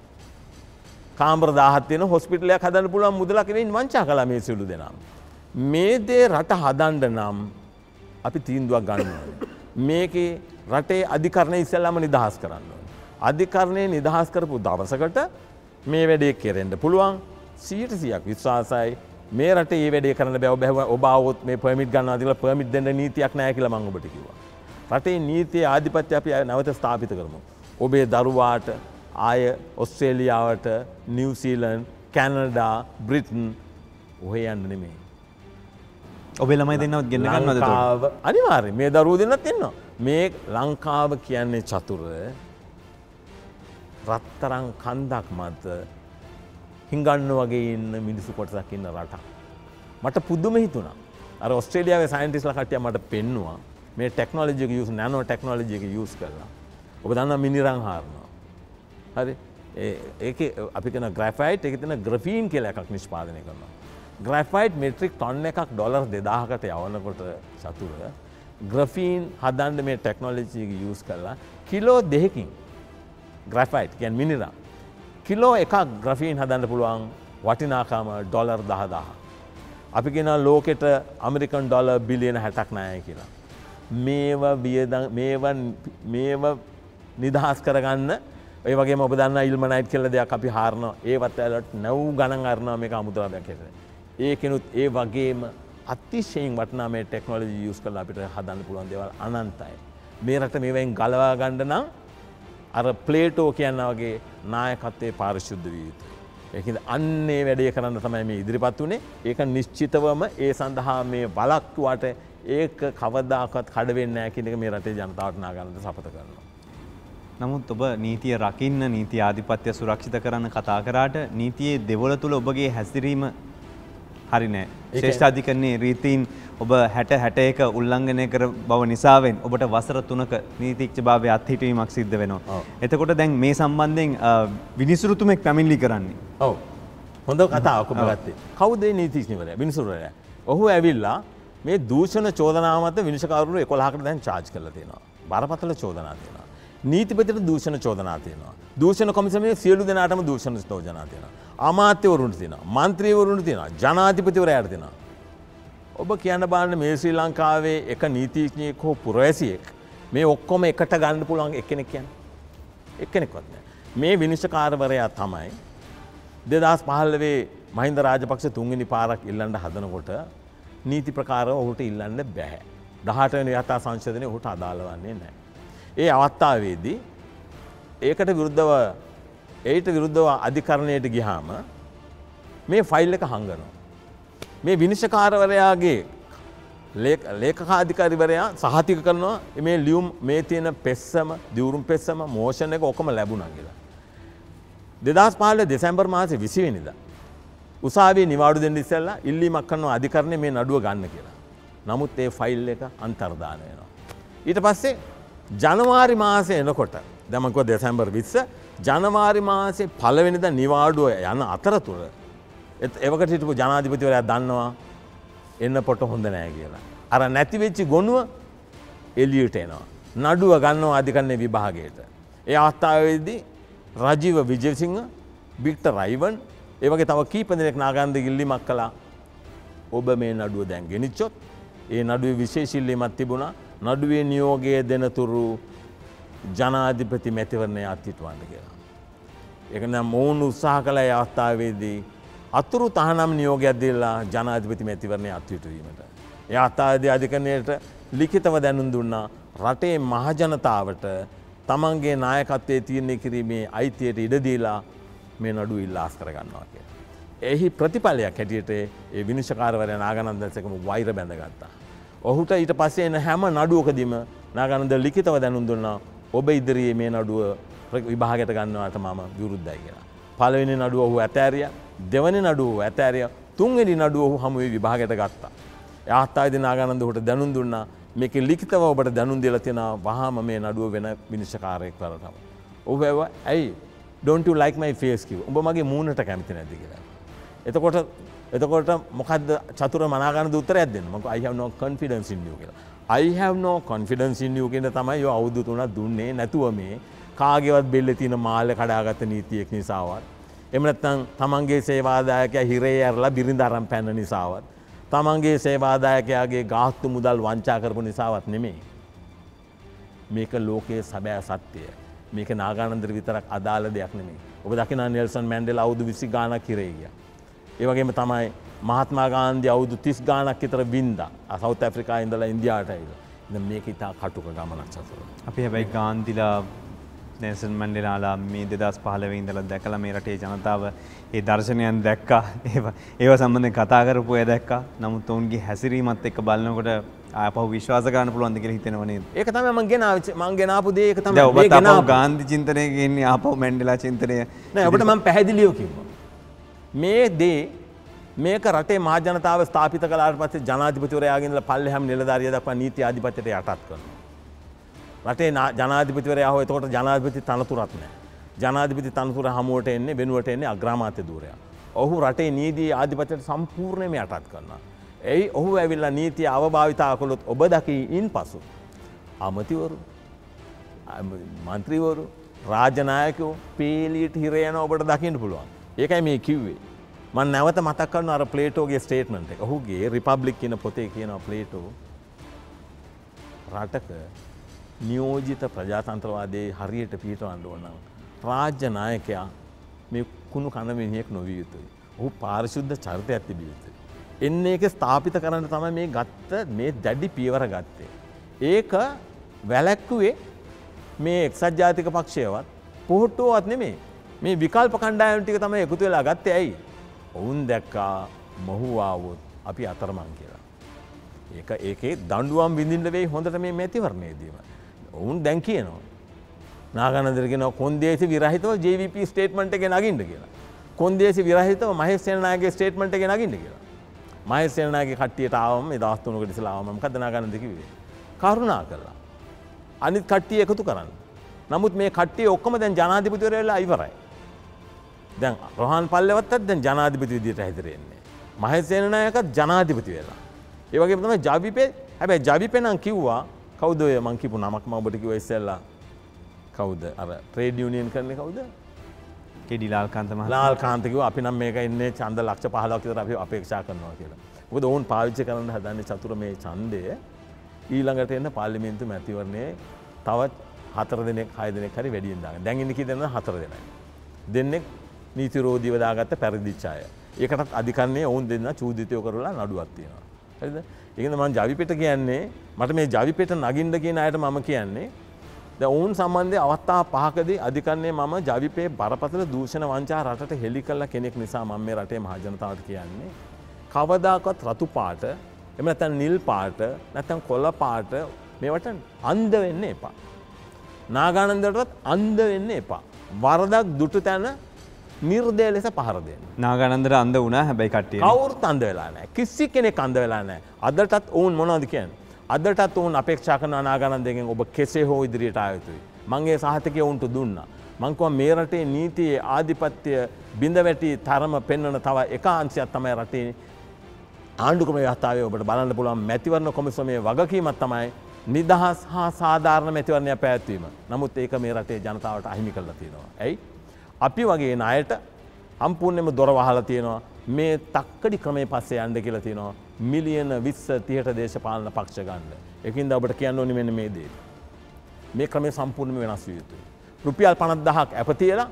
කාමර දහහක් තියෙන හොස්පිටලයක් හදන්න පුළුවන් මුදලක් නෙවෙයි වංචා කළා මේ සියලු දෙනාම. මේ දේ රට හදන්න නම් අපි තීන්දුවක් ගන්න ඕනේ. මේකේ රටේ අධිකරණය ඉස්සෙල්ලාම නිදහස් කරන්න ඕනේ. අධිකරණය නිදහස් කරපු දවසකට මේ වැඩේ කෙරෙන්න පුළුවන්. සියයට සියයක් විශ්වාසයි මේ රටේ මේ වැඩේ කරන්න බෑ. ඔබ ආවොත් මේ පර්මිට් ගන්නවා කියලා පර්මිට් දෙන්න නීතියක් නැහැ කියලා මම ඔබට කිව්වා. රටේ නීතියේ ආධිපත්‍ය අපි නැවත ස්ථාපිත කරමු. ඔබේ දරුවාට ආය ඔස්ට්‍රේලියාවට, නිව්සීලන්ත, කැනඩා, බ්‍රිටන් ඔහේ යන්න නෙමෙයි. ඔබේ ළමයි දෙන්නවත් ගෙන්න ගන්නවද? ලංකාව අනිවාර්යයෙන් මේ දරුවෝ දෙන්නත් ඉන්නවා. මේ ලංකාව කියන්නේ චතුර රත්තරන් කන්දක් මත හිඟන්න වගේ ඉන්න මිනිස්සු කොටසක් ඉන්න රටක්. මට පුදුම හිතුණා. අර ඔස්ට්‍රේලියාවේ සයින්ටිස්ට්ලා කට්ටිය මට පෙන්නුවා මේ ටෙක්නොලොජි එක යූස් නැනෝ ටෙක්නොලොජි එක යූස් කරලා. ඔබ දන්නා මිනිරන් හාරනවා. හරි. ඒ ඒකේ අපි කියන ග්‍රැෆයිට් එකේ තියෙන ග්‍රැෆීන් කියලා එකක් නිෂ්පාදනය කරනවා. ග්‍රැෆයිට් මෙට්‍රික් ටන් එකක් ඩොලර් දෙදාහකට යවනකොට චතුර ග්‍රැෆීන් හදන්න මේ ටෙක්නොලොජි එක යූස් කරලා කිලෝ දෙකකින් ග්‍රැෆයිට් කියන්නේ මිනිරන් කිලෝ එකක් ග්‍රැෆීන් හදන්න පුළුවන් වටිනාකම ඩොලර් දහදාහ. අපි කියනවා ලෝකෙට ඇමරිකන් ඩොලර් බිලියන හැටක් නැහැ කියලා. මේවා වියදම් මේවා මේවා නිදහස් කරගන්න ඒ වගේම ඔබ දන්නා ඉල්මනයිට් කියලා දෙයක් අපි හාරනවා. ඒවත් වලට නව ගණන් අරනවා මේක අමුද්‍රව්‍යයක් හැටියට. ඒකිනුත් ඒ වගේම අතිශයින් වටිනා මේ ටෙක්නොලොජි යූස් කරලා අපිට හදන්න පුළුවන් දේවල් අනන්තයි. මේ රට මේවෙන් ගලවා ගන්න නම් අර ප්ලේටෝ කියනා වගේ නායකත්වයේ පාරිශුද්ධ විය යුතුයි. ඒකින්ද අන්නේ වැඩේ කරන්න තමයි මේ ඉදිරිපත් උනේ. ඒක නිශ්චිතවම ඒ සඳහා මේ බලක්කුවට ඒක කවදාකවත් කඩ වෙන්නේ නැහැ කියන එක මේ රටේ ජනතාවට නාගන්නට සපත කරනවා. නමුත් ඔබ නීතිය රකින්න නීති ආධිපත්‍ය සුරක්ෂිත කරන්න කතා කරාට නීතියේ දෙවොල තුල ඔබගේ හැසිරීම හරි නෑ. ශ්‍රේෂ්ඨාධිකරණයේ රීතීන් ඔබ හැට හැටයක උල්ලංඝනය කර බව නිසාවෙන් ඔබට වසර තුනක නීතිඥභාවයේ අත්හිටුවීමක් සිද්ධ වෙනවා. එතකොට දැන් මේ සම්බන්ධයෙන් විනිසුරුතුමෙක් පැමිණිලි කරන්නේ. ඔව්. හොඳ කතාවක් ඔබ ගත්තේ. කවුද මේ නීතිඥවරයා? විනිසුරුවරයා. ඔහු ඇවිල්ලා මේ දූෂණ චෝදනාව මත විනිශ්චයකාරවරු එකොළහකට දැන් චාර්ජ් කරලා තියෙනවා. බරපතල චෝදනා තියෙනවා. නීතිපතිට දූෂණ චෝදනා තියෙනවා. දූෂණ කොමිසමේ සියලු දෙනාටම දූෂණ චෝදනා තියෙනවා. අමාත්‍යවරුන්ට තියෙනවා. മന്ത്രിවරුන්ට තියෙනවා. ජනාධිපතිවරයාට තියෙනවා. ඔබ කියන්න බලන්න මේ ශ්‍රී ලංකාවේ එක නීතිඥයෙක් හෝ පුරවැසියෙක් මේ ඔක්කොම එකට ගන්න පුළුවන් එක්කෙනෙක් කියන්නේ. එක්කෙනෙක්වත් නෑ. මේ විනිශ්චයකාරවරයා තමයි දෙදහස් පහළොවේ මහින්ද රාජපක්ෂ තුන්වෙනි පාරක් ඉල්ලන්න හදනකොට නීති ප්‍රකාරව ඔහුට ඉල්ලන්න බැහැ. දහඅට වෙනි යථා සංශෝධනය ඔහුට අදාළ වන්නේ නැහැ. ඒ අවස්ථාවේදී ඒකට විරුද්ධව ඒට විරුද්ධව අධිකරණයට ගියාම මේ ෆයිල් එක හංගනවා. මේ විනිශ්චයකාරවරයාගේ ලේකකාධිකාරිවරයා සහතික කරනවා මේ ලියුම් මේ තියෙන පෙස්සම දිවුරුම් පෙස්සම මෝෂන් එක ඔක්කොම ලැබුණා කියලා. දෙදහස් පහළොව දෙසැම්බර් මාසේ විසි වෙනිදා උසාවියේ නිවාඩු දෙන්න ඉස්සෙල්ලා ඉල්ලීමක් කරනවා අධිකරණය මේ නඩුව ගන්න කියලා. නමුත් ඒ ෆයිල් එක අන්තර්දාන වෙනවා. ඊට පස්සේ ජනවාරි මාසේ එනකොට දැන් මම කිව්වා දෙසැම්බර් විස්ස ජනවාරි මාසේ පළවෙනිදා නිවාඩුව යන අතරතුර එවකට හිටපු ජනාධිපතිවරයා දන්නවා එන්න පොට හොඳ නැහැ කියලා. අර නැති වෙච්ච ගොනුව එළියට එනවා. නඩුව ගන්නවා අධිකරණයේ විභාගයට. ඒ අවස්ථාවේදී රජීව විජේසිංහ, වික්ටර් රයිවන් ඒ වගේ තව කීප දෙනෙක් නාගන්ද ඉල්ලීමක් කළා. ඔබ මේ නඩුව දැන් ගෙනිච්චොත් ඒ නඩුවේ විශේෂ ඉල්ලීමක් තිබුණා. නඩුවේ නියෝගය දෙනතුරු ජනාධිපති මැතිවරණය අත්හිටුවන්න කියලා. ඒක නම් මොවුන් උත්සාහ කළ ඒ අවස්ථාවේදී අතුරු තහනම් නියෝගයක් දීලා ජනාධිපති මැතිවරණය අත්හිටුවීමට. ඒ අවස්ථාවේදී අධිකරණයට ලිඛිතව දැනුම් දුන්නා රටේ මහජනතාවට තමන්ගේ නායකත්වයේ තීරණය කිරීමේ අයිතියට ඉඩ දීලා මේ නඩුව ඉල්ලාස් කරගන්නවා කියලා. එහි ප්‍රතිඵලයක් හැටියට ඒ විනිශ්චයකාරවරයා නාගානන්දන් එක්කම වෛර බැඳගත්තා. ඔහුට ඊට පස්සේ එන හැම නඩුවකදීම නාගානන්ද ලිඛිතව දැනුම් දුන්නා ඔබ ඉදිරියේ මේ නඩුව විභාගයට ගන්නවට මම විරුද්ධයි කියලා. පළවෙනි නඩුව ඔහු ඇතෑරියා, දෙවෙනි නඩුව ඔහු ඇතෑරියා, තුන්වෙනි නඩුව ඔහු හමුවේ විභාගයට ගත්තා. ඒ අවස්ථාවේදී නාගානන්ද ඔහුට දැනුම් දුන්නා මේකේ ලිඛිතව ඔබට දැනුම් දීලා තියෙනවා වහාම මේ නඩුව වෙන විනිශ්චයකාරයෙක් කරලා. ඔහු ඇහුවා ඇයි don't you like my face කිව්වා. උඹ මගේ මූණට කැමති නැද්ද කියලා. එතකොට එතකොට මොකද්ද චතුර මනාගන්න උත්තරයක් දෙන්න. මම I have no confidence in you කියලා. I have no confidence in you කියන තමයි ඔය අවුරුදු තුනක් දුන්නේ නැතුව මේ කාගේවත් බෙල්ලේ තියෙන මාළේ කඩාගත්ත නීතියක් නිසාවත්. එහෙම නැත්නම් තමන්ගේ සේවාදායකයා හිරේ ඇරලා බිරිඳ අරන් පැන්න නිසාවත්. තමන්ගේ සේවාදායකයාගේ ගාස්තු මුදල් වංචා කරපු නිසාවත් නෙමෙයි. මේක ලෝකයේ සැබෑ සත්‍යය. මේක නාගානන්දට විතරක් අදාළ දෙයක් නෙමෙයි. ඔබ දකිනා නෙල්සන් මැන්ඩෙලා අවුරුදු විසි ගාණක් හිරේ ගියා. ඒ වගේම තමයි මහත්මා ගාන්ධි අවුරුදු තිස් ගාණක් විතර වින්දා. සවුත් ඇෆ්‍රිකාවේ ඉඳලා ඉන්දියාවට ඇවිල්ලා. දැන් මේක ඉතා කටුක ගමනක් සතුරු. අපි හැබැයි ගාන්ධිලා නෙල්සන් මැන්ඩෙලාලා මේ දෙදහස් පහළොව ඉඳලා දැකලා මේ රටේ ජනතාව ඒ දර්ශනයන් දැක්කා. ඒව ඒව සම්බන්ධයෙන් කතා කරපු අය දැක්කා. නමුත් ඔවුන්ගේ හැසිරීමත් එක්ක බලනකොට ආපහු විශ්වාස කරන්න පුළුවන්ද කියලා හිතෙනව නේද? ඒක තමයි මම ගෙනාව මම ගෙනාපු දේ ඒක තමයි. මේ ගෙනාව ගාන්ධි චින්තනය කියන්නේ ආපහු මැන්ඩෙලා චින්තනය. නෑ ඔබට මම පැහැදිලිව කිව්වා. මේ දේ මේක රටේ මහ ජනතාව ස්ථාපිත කළාට පස්සේ ජනාධිපතිවරයාගෙන් ඉඳලා පල්ලෙහාම නිලධාරිය දක්වා නීති ආධිපත්‍යයට යටත් කරනවා. රටේ ජනාධිපතිවරයා හෝ එතකොට ජනාධිපති තනතුරක් නැහැ. ජනාධිපති තනතුර හමුවට එන්නේ වෙනුවට එන්නේ අග්‍රාමාත්‍ය ධූරයා. ඔහු රටේ නීති ආධිපත්‍යයට සම්පූර්ණයෙන්ම යටත් කරනවා. එයි ඔහු ඇවිල්ලා නීතිය අවභාවිතා කළොත් ඔබ දකියින් පසු අමතිවරු මන්ත්‍රීවරු රාජනායකයෝ පේලියට හිර යන ඔබට දකින්න පුළුවන්. ඒකයි මේ කිව්වේ. මම නැවත මතක් කරනවා අර ප්ලේටෝගේ ස්ටේට්මන්ට් එක. ඔහුගේ රිපබ්ලික් කියන පොතේ කියනවා ප්ලේටෝ රටක නියෝජිත ප්‍රජාතන්ත්‍රවාදයේ හරියට පිටවන්න ඕන නම් රාජ්‍ය නායකයා මේ කුණු කන මිනිහෙක් නොවිය යුතුයි. ඔහු පාරිශුද්ධ චරිතයක් තිබිය යුතුයි. එන්නේ ඒක ස්ථාපිත කරන්න තමයි මේ ගත්ත මේ දැඩි පියවර ගත්තේ. ඒක වැළැක්කුවේ මේ එක්සත් ජාතික පක්ෂයවත් පොහොට්ටුවවත් නෙමෙයි. මේ විකල්ප කණ්ඩායම් ටික තමයි එකතු වෙලා ගත්තේ. ඇයි? ඔවුන් දැක්කා මොහු ආවොත් අපි අතරමං කියලා. ඒක ඒකේ දඬුවම් විඳින්න වෙයි හොඳට මේ මැතිවරණයේදීම. ඔවුන් දැන් කියනවා නාගනන්දර කියනවා කොන්දේසි විරහිතව ජේ වී පී ස්ටේට්මන්ට් එකේ නගින්න කියලා. කොන්දේසි විරහිතව මහේෂ් සේනානායකගේ ස්ටේට්මන්ට් එකේ නගින්න කියලා. මහේෂ් සේනානායකගේ කට්ටියට ආවම මේ දවස් තුනකට ඉස්සලා ආවම මොකද නාගනන්ද කිව්වේ? කරුණා කළා. අනිත් කට්ටිය එකතු කරන්න. නමුත් මේ කට්ටිය ඔක්කොම දැන් ජනාධිපතිවරයා වෙලා ඉවරයි. දැන් රොහාන් පල්ලෙවත්තත් දැන් ජනාධිපති විදියට හැදිරෙන්නේ. මහේෂ් සේනානායකත් ජනාධිපති වෙලා. ඒ වගේම තමයි ජවිපේ. හැබැයි ජවිපේ නම් කිව්වා කවුද ඔය මං කියපු නමක් මම ඔබට කිව්වා ඉස්සෙල්ලා. කවුද? අර ට්‍රේඩ් යුනියන් කරන්නේ කවුද? කෙඩි ලාල්කාන්ත මහතා. ලාල්කාන්ත කිව්වා අපි නම් මේක ඉන්නේ ඡන්ද ලක්ෂ පහළොවක් විතර අපි අපේක්ෂා කරනවා කියලා. මොකද ඔවුන් පාවිච්චි කරන්න හදන්නේ චතුර මේ ඡන්දය ඊළඟට එන්න පාර්ලිමේන්තු මැතිවරණයේ තවත් හතර දිනක් හය දිනක් හරි වැඩියෙන් දාගන්න. දැන් ඉන්නේ කී දෙනා හතර දෙනයි. දෙන්නෙක් නීති රෝධීව දාගත්ත පැරදිච්ච අය. ඒකටත් අධිකරණයේ ඔවුන් දෙන්නා චූදිතයෝ කරලා නඩුවක් තියෙනවා. හරිද? ඒකෙන්ද මම ජවිපෙට කියන්නේ මට මේ ජවිපෙට නගින්න කියන අයට මම කියන්නේ දැන් ඔවුන් සම්බන්ධයෙන් අවස්ථා පහකදී අධිකරණයේ මම ජවිපේ බරපතල දූෂණ වංචා රටට හෙළි කළ කෙනෙක් නිසා මම මේ රටේ මහ ජනතාවට කියන්නේ කවදාකවත් රතු පාට එහෙම නැත්නම් නිල් පාට නැත්නම් කොළ පාට මේවට අන්ධ වෙන්න එපා. නාගානන්දටවත් අන්ධ වෙන්න එපා. වරදක් දුටු තැන නිර්දය ලෙස පහර දෙන්න. නාගානන්දට අන්ධ වුණා හැබැයි කට්ටිය. කවුරුත් අන්ධ වෙලා නැහැ. කිසි කෙනෙක් අන්ධ වෙලා නැහැ. අදටත් ඔවුන් මොනවද කියන්නේ? අදටත් ඔවුන් අපේක්ෂා කරන නාගානන්දගෙන් ඔබ කෙසේ හෝ ඉදිරියට ආ යුතුයි. මම ඒ සහතිකය ඔවුන්ට දුන්නා. මං කිව්වා මේ රටේ නීතියේ ආධිපත්‍ය බිඳ වැටි තරම පෙන්වන තව එක අංශයක් තමයි රටේ ආණ්ඩුක්‍රම ව්‍යවස්ථාවේ ඔබට බලන්න පුළුවන් මැතිවරණ කොමිසමේ වගකීමක් තමයි නිදහස් හා සාධාරණ මැතිවරණයක් පැවැත්වීම. නමුත් ඒක මේ රටේ ජනතාවට අහිමි කරලා තියෙනවා. ඇයි? අපි වගේ ණයට සම්පූර්ණයෙන්ම දොර වහලා තියෙනවා. මේ තක්කඩි ක්‍රමයේ පස්සේ යන්න කියලා තියෙනවා. මිලියන විස්ස තිහට දේශපාලන පක්ෂ ගන්න. ඒකින්ද ඔබට කියන්න ඕනේ මෙන්න මේ දේ. මේ ක්‍රමය සම්පූර්ණයෙන්ම වෙනස් විය යුතුයි. රුපියල් පනස් දහසක් ඇප තියලා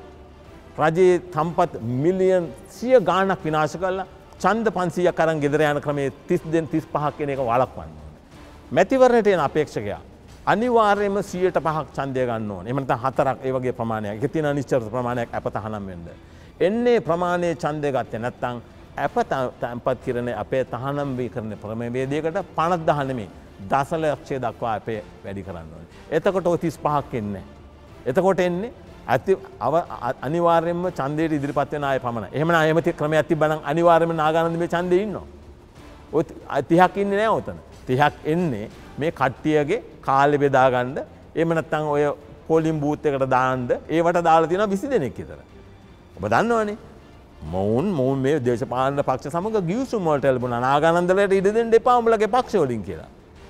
රජයේ සම්පත් මිලියන් සිය ගාණක් විනාශ කරලා ඡන්ද පන්සීයක් අරන් ගෙදර යන ක්‍රමයේ තිස් දෙන් තිස් පහක් කියන එක වළක්වන්න ඕනේ. මැතිවරණයට එන අපේක්ෂකයා අනිවාර්යයෙන්ම සියයට පහක් ඡන්දය ගන්න ඕනේ. එහෙම නැත්නම් හතරක් ඒ වගේ ප්‍රමාණයක්. ඒක තියෙන අනිශ්චිත ප්‍රමාණයක් අප තහනම් වෙන්න. එන්නේ ප්‍රමාණයේ ඡන්දය ගත්තේ නැත්නම් අප තැන්පත් කිරණේ අපේ තහනම් වී කරන ප්‍රමේයයකට පනස් දහස් නෙමෙයි දසලක්ෂය දක්වා අපේ වැඩි කරන්න ඕනේ. එතකොට ඔය තිස් පහක් එන්නේ. එතකොට එන්නේ අති අනිවාර්යයෙන්ම ඡන්දයට ඉදිරිපත් වෙන අය පමණයි. එහෙම නම් එහෙම ක්‍රමයක් තිබ්බනම් අනිවාර්යයෙන්ම නාගානන්ද මේ ඡන්දේ ඉන්නවා. ඔය තිහක් ඉන්නේ නැහැ උතන. තිහක් එන්නේ මේ කට්ටියගේ කාලේ බෙදා ගන්න. එහෙම නැත්නම් ඔය පෝලිං බූත් එකට දාන්න ඒවට දාලා තියෙනවා විසි දෙනෙක් විතර. ඔබ දන්නවනේ. මොවුන් මොවුන් මේ දේශපාලන පක්ෂ සමග ගිවිසුම් වලට ලැබුණා නාගානන්දලට ඉඩ දෙන්න එපා උඹලගේ පක්ෂ වලින් කියලා.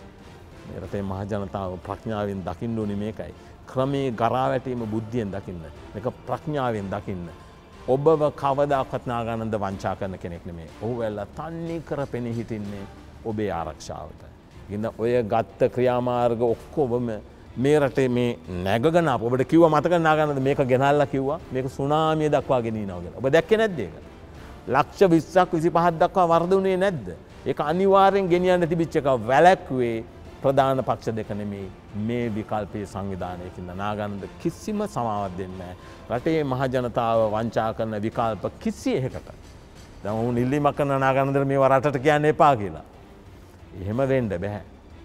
මේ රටේ මහ ජනතාව ප්‍රඥාවෙන් දකින්න ඕනේ මේකයි. ක්‍රමයේ ගරා වැටීම බුද්ධියෙන් දකින්න. මේක ප්‍රඥාවෙන් දකින්න. ඔබව කවදාකවත් නාගානන්ද වංචා කරන කෙනෙක් නෙමෙයි. ඔහු වෙලා තන්නේ කර පෙනී හිටින්නේ ඔබේ ආරක්ෂාවට. ඉතින් ඔය ගත්ත ක්‍රියාමාර්ග ඔක්කොම මේ රටේ මේ නැගගෙන ආපු ඔබට කිව්වා මතක නාගානන්ද මේක ගෙනල්ලා කිව්වා මේක සුනාමිය දක්වා ගෙනියනවා කියලා. ඔබ දැක්කේ නැද්ද ඒක? ලක්ෂ විස්සක් විසිපහක් දක්වා වර්ධුනේ නැද්ද? ඒක අනිවාර්යෙන් ගෙනියන්න තිබිච්ච එක වැළැක්ුවේ ප්‍රධාන පක්ෂ දෙක නෙමේ මේ විකල්පයේ සංවිධානයකින්ද. නාගානන්ද කිසිම සමාවක් දෙන්නේ නැහැ. රටේ මහ ජනතාව වංචා කරන විකල්ප කිසි එකකට. දැන් උන් ඉල්ලීමක් කරන නාගානන්දට මේව රටට කියන්න එපා කියලා. එහෙම වෙන්න බෑ.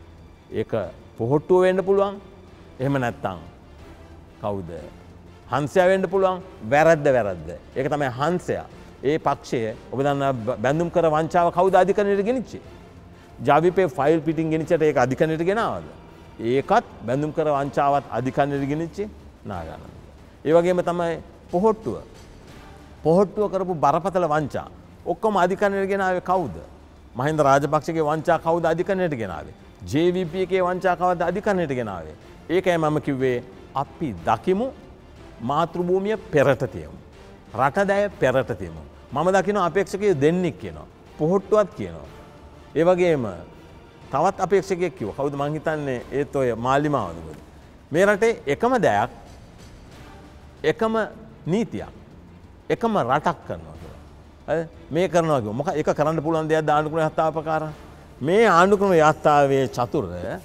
ඒක පොහොට්ටුව වෙන්න පුළුවන්. එහෙම නැත්තම් කවුද? හංසයා වෙන්න පුළුවන්. වැරද්ද වැරද්ද. ඒක තමයි හංසයා. ඒ පක්ෂය ඔබ දන්න බැඳුම් කර වංචාව කවුද අධිකරණයට ගෙනිච්චේ? ජවිපේ ෆයිල් පිටින් ගෙනිච්චට ඒක අධිකරණයට ගෙනාවද? ඒකත් බැඳුම් කර වංචාවත් අධිකරණයට ගෙනිච්චේ නාගානන්ද. ඒ වගේම තමයි පොහොට්ටුව. පොහොට්ටුව කරපු බරපතල වංචා ඔක්කොම අධිකරණයට ගෙනාවේ කවුද? මහින්ද රාජපක්ෂගේ වංචා කවුද අධිකරණයට ගෙනාවේ? ජේ වී පී එකේ වංචා කවුද අධිකරණයට ගෙනාවේ? ඒකයි මම කිව්වේ අපි දකිමු මාතෘභූමිය පෙරට තියමු. රටදැය පෙරට තියමු. මම දකිනවා අපේක්ෂකයෝ දෙන්නෙක් කියනවා. පොහොට්ටුවත් කියනවා. ඒ වගේම තවත් අපේක්ෂකයෙක් කිව්වා. කවුද මං හිතන්නේ ඒත් ඔය මාලිමාවද? මේ රටේ එකම දෙයක් එකම නීතියක් එකම රටක් කරනවා කියලා. හරි? මේ කරනවා කිව්ව. මොකක් එක කරන්න පුළුවන් දෙයක් ආණ්ඩු ක්‍රම යථා ප්‍රකාර. මේ ආණ්ඩු ක්‍රම යථාවේ චතුර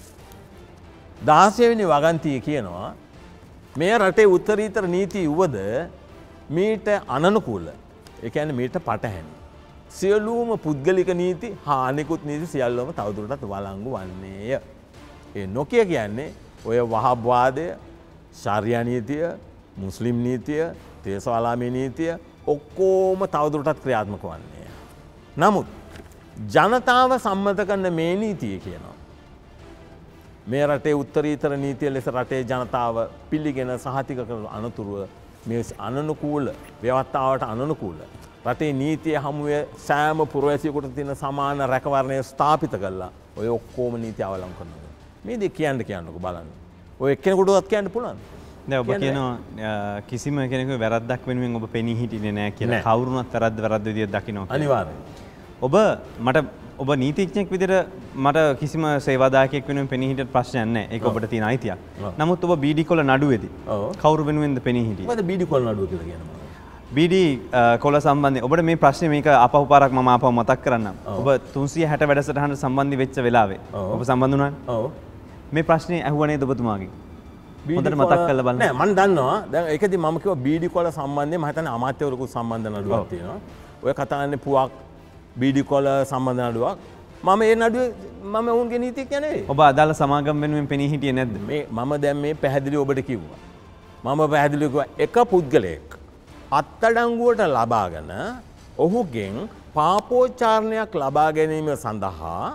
දහසය වෙනි වගන්තිය කියනවා මේ රටේ උත්තරීතර නීති වුවද මීට අනනුකූල. ඒ කියන්නේ මීට පටහැනි. සියලුම පුද්ගලික නීති හා අනිකුත් නීති සියල්ලම තවදුරටත් වළංගු වන්නේය. ඒ නොකිය කියන්නේ ඔය වහබ් වාදය, ශාරියා නීතිය, මුස්ලිම් නීතිය, තේසවාලාමී නීතිය ඔක්කොම තවදුරටත් ක්‍රියාත්මක වන්නේය. නමුත් ජනතාව සම්මත කරන මේ නීතිය කියනවා මේ රටේ උත්තරීතර නීතිය ලෙස රටේ ජනතාව පිළිගෙන සහතික කරන අනතුරුව මේ අනනුකූල ව්‍යවස්ථාවට අනනුකූල රටේ නීතිය හමුවේ සෑම පුරවැසියෙකුට තියෙන සමාන රැකවරණය ස්ථාපිත කරලා ඔය ඔක්කොම නීති අවලංගු කරනවා. මේ දෙක කියන්න කියන්නකෝ බලන්න. ඔය එක්කෙනෙකුටවත් කියන්න පුළුවන්. දැන් ඔබ කියනවා කිසිම කෙනෙකුගේ වැරද්දක් වෙනුවෙන් ඔබ පෙනී හිටින්නේ නැහැ කියලා. කවුරුණත් වැරද්ද වැරද්ද විදියට දකිනවා. අනිවාර්යයෙන්. ඔබ මට ඔබ නීතිඥයෙක් විදිහට මට කිසිම සේවාදායකයෙක් වෙනුවෙන් පෙනී හිටියට ප්‍රශ්නයක් නැහැ. ඒක ඔබට තියෙන අයිතියක්. නමුත් ඔබ බීඩි කොළ නඩුවේදී කවුරු වෙනුවෙන්ද පෙනී හිටියේ? මොකද බීඩි කොළ නඩුව කියලා කියනවා? බීඩි කොළ සම්බන්ධයෙන් ඔබට මේ ප්‍රශ්නේ මේක අපහු පාරක් මම ආපහු මතක් කරන්නම්. ඔබ තුන්සිය හැට වැඩසටහනට සම්බන්ධ වෙච්ච වෙලාවේ ඔබ සම්බන්ධ වුණානේ? ඔව්. මේ ප්‍රශ්නේ ඇහුවා නේද ඔබතුමාගෙන්? හොඳට මතක් කරලා බලන්න. නෑ මම දන්නවා. දැන් ඒකදී මම කිව්වා බීඩි කොළ සම්බන්ධයෙන් මම හිතන්නේ අමාත්‍යවරයෙකු සම්බන්ධ නඩුවක් තියෙනවා. ඔය කතා කරන්නේ පුවක් බීඩි කොළ සම්බන්ධ නඩුවක්. මම ඒ නඩුවේ මම ඔවුන්ගේ නීතිඥ නෙවෙයි. ඔබ අදාළ සමාගම් වෙනුවෙන් පෙනී හිටියේ නැද්ද? මේ මම දැන් මේ පැහැදිලි ඔබට කිව්වා. මම පැහැදිලි කිව්වා එක පුද්ගලයෙක් අත්අඩංගුවට ලබාගෙන ඔහුගෙන් පාපෝච්චාරණයක් ලබා ගැනීම සඳහා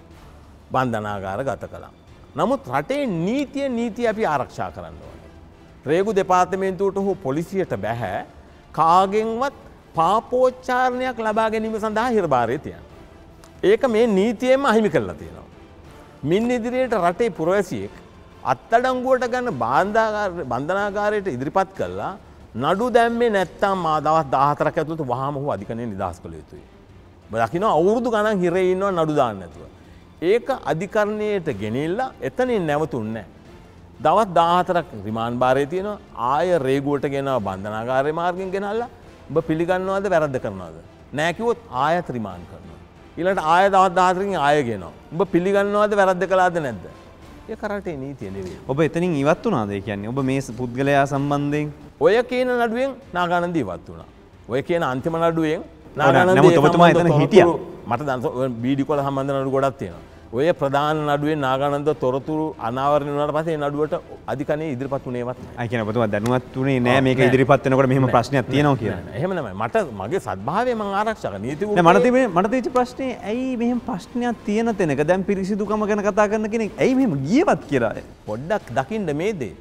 බන්ධනාගාර ගත කළා. නමුත් රටේ නීතිය නීතිය අපි ආරක්ෂා කරන්න ඕනේ. රේගු දෙපාර්තමේන්තුවට හෝ පොලිසියට බැහැ කාගෙන්වත් පාපෝච්චාරණයක් ලබා ගැනීම සඳහා හිරබාරය තියන්න. ඒක මේ නීතියෙන්ම අහිමි කරලා තියෙනවා. මින් ඉදිරියට රටේ පුරවැසියෙක් අත්අඩංගුවට ගන්න බන්ධනාගාරයට ඉදිරිපත් කළා නඩු දැම්මේ නැත්තම් මා දවස් දාහතරක් ඇතුළත වහාම ඔහු අධිකරණයෙන් නිදහස් කළ යුතුයි. ඔබ දකිනවා අවුරුදු ගණන් හිරේ ඉන්නවා නඩු දාන්න නැතුව. ඒක අධිකරණයට ගෙනිල්ලා එතනින් නැවතුන්නේ නැහැ. දවස් දාහතරක් රිමාන්ඩ් භාරයේ තියෙනවා. ආය රේගුවට ගෙනවා බන්ධනාගාරයේ මාර්ගෙන් ගෙනල්ලා ඔබ පිළිගන්නවද වැරද්ද කරනවද? නෑ කිව්වොත් ආයත් රිමාන්ඩ් කරනවා. ඊළඟට ආය දවස් දාහතරකින් ආය ගෙනවා. ඔබ පිළිගන්නවද වැරද්ද කළාද නැද්ද? ඒක රටේ නීතිය නෙවෙයි. ඔබ එතනින් ඉවත් වුණාද? ඒ කියන්නේ ඔබ මේ පුද්ගලයා සම්බන්ධයෙන් ඔය කියන නඩුවෙන් නාගානන්ද ඉවත් වුණා. ඔය කියන අන්තිම නඩුවෙන් නාගානන්ද නමුත් ඔබතුමා එතන හිටියා. මට දැන් බීඩි කොළ සම්බන්ධ නඩු ගොඩක් තියෙනවා. ඔය ප්‍රධාන නඩුවෙන් නාගානන්ද තොරතුරු අනාවරණය වුණාට පස්සේ ඒ නඩුවට අධිකරණයේ ඉදිරිපත් වුණේවත් නැහැ. අය කියන ඔබතුමා දැනුවත් වුණේ නෑ මේක ඉදිරිපත් වෙනකොට මෙහෙම ප්‍රශ්නයක් තියෙනවා කියලා. එහෙම නෙමෙයි. මට මගේ සත්භාවය මම ආරක්ෂා කරන නීති නෑ මට තිබෙන්නේ මට තියෙච්ච ප්‍රශ්නේ ඇයි මෙහෙම ප්‍රශ්නයක් තියෙන තැනක දැන් පිරිසිදුකම ගැන කතා කරන කෙනෙක් ඇයි මෙහෙම ගියවත් කියලා. පොඩ්ඩක් දකින්න මේ දේ.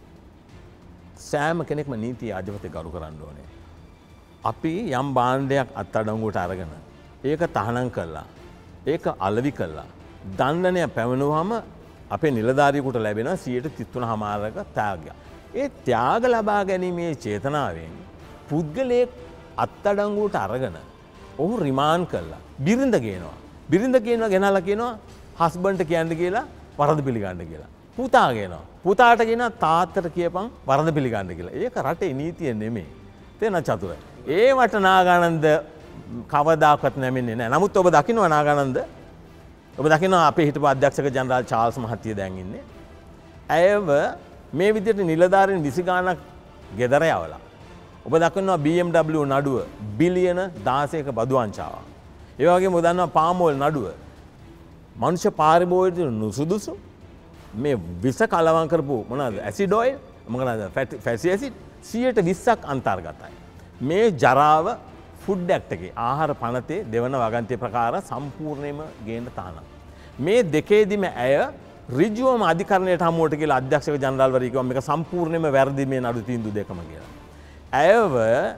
සෑම කෙනෙක්ම නීතිය අජවතේ ගරු කරන්න ඕනේ. අපි යම් භාණ්ඩයක් අත්අඩංගුවට අරගෙන ඒක තහනම් කළා. ඒක අලෙවි කළා. දණ්ඩනය පැවනුවම අපේ නිලධාරියෙකුට ලැබෙන සියයට තිස්තුන හමාරක ත්‍යාගයක්. ඒ ත්‍යාග ලබා ගැනීමේ චේතනාවෙන් පුද්ගලයෙක් අත්අඩංගුවට අරගෙන ඔහු රිමාන්ඩ් කළා. බිරිඳ ගේනවා. බිරිඳ කියනවා ගෙනල්ලා කියනවා හස්බන්ඩ්ට කියන්න කියලා වරද පිළිගන්න කියලා. පුතා කියනවා. පුතාට කියනවා තාත්තට කියපන් වරද පිළිගන්න කියලා. ඒක රටේ නීතිය නෙමෙයි. තේන චතුර. ඒවට නාගානන්ද කවදාකවත් නැමෙන්නේ නැහැ. නමුත් ඔබ දකින්න නාගානන්ද ඔබ දකිනවා අපේ හිටපු අධ්‍යක්ෂක ජනරාල් චාල්ස් මහත්තයා දැන් ඉන්නේ. ඇයව මේ විදිහට නිලධාරීන් විසි ගාණක් ගෙදර යවලා. ඔබ දකිනවා බී එම් ඩබ්ලිව් නඩුව බිලියන දහසක බදු වංචාවක්. ඒ වගේම ඔබ දන්නවා පාම් ඔයිල් නඩුව. මනුෂ්‍ය පාරිභෝගික නුසුදුසු මේ විස කලවම් කරපු මොනවාද ඇසිඩ් ඔයිල් මොකද ෆැටි ඇසිඩ් සියයට විස්සක් අන්තර්ගතයි. මේ ජරාව ෆුඩ් ඇක්ට් එකේ ආහාර පනතේ දෙවන වගන්තිය ප්‍රකාර සම්පූර්ණයෙන්ම ගේන්න තහනම්. මේ දෙකේදීම ඇය ඍජුවම අධිකරණයට හමුවට කියලා අධ්‍යක්ෂක ජනරාල්වරයා කිව්වා මේක සම්පූර්ණයෙන්ම වැරදි මේ නඩු තීන්දුව දෙකම කියලා. ඇයව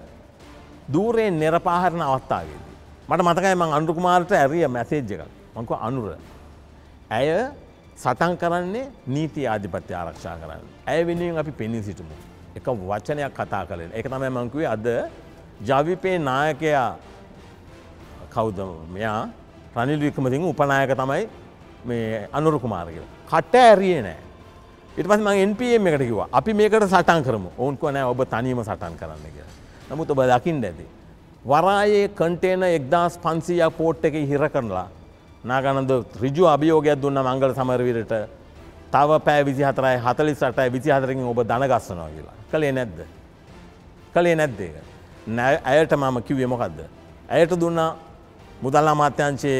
දූරේ නිරපාහරන අවස්ථාවේදී මට මතකයි මම අනුර කුමාරට ඇරිය මැසේජ් එකක්. මම කිව්වා අනුර ඇය සටන් කරන්නේ නීති ආධිපත්‍ය ආරක්ෂා කරන්න. ඇය වෙනුවෙන් අපි පෙනී සිටමු. එක වචනයක් කතා කළේ. ඒක තමයි මම කිව්වේ අද ජවිපේ නායකයා කවුද මෙයා රනිල් වික්‍රමසිංහ උපනායක තමයි මේ අනුර කුමාර කියලා. කට ඇරියේ නැහැ. ඊට පස්සේ මම එන් පී එම් එකට කිව්වා අපි මේකට සටන් කරමු. ඔවුන් කිව්වා නෑ ඔබ තනියම සටන් කරන්න කියලා. නමුත් ඔබ දකින්න ඇති. වරායේ කන්ටේනර් එක්දාස් පන්සීයක් පෝට් එකේ හිර කරලා නාගානන්ද ඍජු අභියෝගයක් දුන්නා මංගල සමරවීරට තව පැය විසිහතරයි හතළිස් අටයි විසිහතරකින් ඔබ දන ගස්සනවා කියලා. කළේ නැද්ද? කළේ නැද්ද ඒක? නෑ ඇයට මම කිව්වේ මොකද්ද? ඇයට දුන්නා මුදල් අමාත්‍යාංශයේ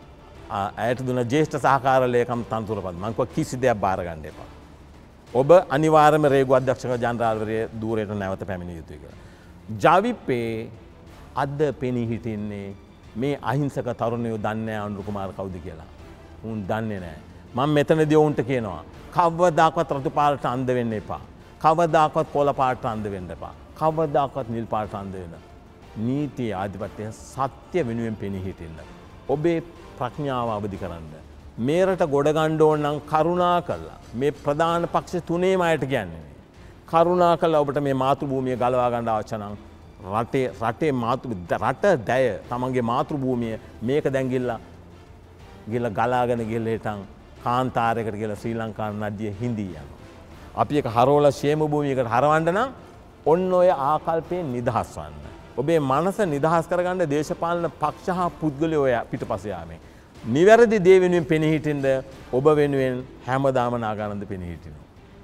ඇයට දුන්න ජ්‍යෙෂ්ඨ සහකාර ලේකම් තනතුර පද. මම කිව්වා කිසි දෙයක් බාර ගන්න එපා. ඔබ අනිවාර්යයෙන්ම රේගු අධ්‍යක්ෂක ජනරාල්වරයා ධූරයට නැවත පැමිණිය යුතුයි කියලා. ජවිපේ අද පෙනී හිටින්නේ මේ අහිංසක තරුණයෝ දන්නේ නැහැ අනුර කුමාර කවුද කියලා. උන් දන්නේ නැහැ. මම මෙතනදී උන්ට කියනවා කවදාකවත් රතු පාටට අන්ධ වෙන්න එපා. කවදාකවත් කොළ පාටට අන්ධ වෙන්න එපා. කවදාකවත් නිල් පාටට අන්ධ වෙන්න. නීති ආධිපත්‍ය සත්‍ය වෙනුවෙන් පෙනී හිටින්න. ඔබේ ප්‍රඥාව අවදි කරන්න. මේරට ගොඩ ගන්න ඕන නම් කරුණා කළා. මේ ප්‍රධාන පක්ෂ තුනේම අයට කියන්නේ. කරුණා කළා ඔබට මේ මාතෘ භූමිය ගලවා ගන්න අවශ්‍ය නම් රටේ රටේ මාතෘ රට දැය තමන්ගේ මාතෘ භූමිය මේක දැන් ගිල්ලා ගිල්ලා ගලාගෙන ගිහලා හිටන් කාන්තාරයකට ගිහලා ශ්‍රී ලංකා නදිය හිඳී යනවා. අපි එක හරවලා ෂේම භූමියකට හරවන්න නම් ඔන්න ඔය ආකල්පයෙන් නිදහස් වන්න. ඔබේ මනස නිදහස් කරගන්න දේශපාලන පක්ෂ හා පුද්ගලයෝ පිටපස යාමේ. නිවැරදි දේ වෙනුවෙන් පෙනී හිටින්ද ඔබ වෙනුවෙන් හැමදාම නාගානන්ද පෙනී හිටිනවා.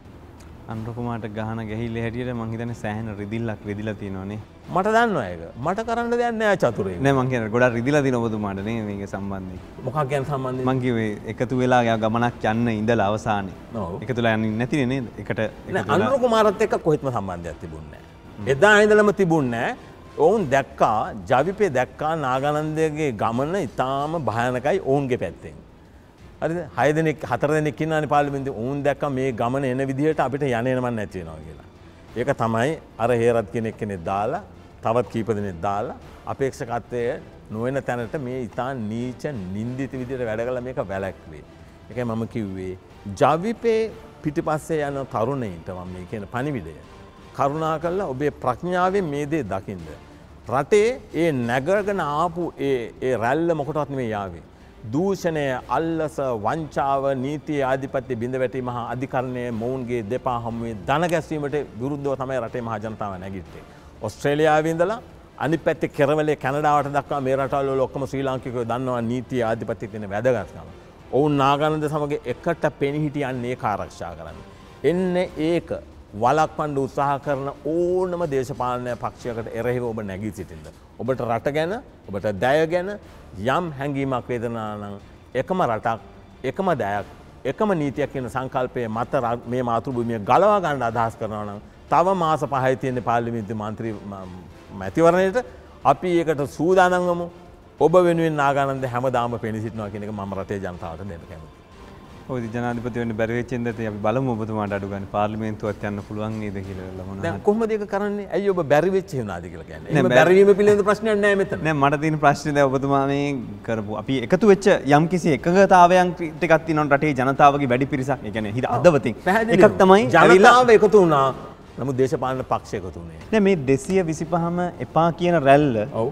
අනුර කුමාරට ගහන ගැහිල්ල හැටියට මං හිතන්නේ සෑහෙන රිදිල්ලක් රිදිලා තියෙනවනේ. මට දන්නවා ඒක. මට කරන්න දෙයක් නෑ චතුරේ. නෑ මං කියන්නේ ගොඩක් රිදිලා තියෙන ඔබතුමාට නේ මේක සම්බන්ධයෙන්. මොකක් ගැන සම්බන්ධයෙන්? මං කිව්වේ එකතු වෙලා ගමනක් යන්න ඉඳලා අවසානේ. ඔව්. එකතුලා යන්නේ නැතිනේ නේද? එකට එකතු වෙලා අනුර කුමාරත් එක්ක කොහෙත්ම සම්බන්ධයක් තිබුණේ නෑ. එදා ඉඳලම තිබුණේ නෑ. ඔවුන් දැක්කා ජවිපේ දැක්කා නාගානන්දගේ ගමන ඉතාම භයානකයි ඔවුන්ගේ පැත්තෙන්. හරිද? හය දෙනෙක් හතර දෙනෙක් ඉන්නානේ පාර්ලිමේන්තුවේ. ඔවුන් දැක්කා මේ ගමන එන විදිහට අපිට යන්නේ නමන් නැති වෙනවා කියලා. ඒක තමයි අර හේරත් කෙනෙක් කෙනෙක් දාලා තවත් කීප දෙනෙක් දාලා අපේක්ෂකත්වයේ නොවන තැනට මේ ඉතා නීච නින්දිත විදිහට වැඩ කළා මේක වැළැක්වේ. ඒකයි මම කිව්වේ ජවිපේ පිටිපස්සේ යන තරුණයින්ට මම මේ කියන පණිවිඩය කරුණාකරලා ඔබේ ප්‍රඥාවෙන් මේ දේ දකින්න. රටේ ඒ නැගගෙන ආපු ඒ ඒ රැල්ල මොකටවත් නෙමෙයි ආවේ. දූෂණය, අල්ලස, වංචාව, නීතිය ආධිපත්‍ය බිඳ වැටීම හා අධිකරණය මොවුන්ගේ දෙපා හමුවේ දන ගැස්වීමට විරුද්ධව තමයි රටේ මහ ජනතාව නැගිට්ටේ. ඕස්ට්‍රේලියාවේ ඉඳලා අනිත් පැත්තේ කෙරවලේ කැනඩාවට දක්වා මේ රටවල ඔක්කොම ශ්‍රී ලාංකිකයෝ දන්නවා නීතිය ආධිපත්‍ය තියෙන වැදගත්කම. ඔවුන් නාගානන්ද සමග එකට පෙනී හිටියන්නේ ඒක ආරක්ෂා කරන්න. එන්නේ ඒක වලක්වන්න උත්සාහ කරන ඕනම දේශපාලන පක්ෂයකට එරෙහිව ඔබ නැගී සිටින්න. ඔබට රට ගැන, ඔබට දැය ගැන යම් හැඟීමක් වේදනා නම් එකම රටක්, එකම දැයක්, එකම නීතියක් කියන සංකල්පයේ මත මේ මාතෘභූමිය ගලවා ගන්න අදහස් කරනවා නම් තව මාස පහයි තියෙන පාර්ලිමේන්තු මන්ත්‍රී මැතිවරණයට අපි ඒකට සූදානම් වමු. ඔබ වෙනුවෙන් නාගානන්ද හැමදාම පෙනී සිටිනවා කියන එක මම රටේ ජනතාවට දෙන්න කැමතියි. ඔය ජනාධිපති වෙන්න බැරි වෙච්ච ඉඳලා අපි බලමු ඔබතුමාට අඩු ගන්න පාර්ලිමේන්තුවත් යන්න පුළුවන් නේද කියලා ලමනවා. දැන් කොහොමද ඒක කරන්නේ? ඇයි ඔබ බැරි වෙච්ච වෙනාද කියලා කියන්නේ? එහෙම බැරි වීම පිළිබඳ ප්‍රශ්නයක් නෑ මෙතන. නෑ මට තියෙන ප්‍රශ්නේ දැන් ඔබතුමා මේ කරපු අපි එකතු වෙච්ච යම් කිසි එකගතාවයන් ටිකක් තියෙනවා රටේ ජනතාවගේ වැඩි පිරිසක්. ඒ කියන්නේ හිත අදවතින් එකක් තමයි ජනතාව එකතු වුණා. නමුත් දේශපාලන පක්ෂ එකතු වුණේ නෑ. මේ දෙසිය විසිපහම එපා කියන රැල්ල ඔව්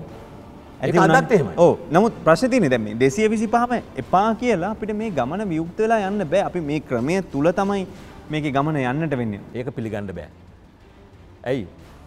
ඒක අදත් එහෙමයි. ඔව් නමුත් ප්‍රශ්නේ තියෙන්නේ දැන් මේ දෙසිය විසිපහම එපා කියලා අපිට මේ ගමන වියුක්ත වෙලා යන්න බෑ. අපි මේ ක්‍රමය තුල තමයි මේකේ ගමන යන්නට වෙන්නේ. ඒක පිළිගන්න බෑ. ඇයි?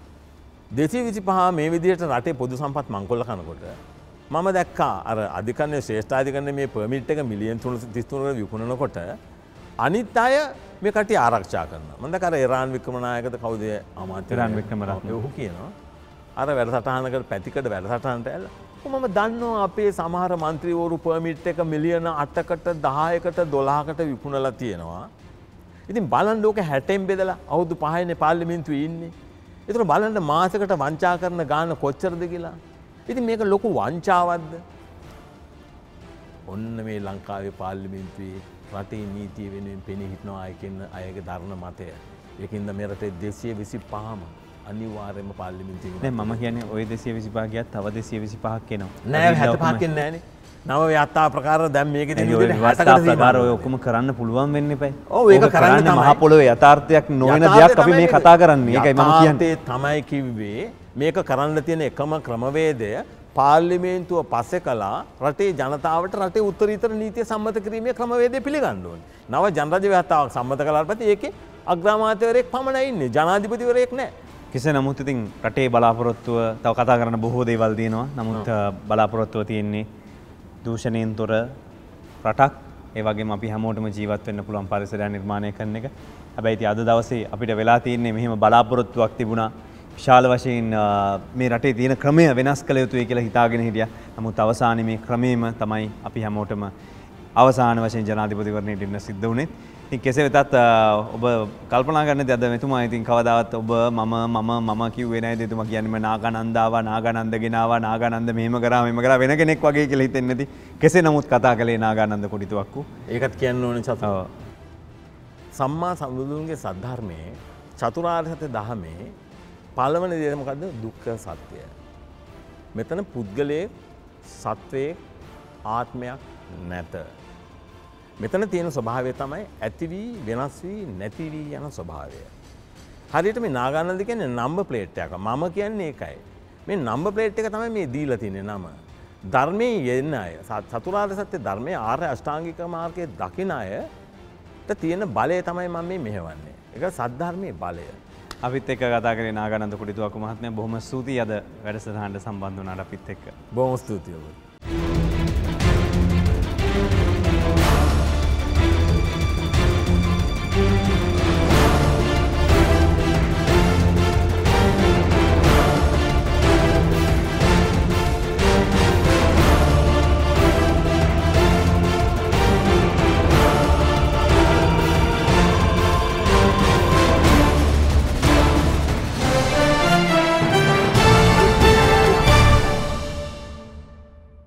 දෙසිය විසිපහ මේ විදිහට රටේ පොදු සම්පත් මංකොල්ල කරනකොට මම දැක්කා අර අධිකරණයේ ශ්‍රේෂ්ඨාධිකරණයේ මේ පර්මිට් එක මිලියන් තිස් තුනකට විකුණනකොට අනිත් අය මේ කට්ටිය ආරක්ෂා කරනවා. මම දැක්කා අර ඉරාන් වික්‍රමනායකද කවුද අමාත්‍ය ඉරාන් වික්‍රමරත්න ඔහු කියනවා අර වැඩසටහනකට පැතිකඩ වැඩසටහනට ඇවිල්ලා මම දන්නවා අපේ සමහර മന്ത്രിවරු පර්මිට් එක මිලියන අටකට දහයකට දොළහකට විකුණලා තියෙනවා. ඉතින් බලන්න ඕක හැටෙන් බෙදලා අවුරුදු පහයිනේ පාර්ලිමේන්තුවේ ඉන්නේ. ඒතර බලන්න මාසෙකට වංචා කරන ගාන කොච්චරද කියලා. ඉතින් මේක ලොකු වංචාවක්ද? ඔන්න මේ ලංකාවේ පාර්ලිමේන්තුවේ රටේ නීතිය වෙනුවෙන් පෙනී හිටන අයකින් අයගේ ධර්ම මතය. ඒකින්ද මේ රටේ දෙසිය විසිපහම අනිවාර්යයෙන්ම පාර්ලිමේන්තුවේ. දැන් මම කියන්නේ ওই දෙසිය විසිපහ ගියත් තව දෙසිය විසිපහක් එනවා. නෑ හැත්තෑපහක් එන්නේ නෑනේ. නව ව්‍යත්තා ප්‍රකාර දැන් මේකේ තියෙන විදිහට ව්‍යත්තා ප්‍රකාර ඔය ඔක්කොම කරන්න පුළුවන් වෙන්න එපා. ඔව් ඒක කරන්න තමයි. මහ පොළොවේ යථාර්ථයක් නොවන දෙයක් අපි මේ කතා කරන්නේ. ඒකයි මම කියන්නේ. තමයි කිව්වේ මේක කරන්න තියෙන එකම ක්‍රමවේදය පාර්ලිමේන්තුව පස්සේ කළා රටේ ජනතාවට රටේ උත්තරීතර නීතිය සම්මත කිරීමේ ක්‍රමවේදය පිළිගන්න ඕනේ. නව ජනරජ ව්‍යවස්ථාවක් සම්මත කළාට පස්සේ ඒකේ අග්‍රාමාත්‍යවරයෙක් පමණයි ඉන්නේ. ජනාධිපතිවරයෙක් නැහැ. කෙසේ නමුත් ඉතින් රටේ බලාපොරොත්තුව තව කතා කරන්න බොහෝ දේවල් තියෙනවා. නමුත් බලාපොරොත්තුව තියෙන්නේ දූෂණයෙන් තොර රටක්. ඒ වගේම අපි හැමෝටම ජීවත් වෙන්න පුළුවන් පරිසරයක් නිර්මාණය කරන එක. හැබැයි ඉතින් අද දවසේ අපිට වෙලා තියෙන්නේ මෙහෙම බලාපොරොත්තුවක් තිබුණා. විශාල වශයෙන් මේ රටේ තියෙන ක්‍රමය වෙනස් කළ යුතුයි කියලා හිතාගෙන හිටියා. නමුත් අවසානයේ මේ ක්‍රමයේම තමයි අපි හැමෝටම අවසාන වශයෙන් ජනාධිපතිවරණයට ඉන්න සිද්ධ වුණේ. ඉතින් කෙසේ වෙතත් ඔබ කල්පනා කරන්නද අද මෙතුමා ඉතින් කවදාවත් ඔබ මම මම මම කිව්වේ නෑද එතුමා කියන්නේ මම නාගානන්ද ආවා නාගානන්ද ගෙනාවා නාගානන්ද මෙහෙම කරා මෙහෙම කරා වෙන කෙනෙක් වගේ කියලා හිතෙන්නේ නැති. කෙසේ නමුත් කතා කළේ නාගානන්ද කොඩිතුවක්කු. ඒකත් කියන්න ඕනේ චතු. ඔව්. සම්මා සම්බුදුන්ගේ සද්ධර්මයේ චතුරාර්ය සත්‍ය දහමේ පළවෙනි දේ මොකද්ද? දුක්ඛ සත්‍යය. මෙතන පුද්ගලයේ සත්වයේ ආත්මයක් නැත. මෙතන තියෙන ස්වභාවය තමයි ඇති වී වෙනස් වී නැති වී යන ස්වභාවය. හරියට මේ නාගානන්ද කියන්නේ නම්බර් ප්ලේට් එකක්. මම කියන්නේ ඒකයි. මේ නම්බර් ප්ලේට් එක තමයි මේ දීලා තියෙන්නේ නම. ධර්මයේ යෙන්න අය චතුරාර්ය සත්‍ය ධර්මයේ ආර්ය අෂ්ටාංගික මාර්ගයේ දකින අයට තියෙන බලය තමයි මම මේ මෙහෙවන්නේ. ඒක සද්ධර්මයේ බලය. අපිත් එක්ක කතා කරේ නාගානන්ද කුඩිතුවක්කු මහත්මයා බොහොම ස්තුතියි අද වැඩසටහනට සම්බන්ධ වුණාට අපිත් එක්ක. බොහොම ස්තුතියි ඔබට.